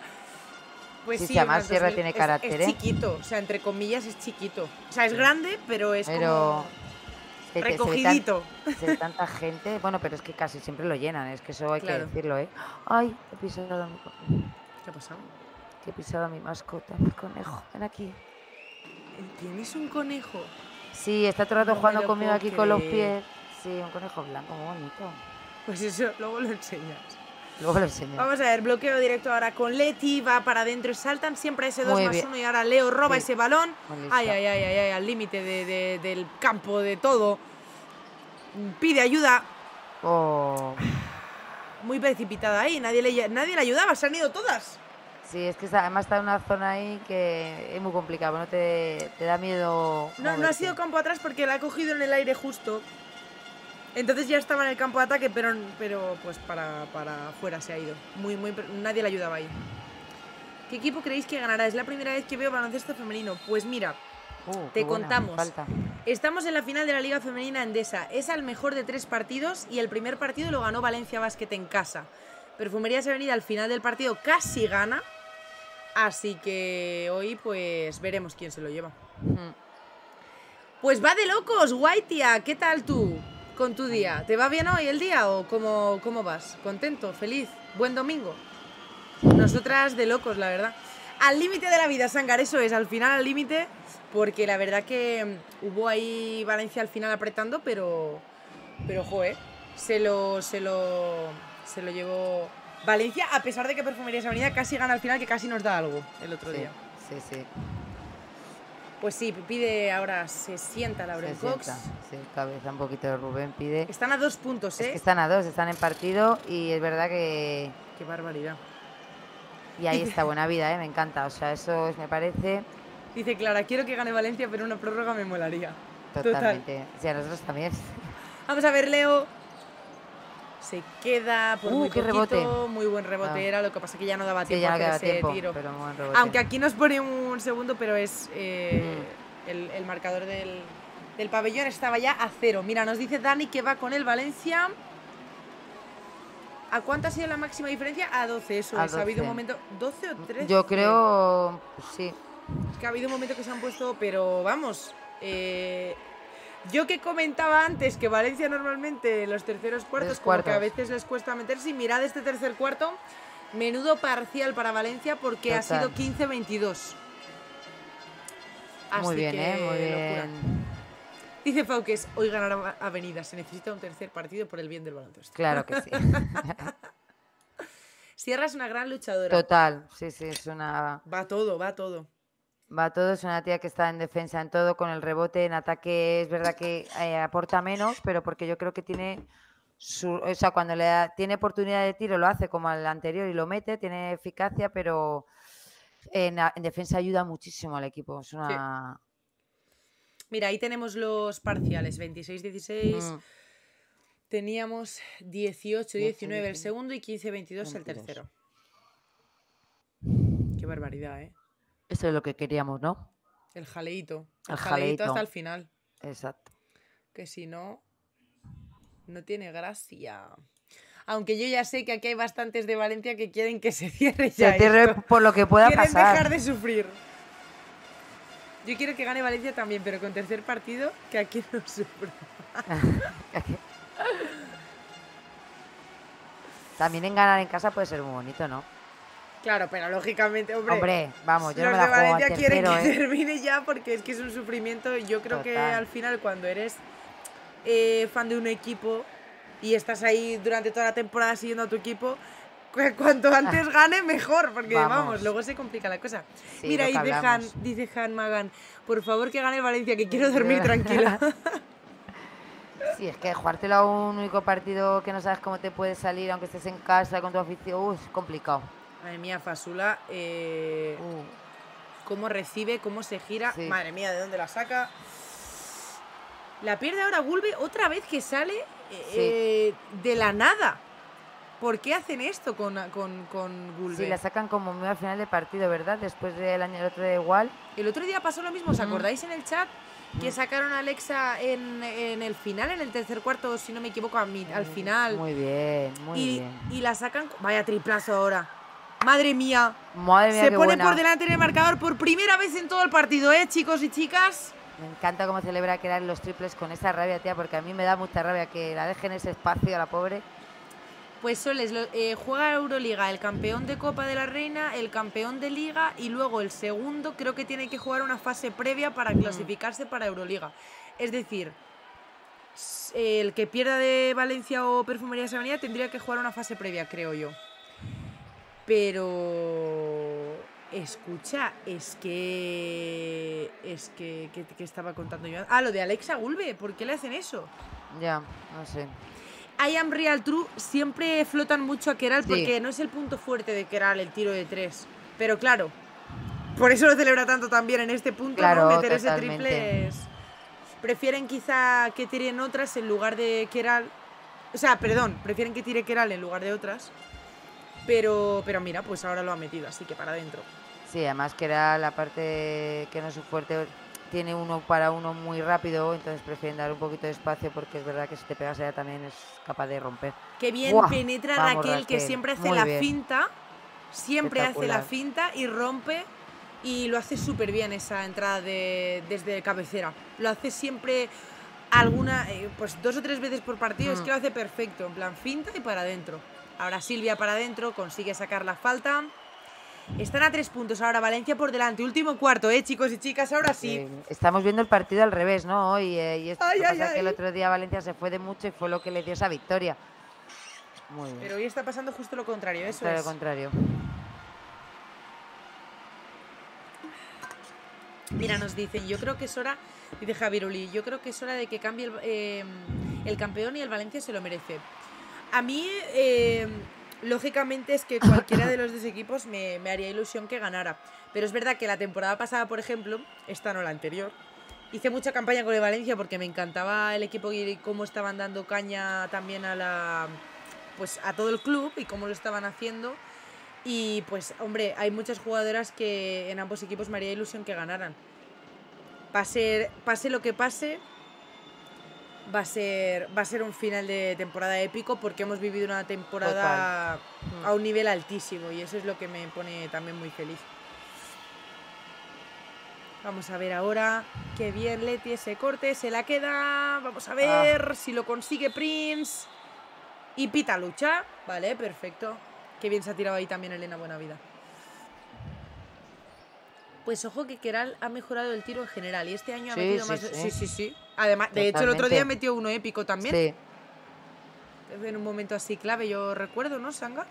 [SPEAKER 2] Pues
[SPEAKER 1] sí,
[SPEAKER 2] sí,
[SPEAKER 1] sí, además
[SPEAKER 2] unas
[SPEAKER 1] Sierra
[SPEAKER 2] dos mil
[SPEAKER 1] tiene
[SPEAKER 2] es,
[SPEAKER 1] carácter,
[SPEAKER 2] es
[SPEAKER 1] ¿eh?
[SPEAKER 2] chiquito, o sea, entre comillas es chiquito. O sea, es grande, pero es
[SPEAKER 1] pero...
[SPEAKER 2] como...
[SPEAKER 1] Se,
[SPEAKER 2] recogidito.
[SPEAKER 1] Se ve, tan, se ve tanta gente. Bueno, pero es que casi siempre lo llenan. Es que eso hay
[SPEAKER 2] Claro.
[SPEAKER 1] que decirlo, ¿eh? Ay, he pisado a mi...
[SPEAKER 2] ¿Qué ha pasado?
[SPEAKER 1] Que he pisado a mi mascota, mi conejo. Ven aquí.
[SPEAKER 2] ¿Tienes un conejo?
[SPEAKER 1] Sí, está todo el rato
[SPEAKER 2] No
[SPEAKER 1] jugando
[SPEAKER 2] me lo
[SPEAKER 1] conmigo
[SPEAKER 2] puedo
[SPEAKER 1] aquí con los
[SPEAKER 2] creer.
[SPEAKER 1] pies. Sí, un conejo blanco, muy bonito.
[SPEAKER 2] Pues eso, luego lo enseñas.
[SPEAKER 1] Luego lo enseño.
[SPEAKER 2] Vamos a ver, bloqueo directo ahora con Leti, va para adentro, saltan siempre ese dos
[SPEAKER 1] Muy
[SPEAKER 2] más
[SPEAKER 1] bien.
[SPEAKER 2] uno y ahora Leo roba
[SPEAKER 1] Sí.
[SPEAKER 2] ese balón.
[SPEAKER 1] Muy lista.
[SPEAKER 2] Ay, ay, ay, ay, ay, al límite de, de- del campo, de todo. Pide ayuda,
[SPEAKER 1] Oh.
[SPEAKER 2] muy precipitada ahí, nadie le, nadie le ayudaba, se han ido todas.
[SPEAKER 1] Sí, es que está, además está en una zona ahí que es muy complicado. No te, te da miedo.
[SPEAKER 2] No, no ha
[SPEAKER 1] moverte.
[SPEAKER 2] sido campo atrás porque la ha cogido en el aire justo. Entonces ya estaba en el campo de ataque, pero, pero pues para, para afuera se ha ido. Muy, muy, nadie le ayudaba ahí. ¿Qué equipo creéis que ganará? Es la primera vez que veo baloncesto femenino. Pues mira,
[SPEAKER 1] Uh,
[SPEAKER 2] te
[SPEAKER 1] qué buena,
[SPEAKER 2] contamos.
[SPEAKER 1] falta.
[SPEAKER 2] Estamos en la final de la Liga Femenina Endesa. Es al mejor de tres partidos y el primer partido lo ganó Valencia Basket en casa. Perfumerías Avenida al final del partido casi gana. Así que hoy pues veremos quién se lo lleva.
[SPEAKER 1] Mm.
[SPEAKER 2] Pues va de locos, Guaitia. ¿Qué tal tú con tu día? ¿Te va bien hoy el día o cómo, cómo vas? ¿Contento? ¿Feliz? ¿Buen domingo? Nosotras de locos, la verdad. Al límite de la vida, Sangar, eso es, al final al límite, porque la verdad que hubo ahí Valencia al final apretando, pero, pero joder, se lo, se lo, se lo llevó Valencia, a pesar de que Perfumerías Avenida casi gana al final, que casi nos da algo el otro
[SPEAKER 1] Sí,
[SPEAKER 2] día.
[SPEAKER 1] sí, sí.
[SPEAKER 2] Pues sí, pide ahora, se sienta Lauren
[SPEAKER 1] Se
[SPEAKER 2] Cox.
[SPEAKER 1] sienta. Sí, cabeza un poquito de Rubén pide.
[SPEAKER 2] Están a dos puntos, ¿eh?
[SPEAKER 1] Es que están a dos, están en partido y es verdad que...
[SPEAKER 2] Qué barbaridad.
[SPEAKER 1] Y ahí está buena vida, ¿eh? Me encanta. O sea, eso es, me parece
[SPEAKER 2] Dice Clara, quiero que gane Valencia, pero una prórroga me molaría.
[SPEAKER 1] totalmente. Sí, a nosotros también.
[SPEAKER 2] Vamos a ver, Leo. Se queda por
[SPEAKER 1] Uh,
[SPEAKER 2] muy
[SPEAKER 1] qué
[SPEAKER 2] poquito,
[SPEAKER 1] rebote.
[SPEAKER 2] muy buen rebote
[SPEAKER 1] Ah.
[SPEAKER 2] era, lo que pasa que ya no daba
[SPEAKER 1] Sí,
[SPEAKER 2] tiempo
[SPEAKER 1] ya
[SPEAKER 2] a
[SPEAKER 1] no
[SPEAKER 2] hacer
[SPEAKER 1] queda
[SPEAKER 2] ese
[SPEAKER 1] tiempo,
[SPEAKER 2] tiro.
[SPEAKER 1] pero muy buen rebote.
[SPEAKER 2] Aunque aquí nos pone un segundo, pero es eh,
[SPEAKER 1] Mm.
[SPEAKER 2] el, el marcador del, del pabellón estaba ya a cero. Mira, nos dice Dani que va con el Valencia. ¿A cuánto ha sido la máxima diferencia? A doce, eso
[SPEAKER 1] A
[SPEAKER 2] es. Ha habido un
[SPEAKER 1] doce.
[SPEAKER 2] momento... ¿doce o trece?
[SPEAKER 1] Yo creo, pues sí.
[SPEAKER 2] Es que ha habido un momento que se han puesto, pero vamos, eh, yo que comentaba antes que Valencia normalmente en los terceros cuartos,
[SPEAKER 1] Tres
[SPEAKER 2] como que a
[SPEAKER 1] cuartos.
[SPEAKER 2] veces les cuesta meterse, y mirad este tercer cuarto, menudo parcial para Valencia porque ha
[SPEAKER 1] Total.
[SPEAKER 2] sido quince veintidós.
[SPEAKER 1] Muy bien,
[SPEAKER 2] que,
[SPEAKER 1] ¿eh? Muy
[SPEAKER 2] locura.
[SPEAKER 1] bien.
[SPEAKER 2] Dice Fauques, hoy ganará Avenida, se necesita un tercer partido por el bien del baloncesto.
[SPEAKER 1] Claro que sí.
[SPEAKER 2] Sierra es una gran luchadora.
[SPEAKER 1] Total, sí, sí, es una...
[SPEAKER 2] Va todo, va todo.
[SPEAKER 1] Va todo, es una tía que está en defensa en todo, con el rebote, en ataque es verdad que eh, aporta menos, pero porque yo creo que tiene su, o sea, cuando le da- tiene oportunidad de tiro lo hace como al anterior y lo mete, tiene eficacia, pero en, a- en defensa ayuda muchísimo al equipo. Es una...
[SPEAKER 2] Mira, ahí tenemos los parciales, veintiséis dieciséis.
[SPEAKER 1] Mm,
[SPEAKER 2] Teníamos dieciocho diecinueve el segundo y quince veintidós el
[SPEAKER 1] veintidós.
[SPEAKER 2] tercero. Qué barbaridad, ¿eh?
[SPEAKER 1] Eso es lo que queríamos, ¿no?
[SPEAKER 2] El jaleíto. El,
[SPEAKER 1] El
[SPEAKER 2] jaleíto
[SPEAKER 1] jaleíto.
[SPEAKER 2] hasta el final.
[SPEAKER 1] Exacto.
[SPEAKER 2] Que si no, No tiene gracia. Aunque yo ya sé que aquí hay bastantes de Valencia que quieren que se cierre ya.
[SPEAKER 1] Se cierre
[SPEAKER 2] esto.
[SPEAKER 1] por lo que pueda
[SPEAKER 2] quieren
[SPEAKER 1] pasar.
[SPEAKER 2] Quieren dejar de sufrir. Yo quiero que gane Valencia también, pero con tercer partido, que aquí no sufra.
[SPEAKER 1] También en ganar en casa puede ser muy bonito, ¿no?
[SPEAKER 2] Claro, pero lógicamente, hombre,
[SPEAKER 1] hombre vamos, yo
[SPEAKER 2] los
[SPEAKER 1] no me la
[SPEAKER 2] de
[SPEAKER 1] juego
[SPEAKER 2] Valencia
[SPEAKER 1] al
[SPEAKER 2] quieren
[SPEAKER 1] tercero,
[SPEAKER 2] que
[SPEAKER 1] ¿eh?
[SPEAKER 2] termine ya porque es que es un sufrimiento. Yo creo Total. que al final cuando eres eh, fan de un equipo y estás ahí durante toda la temporada siguiendo a tu equipo, cuanto antes gane mejor, porque vamos, vamos luego se complica la cosa. Sí, Mira, y dice Han, dice Han Magan, por favor que gane Valencia, que quiero dormir tranquila.
[SPEAKER 1] Sí, es que jugártelo a un único partido que no sabes cómo te puede salir, aunque estés en casa con tu afición, uh, es complicado.
[SPEAKER 2] Madre mía, Fasula, eh, uh. cómo recibe, cómo se gira, sí. Madre mía, ¿de dónde la saca? La pierde ahora Gulbe, otra vez que sale eh, sí. de la nada. ¿Por qué hacen esto con, con, con Gulbe?
[SPEAKER 1] Sí, la sacan como muy al final del partido, ¿verdad? Después del año el otro día igual.
[SPEAKER 2] El otro día pasó lo mismo, ¿os acordáis en el chat? Que sacaron a Alexa en, en el final, en el tercer cuarto, si no me equivoco, a mí, al final.
[SPEAKER 1] Muy bien, muy
[SPEAKER 2] y,
[SPEAKER 1] bien.
[SPEAKER 2] Y la sacan... Vaya triplazo ahora. Madre mía.
[SPEAKER 1] Madre mía,
[SPEAKER 2] Se
[SPEAKER 1] qué
[SPEAKER 2] pone
[SPEAKER 1] buena.
[SPEAKER 2] por delante en el marcador por primera vez en todo el partido, ¿eh, chicos y chicas?
[SPEAKER 1] Me encanta cómo celebra que eran los triples con esa rabia, tía, porque a mí me da mucha rabia que la dejen ese espacio a la pobre.
[SPEAKER 2] Pues Soles, eh, juega Euroliga, el campeón de Copa de la Reina, el campeón de Liga y luego el segundo creo que tiene que jugar una fase previa para clasificarse para Euroliga. Es decir, el que pierda de Valencia o Perfumerías Avenida tendría que jugar una fase previa, creo yo. Pero... Escucha, es que... Es que... ¿Qué, qué estaba contando yo? Ah, lo de Alexa Gulbe, ¿por qué le hacen eso?
[SPEAKER 1] Ya, no sé.
[SPEAKER 2] I am real true siempre flotan mucho a Keral sí. porque no es el punto fuerte de Keral el tiro de tres. Pero claro, por eso lo celebra tanto también en este punto,
[SPEAKER 1] claro,
[SPEAKER 2] ¿no? Meter
[SPEAKER 1] totalmente.
[SPEAKER 2] ese triple es... Prefieren quizá que tiren otras en lugar de Keral. O sea, perdón, prefieren que tire Keral en lugar de otras. Pero, pero mira, pues ahora lo ha metido, así que para adentro.
[SPEAKER 1] Sí, además Keral, la parte que no es su fuerte, tiene uno para uno muy rápido, entonces prefieren dar un poquito de espacio porque es verdad que si te pegas ella también es capaz de romper.
[SPEAKER 2] Qué bien Buah, penetra vamos, Raquel, Raquel, que siempre hace muy la bien. finta, siempre hace la finta y rompe y lo hace súper bien esa entrada de, desde cabecera. Lo hace siempre alguna, eh, pues dos o tres veces por partido, mm. es que lo hace perfecto, en plan finta y para adentro. Ahora Silvia para adentro, consigue sacar la falta. Están a tres puntos ahora, Valencia por delante. Último cuarto, ¿eh, chicos y chicas? Ahora sí.
[SPEAKER 1] sí. Estamos viendo el partido al revés, ¿no? Hoy, eh, y esto
[SPEAKER 2] ay,
[SPEAKER 1] pasa
[SPEAKER 2] ay, ay.
[SPEAKER 1] que el otro día Valencia se fue de mucho y fue lo que le dio esa victoria. Muy bien.
[SPEAKER 2] Pero hoy está pasando justo lo contrario, eso
[SPEAKER 1] Todo
[SPEAKER 2] es.
[SPEAKER 1] lo contrario.
[SPEAKER 2] Mira, nos dicen, yo creo que es hora, dice Javier Uli, yo creo que es hora de que cambie el, eh, el campeón y el Valencia se lo merece. A mí... Eh, lógicamente es que cualquiera de los dos equipos me, me haría ilusión que ganara. Pero es verdad que la temporada pasada, por ejemplo, esta no la anterior, hice mucha campaña con el Valencia porque me encantaba el equipo y cómo estaban dando caña también a la, pues a todo el club y cómo lo estaban haciendo. Y pues, hombre, hay muchas jugadoras que en ambos equipos me haría ilusión que ganaran. Pase, pase lo que pase, va a ser va a ser un final de temporada épico porque hemos vivido una temporada Total. a un nivel altísimo y eso es lo que me pone también muy feliz. Vamos a ver ahora, qué bien Leti ese corte, se la queda, vamos a ver ah. si lo consigue Prince y pita lucha, vale, perfecto, qué bien se ha tirado ahí también Elena Buenavida. Pues ojo que Keral ha mejorado el tiro en general y este año ha
[SPEAKER 1] sí,
[SPEAKER 2] metido
[SPEAKER 1] sí,
[SPEAKER 2] más...
[SPEAKER 1] Sí,
[SPEAKER 2] sí, sí, sí. Además, Totalmente. de hecho, el otro día metió uno épico también.
[SPEAKER 1] Sí.
[SPEAKER 2] En un momento así clave, yo recuerdo, ¿no, Sanga?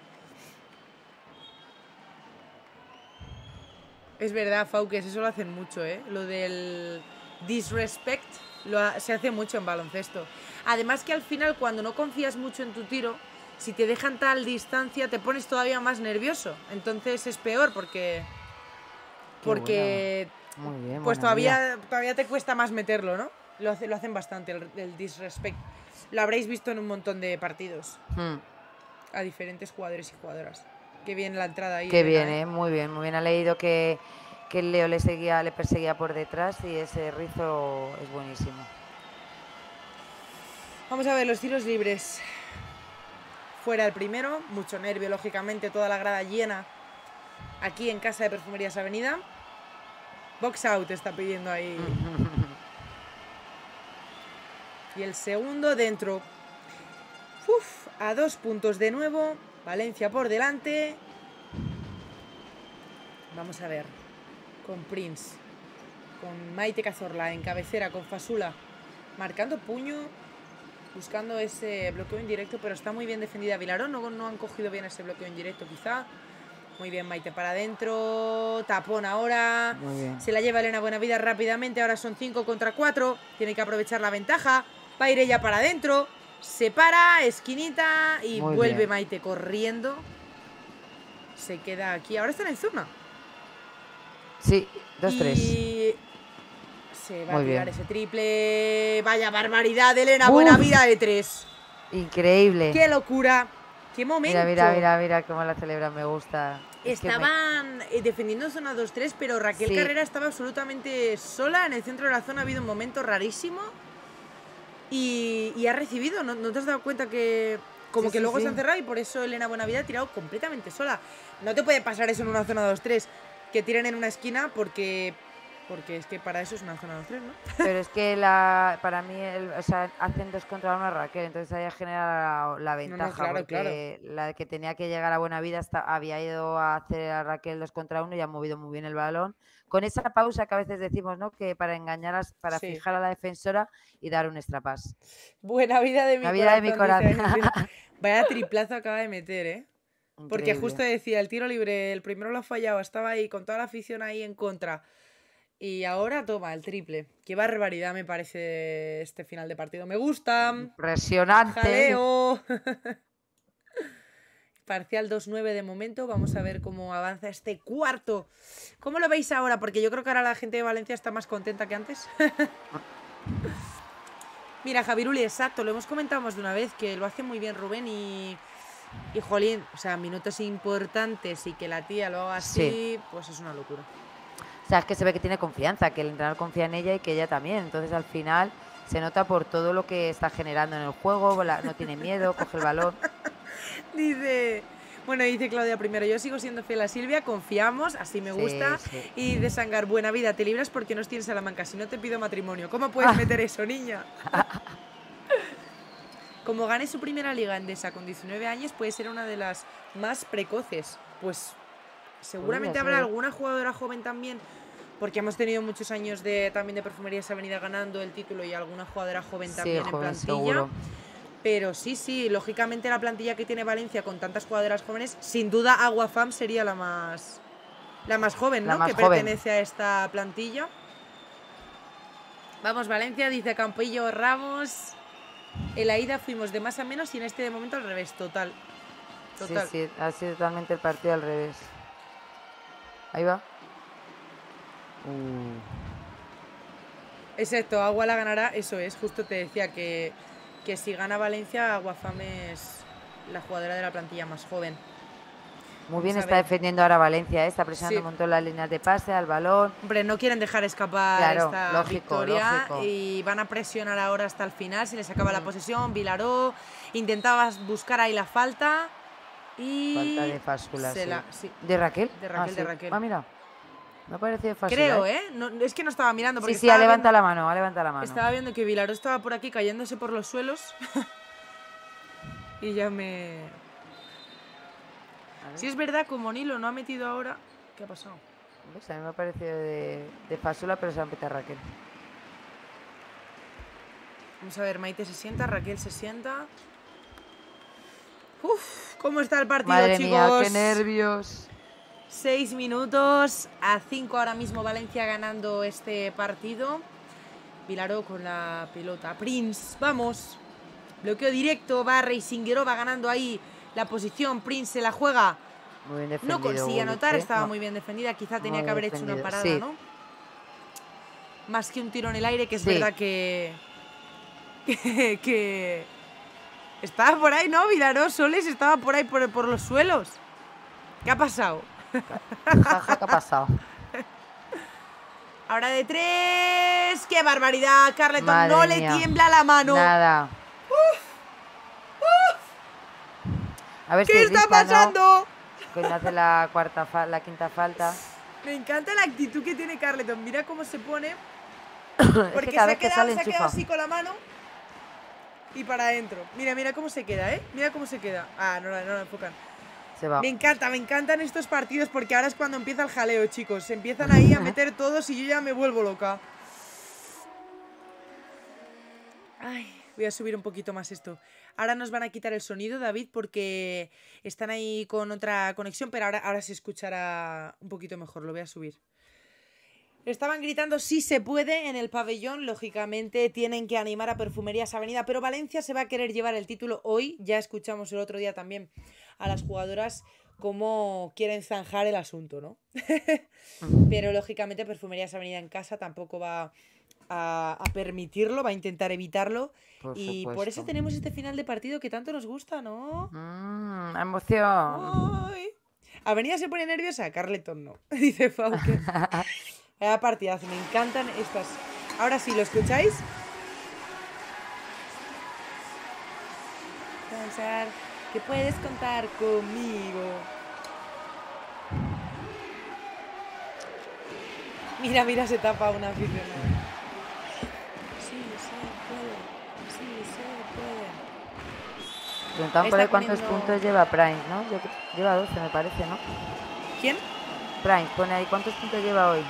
[SPEAKER 2] Es verdad, Fauques, eso lo hacen mucho, ¿eh? Lo del disrespect lo ha... se hace mucho en baloncesto. Además que al final, cuando no confías mucho en tu tiro, si te dejan tal distancia, te pones todavía más nervioso. Entonces es peor porque... Porque
[SPEAKER 1] Muy bien,
[SPEAKER 2] pues todavía, todavía te cuesta más meterlo, ¿no? Lo, hace, lo hacen bastante, el, el disrespect. Lo habréis visto en un montón de partidos. Hmm. A diferentes jugadores y jugadoras. Qué bien la entrada ahí.
[SPEAKER 1] Qué bien, ¿eh? Muy bien, muy bien. Ha leído que, que el Leo le seguía, le perseguía por detrás y ese rizo es buenísimo.
[SPEAKER 2] Vamos a ver los tiros libres. Fuera el primero, mucho nervio, lógicamente, toda la grada llena aquí en casa de Perfumerías Avenida. Box out está pidiendo ahí. Y el segundo dentro. Uf, a dos puntos de nuevo. Valencia por delante. Vamos a ver. Con Prince. Con Maite Cazorla en cabecera, con Fasula. Marcando puño. Buscando ese bloqueo indirecto, pero está muy bien defendida Vilaró. No, no han cogido bien ese bloqueo indirecto quizá. Muy bien, Maite para adentro. Tapón ahora. Se la lleva Elena Buenavida rápidamente. Ahora son cinco contra cuatro. Tiene que aprovechar la ventaja. Va a ir ella para adentro. Se para, esquinita. Y muy vuelve bien. Maite corriendo. Se queda aquí. Ahora están en zona.
[SPEAKER 1] Sí, dos tres.
[SPEAKER 2] Y se va muy a tirar bien. Ese triple. Vaya barbaridad, Elena Buenavida de tres.
[SPEAKER 1] Increíble.
[SPEAKER 2] Qué locura. Qué momento.
[SPEAKER 1] Mira, mira, mira, mira cómo la celebran, me gusta.
[SPEAKER 2] Estaban es que me... defendiendo zona dos tres, pero Raquel sí. Carrera estaba absolutamente sola. En el centro de la zona ha habido un momento rarísimo. Y, y ha recibido, ¿No, ¿no te has dado cuenta que como sí, que sí, luego sí. se han cerrado y por eso Elena Buenavida ha tirado completamente sola? No te puede pasar eso en una zona dos tres, que tiren en una esquina porque... Porque es que para eso es una zona dos tres, ¿no?
[SPEAKER 1] Pero es que la, para mí, el, o sea, hacen dos contra uno a Raquel, entonces ahí genera la, la ventaja, no, no, claro, porque claro. la que tenía que llegar a Buenavida hasta, había ido a hacer a Raquel dos contra uno y ha movido muy bien el balón. Con esa pausa que a veces decimos, ¿no? Que para engañar, a, para sí. fijar a la defensora y dar un extra pass.
[SPEAKER 2] Buenavida de mi
[SPEAKER 1] la vida
[SPEAKER 2] corazón.
[SPEAKER 1] De mi corazón.
[SPEAKER 2] Vaya triplazo acaba de meter, ¿eh? Increíble. Porque justo decía, el tiro libre, el primero lo ha fallado, estaba ahí con toda la afición ahí en contra. Y ahora toma el triple. Qué barbaridad me parece este final de partido. Me gusta.
[SPEAKER 1] Impresionante.
[SPEAKER 2] Jaleo. Parcial dos nueve de momento. Vamos a ver cómo avanza este cuarto. ¿Cómo lo veis ahora? Porque yo creo que ahora la gente de Valencia está más contenta que antes. Mira, Javiruli, exacto. Lo hemos comentado más de una vez, que lo hace muy bien Rubén y... Y jolín, o sea, minutos importantes y que la tía lo haga así, sí. Pues es una locura.
[SPEAKER 1] O sea, es que se ve que tiene confianza, que el entrenador confía en ella y que ella también. Entonces, al final, se nota por todo lo que está generando en el juego. La, no tiene miedo, coge el balón.
[SPEAKER 2] Dice... Bueno, dice Claudia primero, yo sigo siendo fiel a Silvia, confiamos, así me gusta. Sí, sí. Y de Sangar, Buenavida, te libras porque nos tienes Salamanca, si no te pido matrimonio. ¿Cómo puedes ah. meter eso, niña? Como gane su primera liga Endesa con diecinueve años, puede ser una de las más precoces. Pues... Seguramente habrá alguna jugadora joven también, porque hemos tenido muchos años de también de Perfumerías Avenida ganando el título y alguna jugadora joven también sí, en joven, plantilla. Seguro. Pero sí, sí, lógicamente la plantilla que tiene Valencia con tantas jugadoras jóvenes, sin duda Aguafam sería la más la más joven, ¿no? Más que joven. Pertenece a esta plantilla. Vamos, Valencia, dice Campillo Ramos. En la ida fuimos de más a menos y en este de momento al revés, total. total.
[SPEAKER 1] Sí, sí, ha sido totalmente el partido al revés. Ahí va. Uh.
[SPEAKER 2] Exacto, Agua la ganará, eso es, justo te decía que, que si gana Valencia, Aguafam es la jugadora de la plantilla más joven.
[SPEAKER 1] Muy bien está defendiendo ahora Valencia, ¿eh? Está presionando sí. un montón las líneas de pase, al balón.
[SPEAKER 2] Hombre, no quieren dejar escapar
[SPEAKER 1] claro,
[SPEAKER 2] esta
[SPEAKER 1] lógico,
[SPEAKER 2] victoria
[SPEAKER 1] lógico.
[SPEAKER 2] Y van a presionar ahora hasta el final, se les acaba mm. la posesión. Vilaró intentaba buscar ahí la falta. Y
[SPEAKER 1] falta de Fasula, sí.
[SPEAKER 2] la, sí.
[SPEAKER 1] ¿De Raquel?
[SPEAKER 2] De Raquel,
[SPEAKER 1] ah,
[SPEAKER 2] de Raquel.
[SPEAKER 1] Sí. Ah, mira. No parecía Fasula.
[SPEAKER 2] Creo, ¿eh? No, es que no estaba mirando. Porque
[SPEAKER 1] sí, sí, ha levantado la mano, ha levantado la mano.
[SPEAKER 2] Estaba viendo que Vilaró estaba por aquí cayéndose por los suelos. Y ya me... Si es verdad, como Nilo no ha metido ahora... ¿Qué ha pasado?
[SPEAKER 1] Pues a mí me ha parecido de, de Fasula, pero se va a meter Raquel.
[SPEAKER 2] Vamos a ver, Maite se sienta, Raquel se sienta... Uf, ¿cómo está el partido,
[SPEAKER 1] Madre
[SPEAKER 2] chicos?
[SPEAKER 1] Mía, qué nervios.
[SPEAKER 2] Seis minutos, a cinco ahora mismo Valencia ganando este partido. Vilaró con la pelota. Prince, vamos. Bloqueo directo, va Reisinguero, va ganando ahí la posición. Prince se la juega.
[SPEAKER 1] Muy bien defendido.
[SPEAKER 2] No consigue anotar, ¿eh? Estaba no. muy bien defendida. Quizá tenía muy que haber defendido. hecho una parada, sí. ¿no? Más que un tiro en el aire, que es sí. verdad que... que... que... Estaba por ahí, ¿no? Vilaró Soles estaba por ahí, por, por los suelos. ¿Qué ha pasado?
[SPEAKER 1] Jaja, ¿qué ha pasado?
[SPEAKER 2] Ahora de tres. ¡Qué barbaridad! Carleton
[SPEAKER 1] Madre
[SPEAKER 2] no
[SPEAKER 1] mía.
[SPEAKER 2] le tiembla la mano.
[SPEAKER 1] Nada. A ver
[SPEAKER 2] ¿Qué
[SPEAKER 1] si
[SPEAKER 2] está
[SPEAKER 1] lista,
[SPEAKER 2] pasando?
[SPEAKER 1] ¿no? Que no hace la, cuarta fa la quinta falta.
[SPEAKER 2] Me encanta la actitud que tiene Carleton. Mira cómo se pone.
[SPEAKER 1] Es
[SPEAKER 2] Porque
[SPEAKER 1] que cada
[SPEAKER 2] se, ha
[SPEAKER 1] vez que
[SPEAKER 2] quedado,
[SPEAKER 1] sale
[SPEAKER 2] se ha quedado
[SPEAKER 1] enchufa.
[SPEAKER 2] así con la mano y para adentro. Mira, mira cómo se queda, ¿eh? Mira cómo se queda. Ah, no la, no la enfocan.
[SPEAKER 1] Se va.
[SPEAKER 2] Me encanta, me encantan estos partidos porque ahora es cuando empieza el jaleo, chicos. Se empiezan ahí a meter todos y yo ya me vuelvo loca. Ay, voy a subir un poquito más esto. Ahora nos van a quitar el sonido, David, porque están ahí con otra conexión, pero ahora, ahora se escuchará un poquito mejor. Lo voy a subir. Estaban gritando sí se puede en el pabellón. Lógicamente tienen que animar a Perfumerías Avenida, pero Valencia se va a querer llevar el título hoy. Ya escuchamos el otro día también a las jugadoras cómo quieren zanjar el asunto, ¿no? Pero lógicamente Perfumerías Avenida en casa tampoco va a, a permitirlo, va a intentar evitarlo.
[SPEAKER 1] Por
[SPEAKER 2] y
[SPEAKER 1] supuesto.
[SPEAKER 2] por eso tenemos este final de partido que tanto nos gusta, ¿no?
[SPEAKER 1] Mmm, emoción.
[SPEAKER 2] Ay. Avenida se pone nerviosa, Carleton no, dice Fauque. Vaya partidazo, me encantan estas. Ahora sí, ¿lo escucháis? Pensar que puedes contar conmigo. Mira, mira, se tapa una aficionada. Sí, se puede. Sí, se puede.
[SPEAKER 1] Preguntaban por ahí cuántos poniendo... puntos lleva Prime, ¿no? Yo, lleva doce, me parece, ¿no?
[SPEAKER 2] ¿Quién?
[SPEAKER 1] Prime, pone ahí cuántos puntos lleva hoy.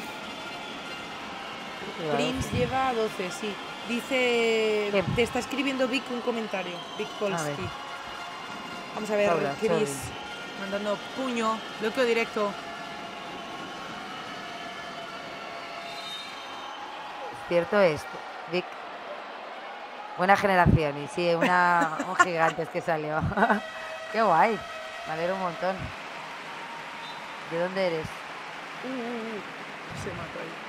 [SPEAKER 2] Prince lleva doce, sí. Dice... ¿Qué? Te está escribiendo Vic un comentario. Vic Polski. Vamos a ver, Paula, Chris. Sorry. Mandando puño. Bloqueo directo.
[SPEAKER 1] Cierto es, Vic. Buena generación. Y sí, una, un gigante es que salió. Qué guay. Me alegro un montón. ¿De dónde eres?
[SPEAKER 2] Uh, uh, uh. Se mató ahí.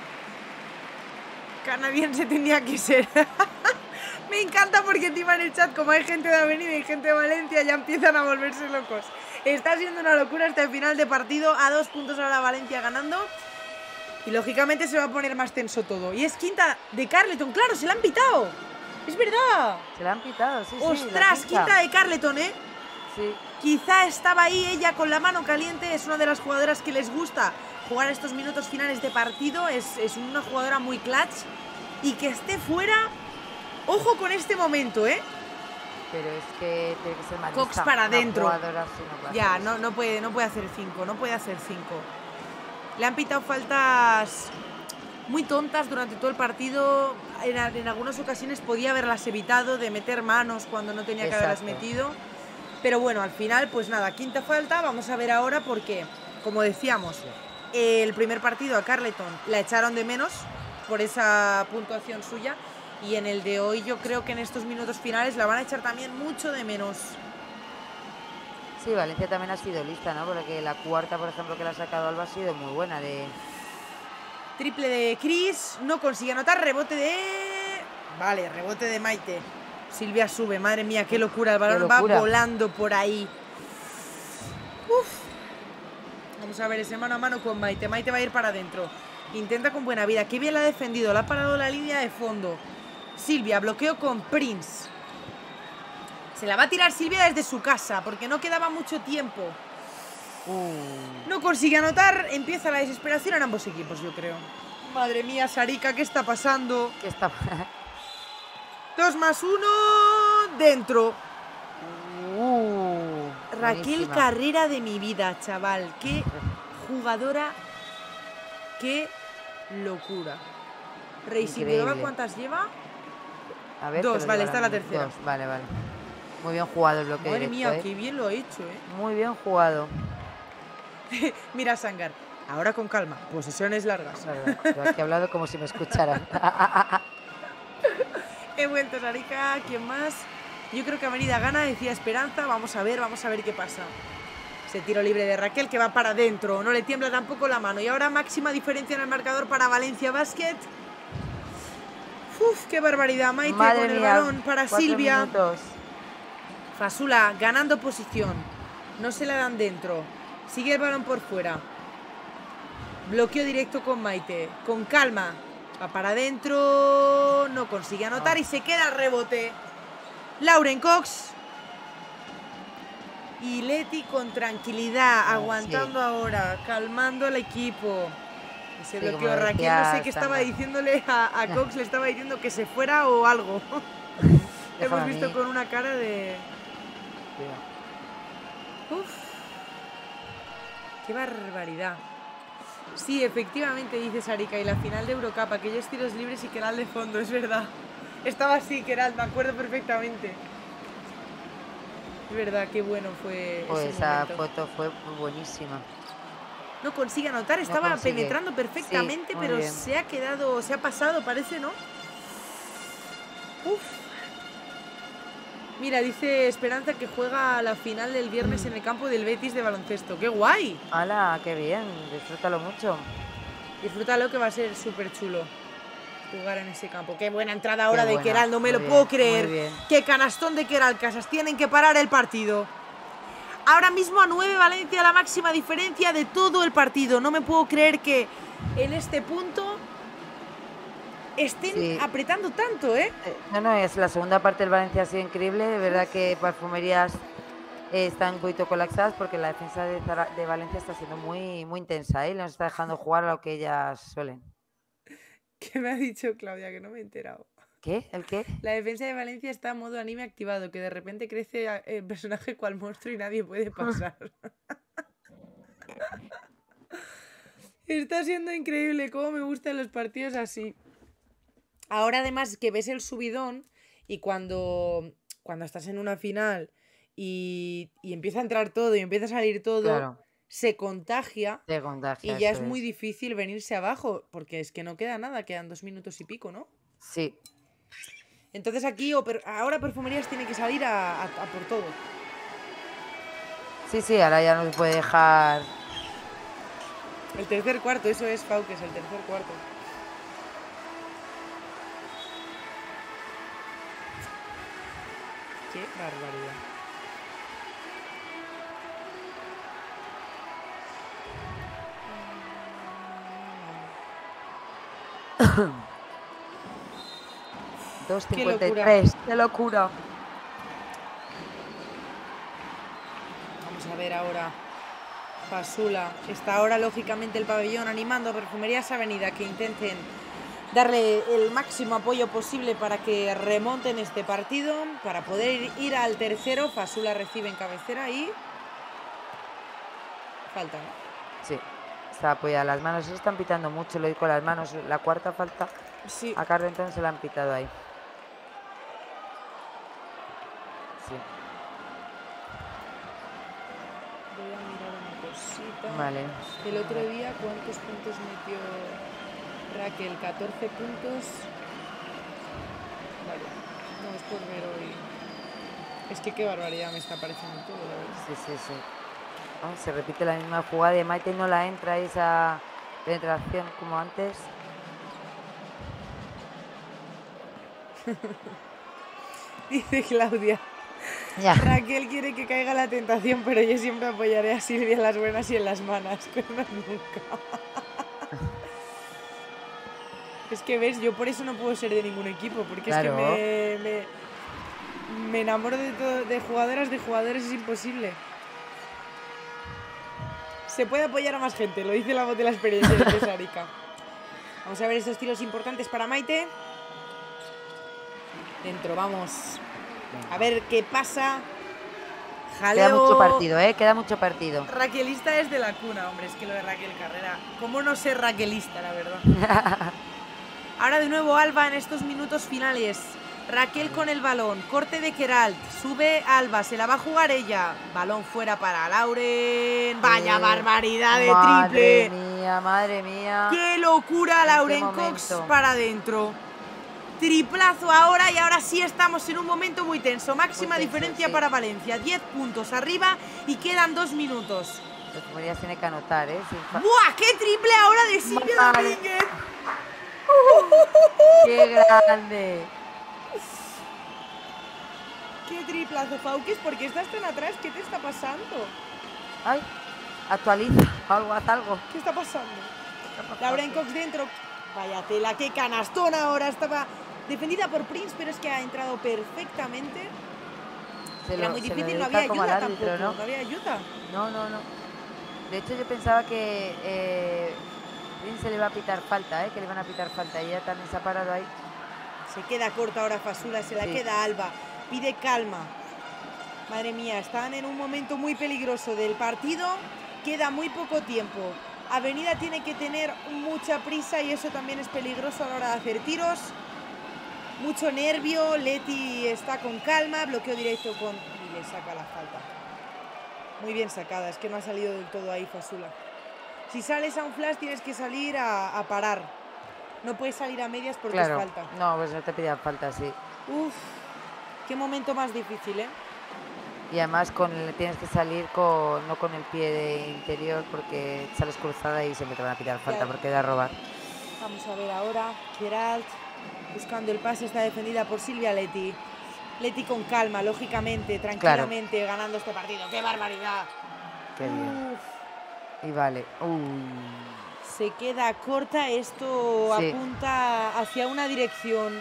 [SPEAKER 2] Canadiense tenía que ser. Me encanta porque encima en el chat, como hay gente de Avenida y gente de Valencia, ya empiezan a volverse locos. Está siendo una locura este final de partido. A dos puntos ahora Valencia ganando. Y lógicamente se va a poner más tenso todo. Y es quinta de Carleton, claro, se la han pitado. Es verdad.
[SPEAKER 1] Se la han pitado, sí,
[SPEAKER 2] Ostras,
[SPEAKER 1] sí.
[SPEAKER 2] Ostras, quinta. quinta de Carleton, ¿eh?
[SPEAKER 1] Sí.
[SPEAKER 2] Quizá estaba ahí ella con la mano caliente. Es una de las jugadoras que les gusta jugar estos minutos finales de partido. Es, es una jugadora muy clutch. Y que esté fuera, ojo con este momento, ¿eh?
[SPEAKER 1] Pero es que tiene que ser más
[SPEAKER 2] Cox para adentro.
[SPEAKER 1] No
[SPEAKER 2] ya, no, no, puede, no puede hacer cinco, no puede hacer cinco. Le han pitado faltas muy tontas durante todo el partido. En, en algunas ocasiones podía haberlas evitado de meter manos cuando no tenía que Exacto. haberlas metido. Pero bueno, al final, pues nada, quinta falta. Vamos a ver ahora porque, como decíamos, el primer partido a Carleton la echaron de menos por esa puntuación suya. Y en el de hoy yo creo que en estos minutos finales la van a echar también mucho de menos.
[SPEAKER 1] Sí, Valencia también ha sido lista, ¿no? Porque la cuarta, por ejemplo, que la ha sacado Alba ha sido muy buena. De
[SPEAKER 2] Triple de Chris, no consigue anotar, rebote de... Vale, rebote de Maite. Silvia sube, madre mía, qué locura, el balón va volando por ahí. Uf. Vamos a ver ese mano a mano con Maite. Maite va a ir para adentro. Intenta con buena vida, qué bien la ha defendido, la ha parado la línea de fondo. Silvia, bloqueo con Prince. Se la va a tirar Silvia desde su casa, porque no quedaba mucho tiempo. Uh. No consigue anotar, empieza la desesperación en ambos equipos, yo creo. Madre mía, Sarika, ¿qué está pasando?
[SPEAKER 1] ¿Qué está?
[SPEAKER 2] Dos más uno, dentro.
[SPEAKER 1] Uh,
[SPEAKER 2] Raquel
[SPEAKER 1] buenísima.
[SPEAKER 2] Carrera de mi vida, chaval. Qué jugadora, qué locura. Rey Silvia, ¿cuántas lleva?
[SPEAKER 1] A ver,
[SPEAKER 2] Dos, vale, está la tercera.
[SPEAKER 1] Dos, vale, vale. Muy bien jugado el bloqueo.
[SPEAKER 2] Madre
[SPEAKER 1] directo,
[SPEAKER 2] mía,
[SPEAKER 1] ¿eh?
[SPEAKER 2] qué bien lo he hecho, ¿eh?
[SPEAKER 1] Muy bien jugado.
[SPEAKER 2] Mira, Sangar, ahora con calma, posesiones largas.
[SPEAKER 1] Yo aquí he hablado como si me escucharan.
[SPEAKER 2] He vuelto, Sarika, ¿quién más? Yo creo que Avenida gana, decía Esperanza. Vamos a ver, vamos a ver qué pasa. Ese tiro libre de Raquel que va para adentro. No le tiembla tampoco la mano. Y ahora máxima diferencia en el marcador para Valencia Basket. Uf, qué barbaridad. Maite
[SPEAKER 1] Madre
[SPEAKER 2] con el
[SPEAKER 1] mía,
[SPEAKER 2] balón para Silvia.
[SPEAKER 1] Minutos.
[SPEAKER 2] Fasula ganando posición. No se la dan dentro. Sigue el balón por fuera. Bloqueo directo con Maite. Con calma. Va para adentro. No consigue anotar y se queda el rebote. Lauren Cox. Y Leti con tranquilidad,
[SPEAKER 1] Ah,
[SPEAKER 2] aguantando
[SPEAKER 1] sí.
[SPEAKER 2] ahora, calmando al equipo. Ese
[SPEAKER 1] Sí,
[SPEAKER 2] bloqueo,
[SPEAKER 1] como
[SPEAKER 2] Raquel,
[SPEAKER 1] decía
[SPEAKER 2] no sé qué estaba
[SPEAKER 1] Sandra.
[SPEAKER 2] diciéndole a, a Cox, le estaba diciendo que se fuera o algo.
[SPEAKER 1] Déjame
[SPEAKER 2] Hemos
[SPEAKER 1] a
[SPEAKER 2] visto
[SPEAKER 1] mí.
[SPEAKER 2] con una cara de...
[SPEAKER 1] Tío.
[SPEAKER 2] Uf. Qué barbaridad. Sí, efectivamente, dice Sarika, y la final de Eurocup, aquellos tiros libres y Queralt de fondo, es verdad. Estaba así, Queralt, me acuerdo perfectamente. Es verdad, qué bueno fue
[SPEAKER 1] Pues
[SPEAKER 2] ese
[SPEAKER 1] esa
[SPEAKER 2] momento.
[SPEAKER 1] foto fue buenísima.
[SPEAKER 2] No consigue anotar,
[SPEAKER 1] No
[SPEAKER 2] estaba
[SPEAKER 1] consigue.
[SPEAKER 2] penetrando
[SPEAKER 1] Sí,
[SPEAKER 2] perfectamente,
[SPEAKER 1] muy
[SPEAKER 2] pero
[SPEAKER 1] bien.
[SPEAKER 2] se ha quedado, se ha pasado, parece, ¿no? Uf. Mira, dice Esperanza que juega la final del viernes en el campo del Betis de baloncesto. ¡Qué guay!
[SPEAKER 1] ¡Hala, qué bien! Disfrútalo mucho.
[SPEAKER 2] Disfrútalo, que va a ser súper chulo jugar en ese campo. ¡Qué buena entrada ahora
[SPEAKER 1] Qué
[SPEAKER 2] de
[SPEAKER 1] buena.
[SPEAKER 2] Queralt! No me
[SPEAKER 1] Muy
[SPEAKER 2] lo
[SPEAKER 1] bien,
[SPEAKER 2] puedo
[SPEAKER 1] muy
[SPEAKER 2] creer.
[SPEAKER 1] bien.
[SPEAKER 2] ¡Qué canastón de Queralt Casas! Tienen que parar el partido. Ahora mismo a nueve Valencia, la máxima diferencia de todo el partido. No me puedo creer que en este punto estén
[SPEAKER 1] Sí.
[SPEAKER 2] apretando tanto, ¿eh?
[SPEAKER 1] Eh, No, no, es la segunda parte del Valencia ha sido increíble. De verdad que Perfumerías eh, están un poquito colapsadas porque la defensa de, Zara- de Valencia está siendo muy, muy intensa, ¿eh? Y nos está dejando jugar a lo que ellas suelen.
[SPEAKER 2] ¿Qué me ha dicho Claudia? Que no me he enterado.
[SPEAKER 1] ¿Qué? ¿El qué?
[SPEAKER 2] La defensa de Valencia está en modo anime activado, que de repente crece el personaje cual monstruo y nadie puede pasar. Está siendo increíble, cómo me gustan los partidos así. Ahora además que ves el subidón y cuando, cuando estás en una final y, y empieza a entrar todo y empieza a salir todo,
[SPEAKER 1] Claro,
[SPEAKER 2] se contagia
[SPEAKER 1] te contagia,
[SPEAKER 2] y ya
[SPEAKER 1] eso
[SPEAKER 2] es muy
[SPEAKER 1] es.
[SPEAKER 2] difícil venirse abajo, porque es que no queda nada, quedan dos minutos y pico, ¿no?
[SPEAKER 1] Sí,
[SPEAKER 2] Entonces aquí o per- ahora Perfumerías tiene que salir a, a- a por todo.
[SPEAKER 1] sí, sí, ahora ya no se puede dejar.
[SPEAKER 2] El tercer cuarto, eso es Fauques, el tercer cuarto. Qué barbaridad.
[SPEAKER 1] dos
[SPEAKER 2] Qué
[SPEAKER 1] cincuenta y
[SPEAKER 2] locura.
[SPEAKER 1] tres, qué locura.
[SPEAKER 2] Vamos a ver ahora. Fasula. Está ahora lógicamente el pabellón animando a Perfumerías Avenida que intenten darle el máximo apoyo posible para que remonten este partido, para poder ir al tercero. Fasula recibe en cabecera y... falta, ¿no?
[SPEAKER 1] Sí, está apoyada las manos, se están pitando mucho, lo digo con las manos. La cuarta falta
[SPEAKER 2] Sí.
[SPEAKER 1] a Cardenton se la han pitado ahí. Sí.
[SPEAKER 2] Voy a mirar una cosita.
[SPEAKER 1] Vale.
[SPEAKER 2] El otro día, ¿cuántos puntos metió Raquel? catorce puntos. Vale, no es por ver hoy. Es que qué barbaridad me está pareciendo todo, la verdad.
[SPEAKER 1] Sí, sí, sí. Oh, se repite la misma jugada de Maite, no la entra esa penetración como antes.
[SPEAKER 2] Dice Claudia.
[SPEAKER 1] Ya.
[SPEAKER 2] Raquel quiere que caiga la tentación, pero yo siempre apoyaré a Silvia en las buenas y en las malas. Pero no nunca. Es que ves, yo por eso no puedo ser de ningún equipo, porque
[SPEAKER 1] Claro.
[SPEAKER 2] es que me, me, me enamoro de, todo, de jugadoras, de jugadores, es imposible. Se puede apoyar a más gente, lo dice la voz de la experiencia de Sarika. Vamos a ver estos tiros importantes para Maite. Dentro, vamos. A ver qué pasa. Jaleo.
[SPEAKER 1] Queda mucho partido, ¿eh? Queda mucho partido.
[SPEAKER 2] Raquelista es de la cuna, hombre, es que lo de Raquel Carrera. ¿Cómo no ser raquelista, la verdad? Ahora de nuevo Alba en estos minutos finales. Raquel con el balón, corte de Queralt, sube Alba, se la va a jugar ella. Balón fuera para Lauren. Vaya
[SPEAKER 1] Eh,
[SPEAKER 2] barbaridad de
[SPEAKER 1] madre
[SPEAKER 2] triple.
[SPEAKER 1] Madre mía, madre mía.
[SPEAKER 2] ¡Qué locura,
[SPEAKER 1] ¿En
[SPEAKER 2] Lauren
[SPEAKER 1] qué
[SPEAKER 2] Cox
[SPEAKER 1] momento?
[SPEAKER 2] para adentro! Triplazo ahora y ahora sí estamos en un momento muy tenso. Máxima
[SPEAKER 1] Muy tenso,
[SPEAKER 2] diferencia
[SPEAKER 1] sí.
[SPEAKER 2] para Valencia. diez puntos arriba y quedan dos minutos.
[SPEAKER 1] Perfumerías tiene que anotar, ¿eh? Sin fa-
[SPEAKER 2] ¡Buah! ¡Qué triple ahora de Silvia
[SPEAKER 1] Vale.
[SPEAKER 2] Domínguez!
[SPEAKER 1] ¡Qué grande!
[SPEAKER 2] ¡Qué triplazo, Fauquis! ¿Por qué estás tan atrás? ¿Qué te está pasando?
[SPEAKER 1] ¡Ay! Actualiza, algo, haz algo.
[SPEAKER 2] ¿Qué está pasando? Lauren Cox dentro. Vaya tela, qué canastón ahora. Estaba defendida por Prince, pero es que ha entrado perfectamente.
[SPEAKER 1] Se
[SPEAKER 2] Era
[SPEAKER 1] lo,
[SPEAKER 2] muy
[SPEAKER 1] se lo
[SPEAKER 2] difícil, no
[SPEAKER 1] dedica
[SPEAKER 2] había
[SPEAKER 1] como al
[SPEAKER 2] ayuda
[SPEAKER 1] árbitro,
[SPEAKER 2] tampoco,
[SPEAKER 1] ¿no?
[SPEAKER 2] no había ayuda.
[SPEAKER 1] No, no, no. De hecho, yo pensaba que eh, Prince se le iba a pitar falta, ¿eh? Que le iban a pitar falta. Y ella también se ha parado ahí.
[SPEAKER 2] Se queda corta ahora Fasula, se la
[SPEAKER 1] Sí.
[SPEAKER 2] queda Alba. Pide calma. Madre mía, están en un momento muy peligroso del partido. Queda muy poco tiempo. Avenida tiene que tener mucha prisa y eso también es peligroso a la hora de hacer tiros. Mucho nervio. Leti está con calma. Bloqueo directo con... y le saca la falta. Muy bien sacada. Es que no ha salido del todo ahí Fasula. Si sales a un flash tienes que salir a, a parar. No puedes salir a medias porque
[SPEAKER 1] Claro.
[SPEAKER 2] es falta.
[SPEAKER 1] No, pues no te pedía falta, sí.
[SPEAKER 2] Uf, qué momento más difícil, ¿eh?
[SPEAKER 1] Y además con el- tienes que salir con, no con el pie de interior porque sales cruzada y siempre te van a pitar falta
[SPEAKER 2] Ya.
[SPEAKER 1] porque da a robar.
[SPEAKER 2] Vamos a ver ahora. Geralt buscando el pase, está defendida por Silvia Leti. Leti con calma, lógicamente, tranquilamente, ganando este partido. ¡Qué barbaridad!
[SPEAKER 1] Qué bien.
[SPEAKER 2] Uf,
[SPEAKER 1] Y vale. Uy.
[SPEAKER 2] se queda corta, esto
[SPEAKER 1] Sí.
[SPEAKER 2] apunta hacia una dirección.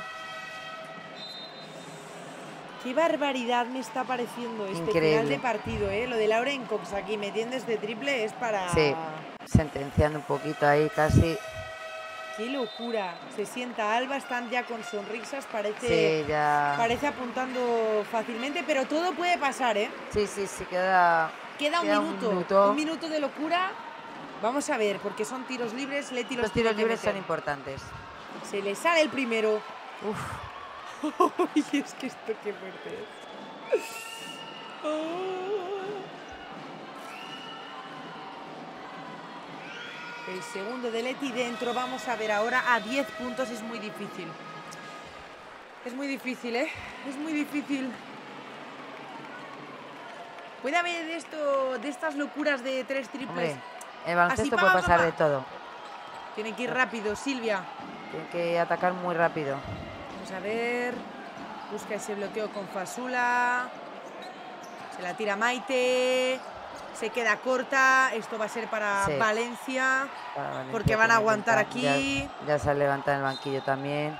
[SPEAKER 2] Qué barbaridad me está pareciendo este
[SPEAKER 1] Increíble.
[SPEAKER 2] final de partido, ¿eh? Lo de Lauren Cox aquí metiendo este triple es para...
[SPEAKER 1] Sí. Sentenciando un poquito ahí casi.
[SPEAKER 2] ¡Qué locura! Se sienta Alba, están ya con sonrisas, parece,
[SPEAKER 1] Sí, ya.
[SPEAKER 2] parece apuntando fácilmente, pero todo puede pasar, ¿eh?
[SPEAKER 1] Sí, sí, sí, queda.
[SPEAKER 2] Queda un
[SPEAKER 1] queda
[SPEAKER 2] minuto,
[SPEAKER 1] un minuto.
[SPEAKER 2] un minuto de locura. Vamos a ver, porque son tiros libres, Leti los,
[SPEAKER 1] Los
[SPEAKER 2] tiene
[SPEAKER 1] tiros
[SPEAKER 2] que
[SPEAKER 1] libres
[SPEAKER 2] meter.
[SPEAKER 1] son importantes.
[SPEAKER 2] Se le sale el primero.
[SPEAKER 1] Uf.
[SPEAKER 2] Uy, es que esto qué fuerte es. El segundo de Leti dentro. Vamos a ver ahora a diez puntos. Es muy difícil. Es muy difícil, ¿eh? Es muy difícil. Puede haber de esto, de estas locuras de tres triples.
[SPEAKER 1] Hombre, el baloncesto
[SPEAKER 2] Así,
[SPEAKER 1] puede
[SPEAKER 2] pa, pa,
[SPEAKER 1] pasar
[SPEAKER 2] pa.
[SPEAKER 1] de todo.
[SPEAKER 2] Tiene que ir rápido, Silvia.
[SPEAKER 1] Tiene que atacar muy rápido.
[SPEAKER 2] Vamos a ver. Busca ese bloqueo con Fasula. Se la tira Maite. Se queda corta. Esto va a ser para
[SPEAKER 1] Sí.
[SPEAKER 2] Valencia.
[SPEAKER 1] Para Valencia
[SPEAKER 2] Porque van a
[SPEAKER 1] tiene
[SPEAKER 2] aguantar
[SPEAKER 1] pinta.
[SPEAKER 2] aquí.
[SPEAKER 1] Ya, ya se levanta en el banquillo también.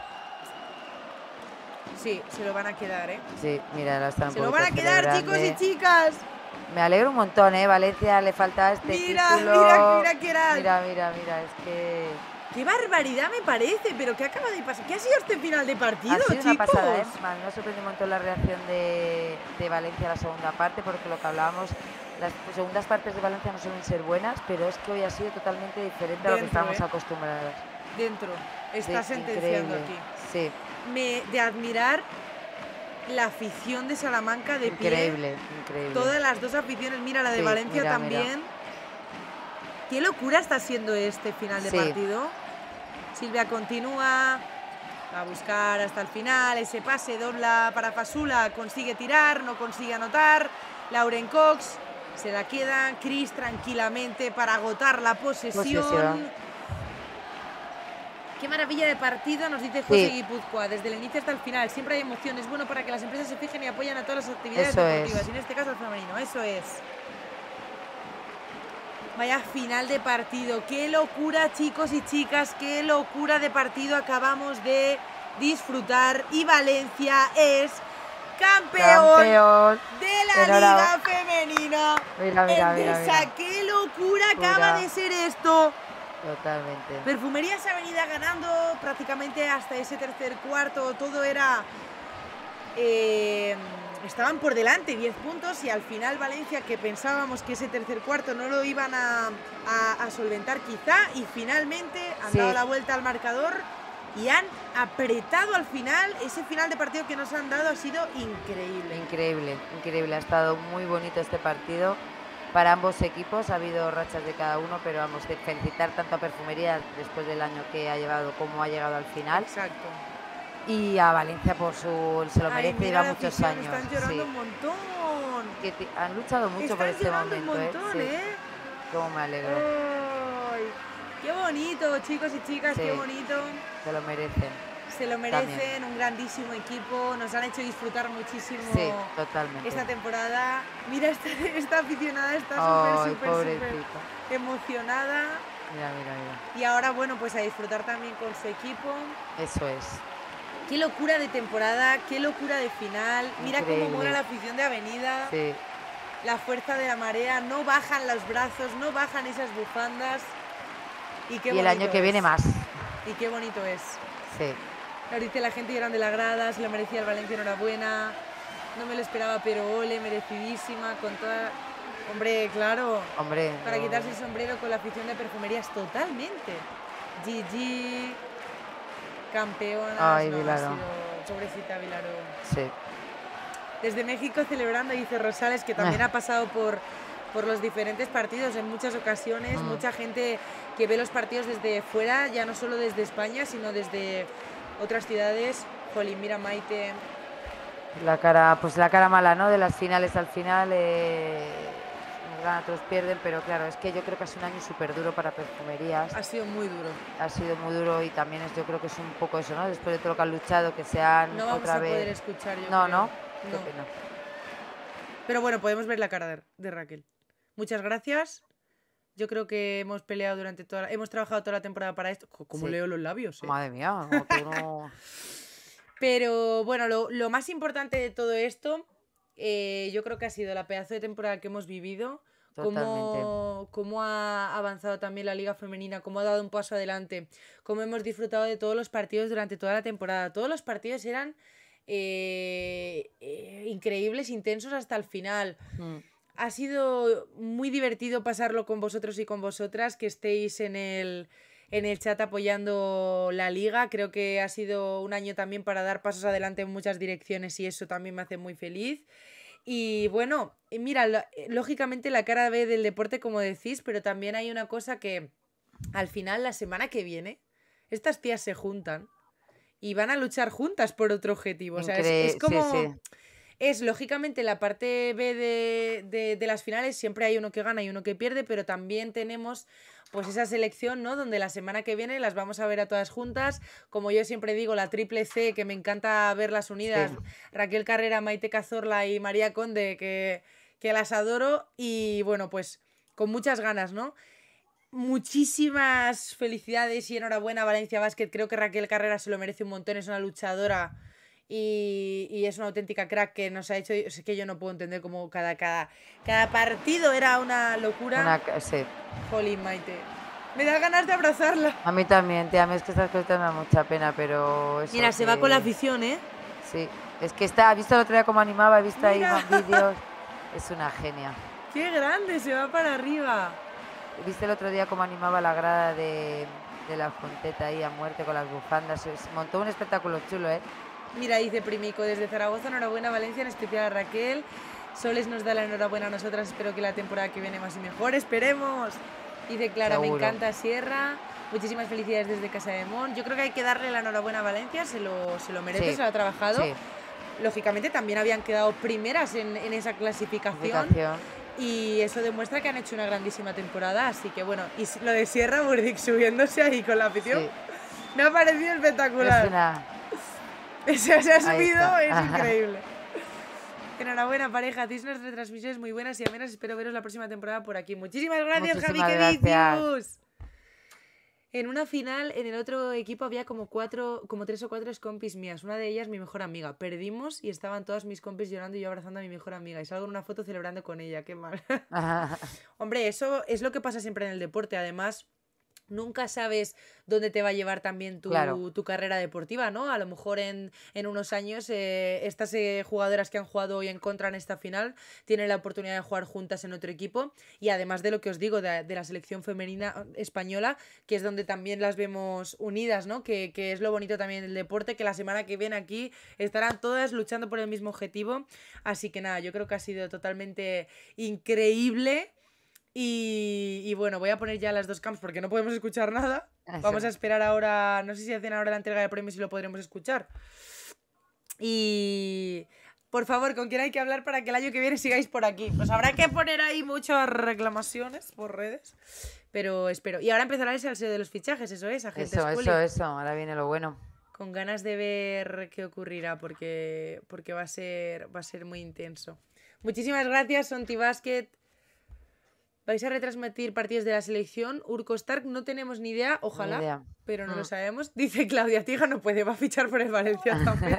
[SPEAKER 2] Sí, se lo van a quedar, ¿eh?
[SPEAKER 1] Sí, mira, la están un
[SPEAKER 2] Se lo
[SPEAKER 1] poquito
[SPEAKER 2] van a quedar, chicos y
[SPEAKER 1] celebrando.
[SPEAKER 2] chicas.
[SPEAKER 1] Me alegro un montón, ¿eh? Valencia le falta este
[SPEAKER 2] Mira,
[SPEAKER 1] título.
[SPEAKER 2] mira, mira qué era.
[SPEAKER 1] Mira, mira, mira, es que
[SPEAKER 2] Qué barbaridad me parece, pero ¿qué acaba de pasar? ¿Qué ha sido este final de partido,
[SPEAKER 1] ha sido
[SPEAKER 2] chicos?
[SPEAKER 1] una pasada, ¿eh? Me ha sorprendido un montón la reacción de, de Valencia a la segunda parte, porque lo que hablábamos, las segundas partes de Valencia no suelen ser buenas, pero es que hoy ha sido totalmente diferente a lo que
[SPEAKER 2] Dentro,
[SPEAKER 1] estábamos
[SPEAKER 2] ¿eh?
[SPEAKER 1] acostumbrados.
[SPEAKER 2] Dentro. Está
[SPEAKER 1] Sí,
[SPEAKER 2] sentenciando
[SPEAKER 1] increíble.
[SPEAKER 2] aquí.
[SPEAKER 1] Sí,
[SPEAKER 2] Me, de admirar la afición de Salamanca de pie.
[SPEAKER 1] increíble, increíble.
[SPEAKER 2] Todas las dos aficiones, mira la de
[SPEAKER 1] Sí,
[SPEAKER 2] Valencia
[SPEAKER 1] mira,
[SPEAKER 2] también.
[SPEAKER 1] mira.
[SPEAKER 2] Qué locura está siendo este final de
[SPEAKER 1] Sí.
[SPEAKER 2] partido. Silvia continúa a buscar hasta el final ese pase, dobla para Fasula, consigue tirar, no consigue anotar. Lauren Cox se la queda, Cris tranquilamente para agotar la posesión.
[SPEAKER 1] Posesión.
[SPEAKER 2] Qué maravilla de partido, nos dice José
[SPEAKER 1] Sí.
[SPEAKER 2] Guipúzcoa, desde el inicio hasta el final. Siempre hay emoción, es bueno para que las empresas se fijen y apoyen a todas las actividades
[SPEAKER 1] Eso
[SPEAKER 2] deportivas,
[SPEAKER 1] es.
[SPEAKER 2] y en este caso el femenino, eso es. Vaya final de partido, qué locura, chicos y chicas, qué locura de partido acabamos de disfrutar, y Valencia es campeón,
[SPEAKER 1] Campeón.
[SPEAKER 2] de la
[SPEAKER 1] Enhorabuena.
[SPEAKER 2] Liga Femenina.
[SPEAKER 1] Mira, mira, mira,
[SPEAKER 2] Endesa,
[SPEAKER 1] mira.
[SPEAKER 2] qué locura
[SPEAKER 1] Locura.
[SPEAKER 2] acaba de ser esto.
[SPEAKER 1] Totalmente.
[SPEAKER 2] Perfumerías Avenida ganando prácticamente hasta ese tercer cuarto, todo era... eh, estaban por delante, diez puntos, y al final Valencia, que pensábamos que ese tercer cuarto no lo iban a, a- a solventar quizá, y finalmente han
[SPEAKER 1] Sí.
[SPEAKER 2] dado la vuelta al marcador y han apretado al final. Ese final de partido que nos han dado ha sido increíble.
[SPEAKER 1] Increíble, increíble. Ha estado muy bonito este partido para ambos equipos. Ha habido rachas de cada uno, pero vamos, de felicitar tanto a Perfumería después del año que ha llevado como ha llegado al final.
[SPEAKER 2] Exacto.
[SPEAKER 1] Y a Valencia por su... se lo
[SPEAKER 2] Ay,
[SPEAKER 1] merece,
[SPEAKER 2] mira
[SPEAKER 1] lleva
[SPEAKER 2] la
[SPEAKER 1] muchos
[SPEAKER 2] afición,
[SPEAKER 1] años.
[SPEAKER 2] están llorando
[SPEAKER 1] Sí.
[SPEAKER 2] un montón.
[SPEAKER 1] Que ti- han luchado mucho por
[SPEAKER 2] Están
[SPEAKER 1] este
[SPEAKER 2] llorando
[SPEAKER 1] momento,
[SPEAKER 2] un montón,
[SPEAKER 1] ¿eh? Sí.
[SPEAKER 2] ¿eh?
[SPEAKER 1] Cómo me alegro.
[SPEAKER 2] Ay, qué bonito, chicos y chicas,
[SPEAKER 1] Sí.
[SPEAKER 2] qué bonito.
[SPEAKER 1] Se lo merecen.
[SPEAKER 2] Se lo merecen,
[SPEAKER 1] También.
[SPEAKER 2] un grandísimo equipo. Nos han hecho disfrutar muchísimo
[SPEAKER 1] Sí, totalmente.
[SPEAKER 2] esta temporada. Mira, esta, esta aficionada está
[SPEAKER 1] Ay,
[SPEAKER 2] súper, súper, súper
[SPEAKER 1] pobrecita.
[SPEAKER 2] emocionada.
[SPEAKER 1] Mira, mira, mira.
[SPEAKER 2] Y ahora, bueno, pues a disfrutar también con su equipo.
[SPEAKER 1] Eso es.
[SPEAKER 2] Qué locura de temporada, qué locura de final. Mira
[SPEAKER 1] Increíble.
[SPEAKER 2] cómo mola la afición de Avenida.
[SPEAKER 1] Sí.
[SPEAKER 2] La fuerza de la marea, no bajan los brazos, no bajan esas bufandas. Y, qué
[SPEAKER 1] y el año que
[SPEAKER 2] es.
[SPEAKER 1] viene más.
[SPEAKER 2] Y qué bonito es.
[SPEAKER 1] Sí.
[SPEAKER 2] Ahorita la gente llorando de la grada, se lo merecía el Valencia, enhorabuena. No me lo esperaba, pero ole, merecidísima, con toda... Hombre, claro.
[SPEAKER 1] Hombre.
[SPEAKER 2] Para
[SPEAKER 1] no.
[SPEAKER 2] quitarse el sombrero con la afición de perfumerías totalmente. G G, campeona.
[SPEAKER 1] Ay,
[SPEAKER 2] no,
[SPEAKER 1] Vilaró.
[SPEAKER 2] ha sido pobrecita Vilaró.
[SPEAKER 1] Sí.
[SPEAKER 2] Desde México celebrando, dice Rosales, que también
[SPEAKER 1] Ah.
[SPEAKER 2] ha pasado por, por los diferentes partidos en muchas ocasiones.
[SPEAKER 1] Mm.
[SPEAKER 2] Mucha gente que ve los partidos desde fuera, ya no solo desde España, sino desde otras ciudades. Jolín, mira Maite.
[SPEAKER 1] La cara, pues la cara mala, ¿no? De las finales al final, eh, unos ganan, otros pierden, pero claro, es que yo creo que ha sido un año súper duro para perfumerías.
[SPEAKER 2] Ha sido muy duro.
[SPEAKER 1] Ha sido muy duro y también es, yo creo que es un poco eso, ¿no? Después de todo lo que han luchado, que sean
[SPEAKER 2] No vamos
[SPEAKER 1] otra
[SPEAKER 2] a
[SPEAKER 1] vez.
[SPEAKER 2] poder escuchar, yo
[SPEAKER 1] No,
[SPEAKER 2] creo.
[SPEAKER 1] no.
[SPEAKER 2] No.
[SPEAKER 1] Qué pena.
[SPEAKER 2] Pero bueno, podemos ver la cara de, de Raquel. Muchas gracias. Yo creo que hemos peleado durante toda la, hemos trabajado toda la temporada para esto. Co- Como
[SPEAKER 1] Sí.
[SPEAKER 2] leo los labios, ¿eh?
[SPEAKER 1] Madre mía, como que no.
[SPEAKER 2] Pero bueno, lo, lo más importante de todo esto, eh, yo creo que ha sido la pedazo de temporada que hemos vivido,
[SPEAKER 1] Totalmente.
[SPEAKER 2] cómo, cómo ha avanzado también la Liga Femenina, cómo ha dado un paso adelante, cómo hemos disfrutado de todos los partidos durante toda la temporada. Todos los partidos eran eh, eh, increíbles, intensos hasta el final.
[SPEAKER 1] Mm.
[SPEAKER 2] Ha sido muy divertido pasarlo con vosotros y con vosotras, que estéis en el, en el chat apoyando la liga. Creo que ha sido un año también para dar pasos adelante en muchas direcciones y eso también me hace muy feliz. Y bueno, mira, lo- lógicamente la cara B del deporte, como decís, pero también hay una cosa que al final, la semana que viene, estas tías se juntan y van a luchar juntas por otro objetivo. O sea, es,
[SPEAKER 1] Incre-
[SPEAKER 2] es como...
[SPEAKER 1] Sí, sí.
[SPEAKER 2] Es, lógicamente, la parte B de, de, de las finales siempre hay uno que gana y uno que pierde, pero también tenemos pues esa selección, ¿no? Donde la semana que viene las vamos a ver a todas juntas. Como yo siempre digo, la triple C, que me encanta verlas unidas.
[SPEAKER 1] Sí.
[SPEAKER 2] Raquel Carrera, Maite Cazorla y María Conde, que, que las adoro. Y bueno, pues con muchas ganas, ¿no? Muchísimas felicidades y enhorabuena, Valencia Basket. Creo que Raquel Carrera se lo merece un montón, es una luchadora y, y es una auténtica crack que nos ha hecho. Es que yo no puedo entender cómo cada, cada, cada partido era una locura.
[SPEAKER 1] Una ca- sí.
[SPEAKER 2] Jolín, Maite. Me da ganas de abrazarla.
[SPEAKER 1] A mí también, tía, a mí es que estas cosas me dan mucha pena, pero eso
[SPEAKER 2] Mira, se
[SPEAKER 1] que-
[SPEAKER 2] va con la afición, ¿eh?
[SPEAKER 1] Sí, es que está, ¿has visto el otro día cómo animaba? He visto ahí
[SPEAKER 2] Mira.
[SPEAKER 1] más vídeos. Es una genia.
[SPEAKER 2] ¡Qué grande! Se va para arriba.
[SPEAKER 1] ¿Viste el otro día cómo animaba la grada de, de la Fonteta ahí a muerte con las bufandas? Se se montó un espectáculo chulo, ¿eh?
[SPEAKER 2] Mira, dice Primico, desde Zaragoza, enhorabuena Valencia, en especial a Raquel. Soles nos da la enhorabuena a nosotras, espero que la temporada que viene más y mejor, esperemos. Dice Clara, me
[SPEAKER 1] Seguro.
[SPEAKER 2] encanta Sierra, muchísimas felicidades desde Casa de Mon. Yo creo que hay que darle la enhorabuena a Valencia, se lo, se lo merece,
[SPEAKER 1] Sí,
[SPEAKER 2] se lo ha trabajado.
[SPEAKER 1] Sí,
[SPEAKER 2] Lógicamente también habían quedado primeras en, en esa clasificación.
[SPEAKER 1] clasificación.
[SPEAKER 2] Y eso demuestra que han hecho una grandísima temporada, así que bueno, y s- lo de Sierra Burdick subiéndose ahí con la afición,
[SPEAKER 1] Sí.
[SPEAKER 2] me ha parecido espectacular.
[SPEAKER 1] Es una...
[SPEAKER 2] Se, se ha
[SPEAKER 1] Ahí
[SPEAKER 2] subido,
[SPEAKER 1] está.
[SPEAKER 2] es increíble. Enhorabuena, pareja. Hacéis unas retransmisiones muy buenas y amenas. Espero veros la próxima temporada por aquí. Muchísimas gracias,
[SPEAKER 1] Muchísimas
[SPEAKER 2] Javi. ¡Qué
[SPEAKER 1] gracias.
[SPEAKER 2] vicios! En una final, en el otro equipo había como cuatro, como tres o cuatro compis mías. Una de ellas mi mejor amiga. Perdimos y estaban todas mis compis llorando y yo abrazando a mi mejor amiga. Y salgo en una foto celebrando con ella. Qué mal. Hombre, eso es lo que pasa siempre en el deporte. Además, nunca sabes dónde te va a llevar también tu,
[SPEAKER 1] Claro.
[SPEAKER 2] tu carrera deportiva, ¿no? A lo mejor en, en unos años eh, estas eh, jugadoras que han jugado hoy en contra en esta final tienen la oportunidad de jugar juntas en otro equipo y además de lo que os digo de, de la selección femenina española, que es donde también las vemos unidas, ¿no? Que, que es lo bonito también del deporte, que la semana que viene aquí estarán todas luchando por el mismo objetivo. Así que nada, yo creo que ha sido totalmente increíble. Y, y bueno, voy a poner ya las dos cams porque no podemos escuchar nada.
[SPEAKER 1] Eso.
[SPEAKER 2] Vamos a esperar ahora, no sé si hacen ahora la entrega de premios y lo podremos escuchar. Y por favor, ¿con quién hay que hablar para que el año que viene sigáis por aquí? Pues habrá que poner ahí muchas reclamaciones por redes, pero espero. Y ahora empezará el salseo de los fichajes, eso es, agente
[SPEAKER 1] Eso,
[SPEAKER 2] Scully.
[SPEAKER 1] eso, eso. Ahora viene lo bueno.
[SPEAKER 2] Con ganas de ver qué ocurrirá porque, porque va a ser, va a ser muy intenso. Muchísimas gracias, Sonti Basket. ¿Vais a retransmitir partidos de la selección? Urco Stark, no tenemos ni idea, ojalá,
[SPEAKER 1] Ni idea.
[SPEAKER 2] pero no
[SPEAKER 1] Mm.
[SPEAKER 2] lo sabemos. Dice Claudia Tija, no puede, va a fichar por el Valencia también.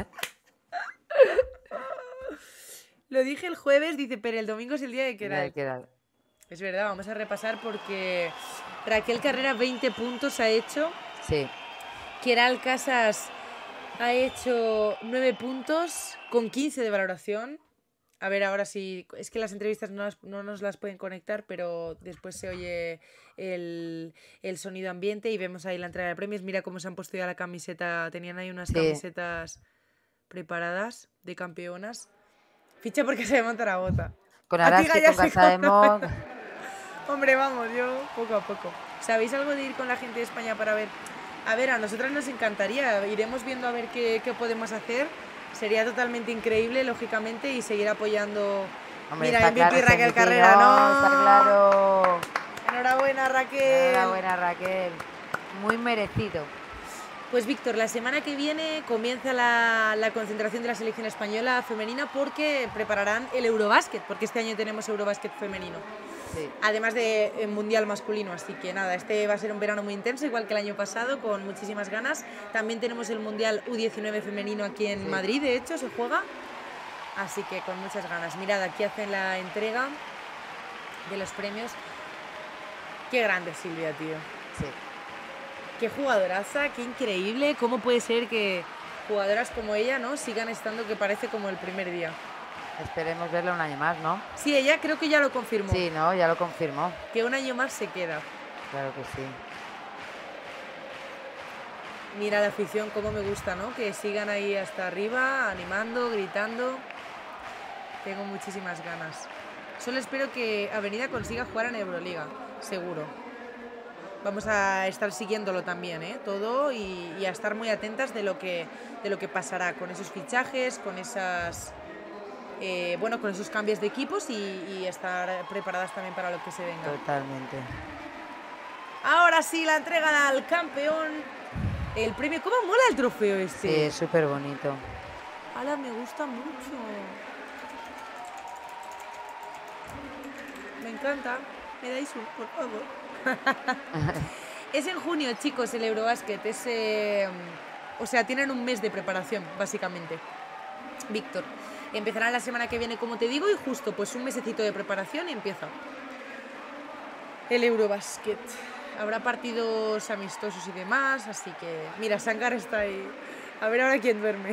[SPEAKER 2] Lo dije el jueves, dice, pero el domingo es el día de Queralt.
[SPEAKER 1] Queralt.
[SPEAKER 2] Es verdad, vamos a repasar porque Raquel Carrera veinte puntos ha hecho.
[SPEAKER 1] Sí.
[SPEAKER 2] Queralt Casas ha hecho nueve puntos con quince de valoración. A ver, ahora sí, es que las entrevistas no, las, no nos las pueden conectar, pero después se oye el, el sonido ambiente y vemos ahí la entrega de premios. Mira cómo se han puesto ya la camiseta, tenían ahí unas
[SPEAKER 1] Sí.
[SPEAKER 2] camisetas preparadas de campeonas. Ficha porque se monta la bota.
[SPEAKER 1] Con
[SPEAKER 2] A ti,
[SPEAKER 1] Araski,
[SPEAKER 2] Gaya,
[SPEAKER 1] con
[SPEAKER 2] se
[SPEAKER 1] Casaemón.
[SPEAKER 2] Hombre, vamos, yo poco a poco. ¿Sabéis algo de ir con la gente de España para ver? A ver, a nosotras nos encantaría. Iremos viendo a ver qué, qué podemos hacer. Sería totalmente increíble, lógicamente, y seguir apoyando.
[SPEAKER 1] Hombre,
[SPEAKER 2] Mira,
[SPEAKER 1] está
[SPEAKER 2] M V P
[SPEAKER 1] claro,
[SPEAKER 2] Raquel
[SPEAKER 1] M V P,
[SPEAKER 2] Carrera, ¿no?
[SPEAKER 1] Está claro.
[SPEAKER 2] Enhorabuena, Raquel.
[SPEAKER 1] Enhorabuena, Raquel. Muy merecido.
[SPEAKER 2] Pues Víctor, la semana que viene comienza la, la concentración de la selección española femenina porque prepararán el Eurobásquet, porque este año tenemos Eurobásquet femenino.
[SPEAKER 1] Sí.
[SPEAKER 2] Además de eh, Mundial masculino, así que nada, este va a ser un verano muy intenso, igual que el año pasado, con muchísimas ganas. También tenemos el Mundial U diecinueve femenino aquí en
[SPEAKER 1] Sí.
[SPEAKER 2] Madrid, de hecho, se juega. Así que con muchas ganas. Mirad, aquí hacen la entrega de los premios. Qué grande Silvia, tío.
[SPEAKER 1] Sí.
[SPEAKER 2] Qué jugadoraza, qué increíble. ¿Cómo puede ser que jugadoras como ella, ¿no?, sigan estando que parece como el primer día?
[SPEAKER 1] Esperemos verla un año más, ¿no?
[SPEAKER 2] Sí, ella creo que ya lo confirmó.
[SPEAKER 1] Sí, no, ya lo confirmó.
[SPEAKER 2] Que un año más se queda.
[SPEAKER 1] Claro que sí.
[SPEAKER 2] Mira la afición, cómo me gusta, ¿no? Que sigan ahí hasta arriba, animando, gritando. Tengo muchísimas ganas. Solo espero que Avenida consiga jugar en Euroliga, seguro. Vamos a estar siguiéndolo también, ¿eh? Todo y, y a estar muy atentas de lo que, de lo que pasará con esos fichajes, con esas... Eh, bueno, con esos cambios de equipos y, y estar preparadas también para lo que se venga.
[SPEAKER 1] Totalmente.
[SPEAKER 2] Ahora sí, la entrega al campeón. El premio. ¿Cómo mola el trofeo este?
[SPEAKER 1] Sí, es súper bonito.
[SPEAKER 2] ¡Hala, me gusta mucho! Me encanta. ¿Me dais un, por favor? Es en junio, chicos, el Eurobásquet. Es, eh, o sea, tienen un mes de preparación, básicamente. Víctor. Empezará la semana que viene, como te digo, y justo pues un mesecito de preparación y empieza el Eurobásquet. Habrá partidos amistosos y demás, así que... Mira, Sangar está ahí. A ver ahora quién duerme.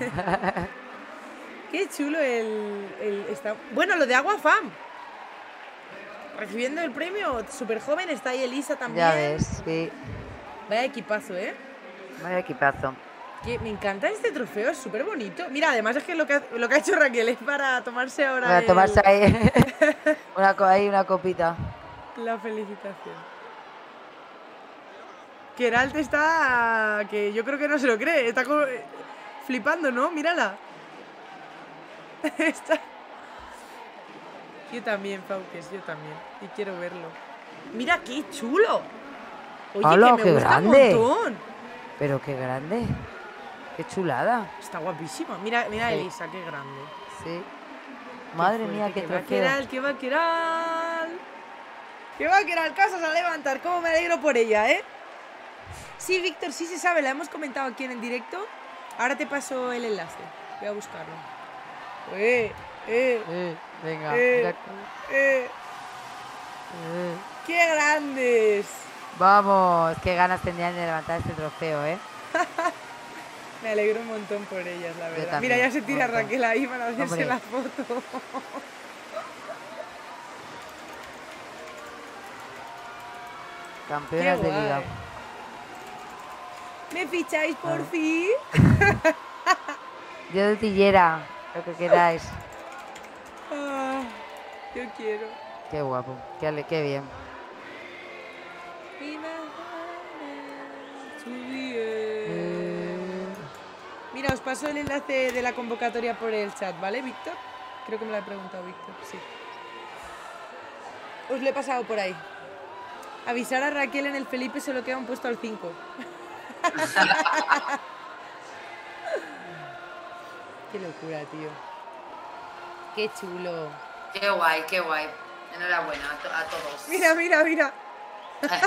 [SPEAKER 2] Qué chulo el... el está... Bueno, lo de Agua Fam. Recibiendo el premio, súper joven, está ahí Elisa también.
[SPEAKER 1] Ya ves, sí.
[SPEAKER 2] Vaya equipazo, ¿eh?
[SPEAKER 1] Vaya equipazo.
[SPEAKER 2] Que me encanta este trofeo, es súper bonito. Mira, además es que lo que, ha, lo que ha hecho Raquel es para tomarse ahora
[SPEAKER 1] Para
[SPEAKER 2] el...
[SPEAKER 1] tomarse ahí una, ahí una copita.
[SPEAKER 2] La felicitación. Queralt está... que yo creo que no se lo cree. Está como... flipando, ¿no? Mírala. Está... Yo también, Fauques, yo también. Y quiero verlo. ¡Mira qué chulo! Oye,
[SPEAKER 1] ¡Hala,
[SPEAKER 2] que me
[SPEAKER 1] qué
[SPEAKER 2] gusta
[SPEAKER 1] grande!
[SPEAKER 2] un montón.
[SPEAKER 1] Pero qué grande. Qué chulada.
[SPEAKER 2] Está guapísima. Mira, mira
[SPEAKER 1] Sí.
[SPEAKER 2] Elisa, qué grande.
[SPEAKER 1] Sí. Madre
[SPEAKER 2] Qué
[SPEAKER 1] mía,
[SPEAKER 2] fuerte,
[SPEAKER 1] qué
[SPEAKER 2] que va
[SPEAKER 1] trofeo.
[SPEAKER 2] Queralt, que va Queralt. Que va Queralt Casas a levantar. Cómo me alegro por ella, ¿eh? Sí, Víctor, sí se sabe. La hemos comentado aquí en el directo. Ahora te paso el enlace. Voy a buscarlo. Eh, eh,
[SPEAKER 1] Eh, venga.
[SPEAKER 2] Eh.
[SPEAKER 1] mira-
[SPEAKER 2] eh.
[SPEAKER 1] eh.
[SPEAKER 2] ¡Qué grandes!
[SPEAKER 1] Vamos, qué ganas tendrían de levantar este trofeo, ¿eh?
[SPEAKER 2] Me alegro un montón por ellas, la verdad.
[SPEAKER 1] también,
[SPEAKER 2] Mira, ya se tira
[SPEAKER 1] un montón.
[SPEAKER 2] Raquel ahí para hacerse
[SPEAKER 1] Hombre.
[SPEAKER 2] la foto.
[SPEAKER 1] Campeonas
[SPEAKER 2] Qué
[SPEAKER 1] de liga.
[SPEAKER 2] guay. ¿Me ficháis por
[SPEAKER 1] Ah.
[SPEAKER 2] fin?
[SPEAKER 1] Yo de tillera, lo que queráis.
[SPEAKER 2] Ah, yo quiero.
[SPEAKER 1] Qué guapo, qué, ale- qué bien. Eh,
[SPEAKER 2] Mira, os paso el enlace de la convocatoria por el chat, ¿vale, Víctor? Creo que me lo ha preguntado Víctor, sí. Os lo he pasado por ahí. Avisar a Raquel en el Felipe solo queda un puesto al cinco. Qué locura, tío. Qué chulo.
[SPEAKER 3] Qué guay, qué guay. Enhorabuena a, to a todos.
[SPEAKER 2] Mira, mira, mira.
[SPEAKER 3] Eh.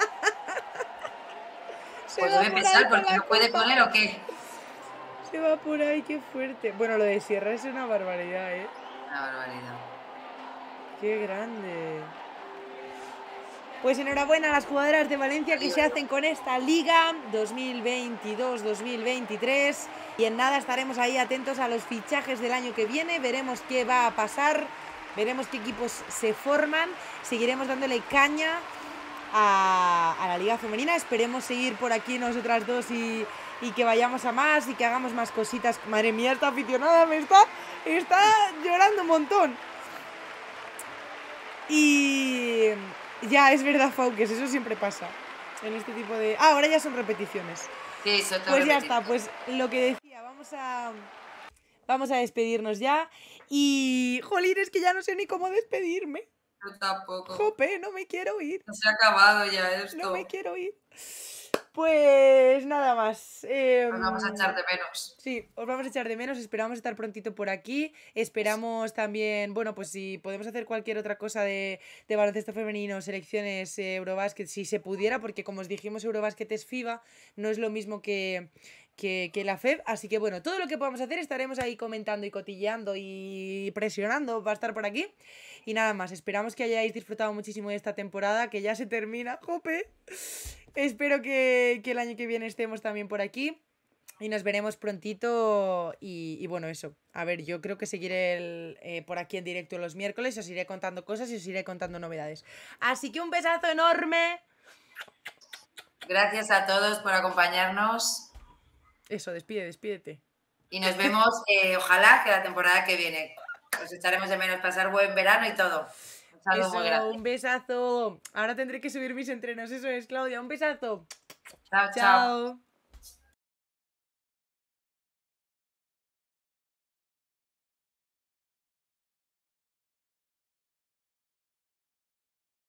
[SPEAKER 3] Pues debe pesar porque no puede con él o qué.
[SPEAKER 2] Se va por ahí, qué fuerte. Bueno, lo de Sierra es una barbaridad, ¿eh?
[SPEAKER 3] Una barbaridad.
[SPEAKER 2] Qué grande. Pues enhorabuena a las jugadoras de Valencia que se hacen con esta Liga dos mil veintidós dos mil veintitrés. Y en nada estaremos ahí atentos a los fichajes del año que viene. Veremos qué va a pasar. Veremos qué equipos se forman. Seguiremos dándole caña a, a la Liga Femenina. Esperemos seguir por aquí nosotras dos y, y que vayamos a más y que hagamos más cositas. Madre mía, esta aficionada me está, está llorando un montón. Y... ya, es verdad, Fauques, eso siempre pasa en este tipo de... Ah, ahora ya son repeticiones.
[SPEAKER 3] Sí, son
[SPEAKER 2] pues ya está, pues lo que decía, vamos a... Vamos a despedirnos ya. Y... jolín, es que ya no sé ni cómo despedirme.
[SPEAKER 3] Yo tampoco.
[SPEAKER 2] Jope, no me quiero ir.
[SPEAKER 3] No se ha acabado ya esto.
[SPEAKER 2] No me quiero ir. Pues nada más. Eh,
[SPEAKER 3] Os vamos a echar de menos.
[SPEAKER 2] Sí, os vamos a echar de menos. Esperamos estar prontito por aquí. Esperamos también, bueno, pues si podemos hacer cualquier otra cosa de, de baloncesto femenino, selecciones, eh, Eurobásquet, si se pudiera, porque como os dijimos, Eurobásquet es FIBA, no es lo mismo que, que, que la F E B. Así que bueno, todo lo que podamos hacer estaremos ahí comentando y cotilleando y presionando. Va a estar por aquí. Y nada más, esperamos que hayáis disfrutado muchísimo de esta temporada, que ya se termina. ¡Jope! Espero que, que el año que viene estemos también por aquí y nos veremos prontito y, y bueno, eso. A ver, yo creo que seguiré el, eh, por aquí en directo los miércoles, os iré contando cosas y os iré contando novedades. Así que un besazo enorme.
[SPEAKER 3] Gracias a todos por acompañarnos.
[SPEAKER 2] Eso, despide, despídete.
[SPEAKER 3] Y nos vemos, eh, ojalá, que la temporada que viene. Os echaremos de menos, pasar buen verano y todo. Un saludo
[SPEAKER 2] Eso,
[SPEAKER 3] muy grande.
[SPEAKER 2] un besazo. Ahora tendré que subir mis entrenos. Eso es, Claudia. Un besazo.
[SPEAKER 3] Chao, chao.
[SPEAKER 2] Chao.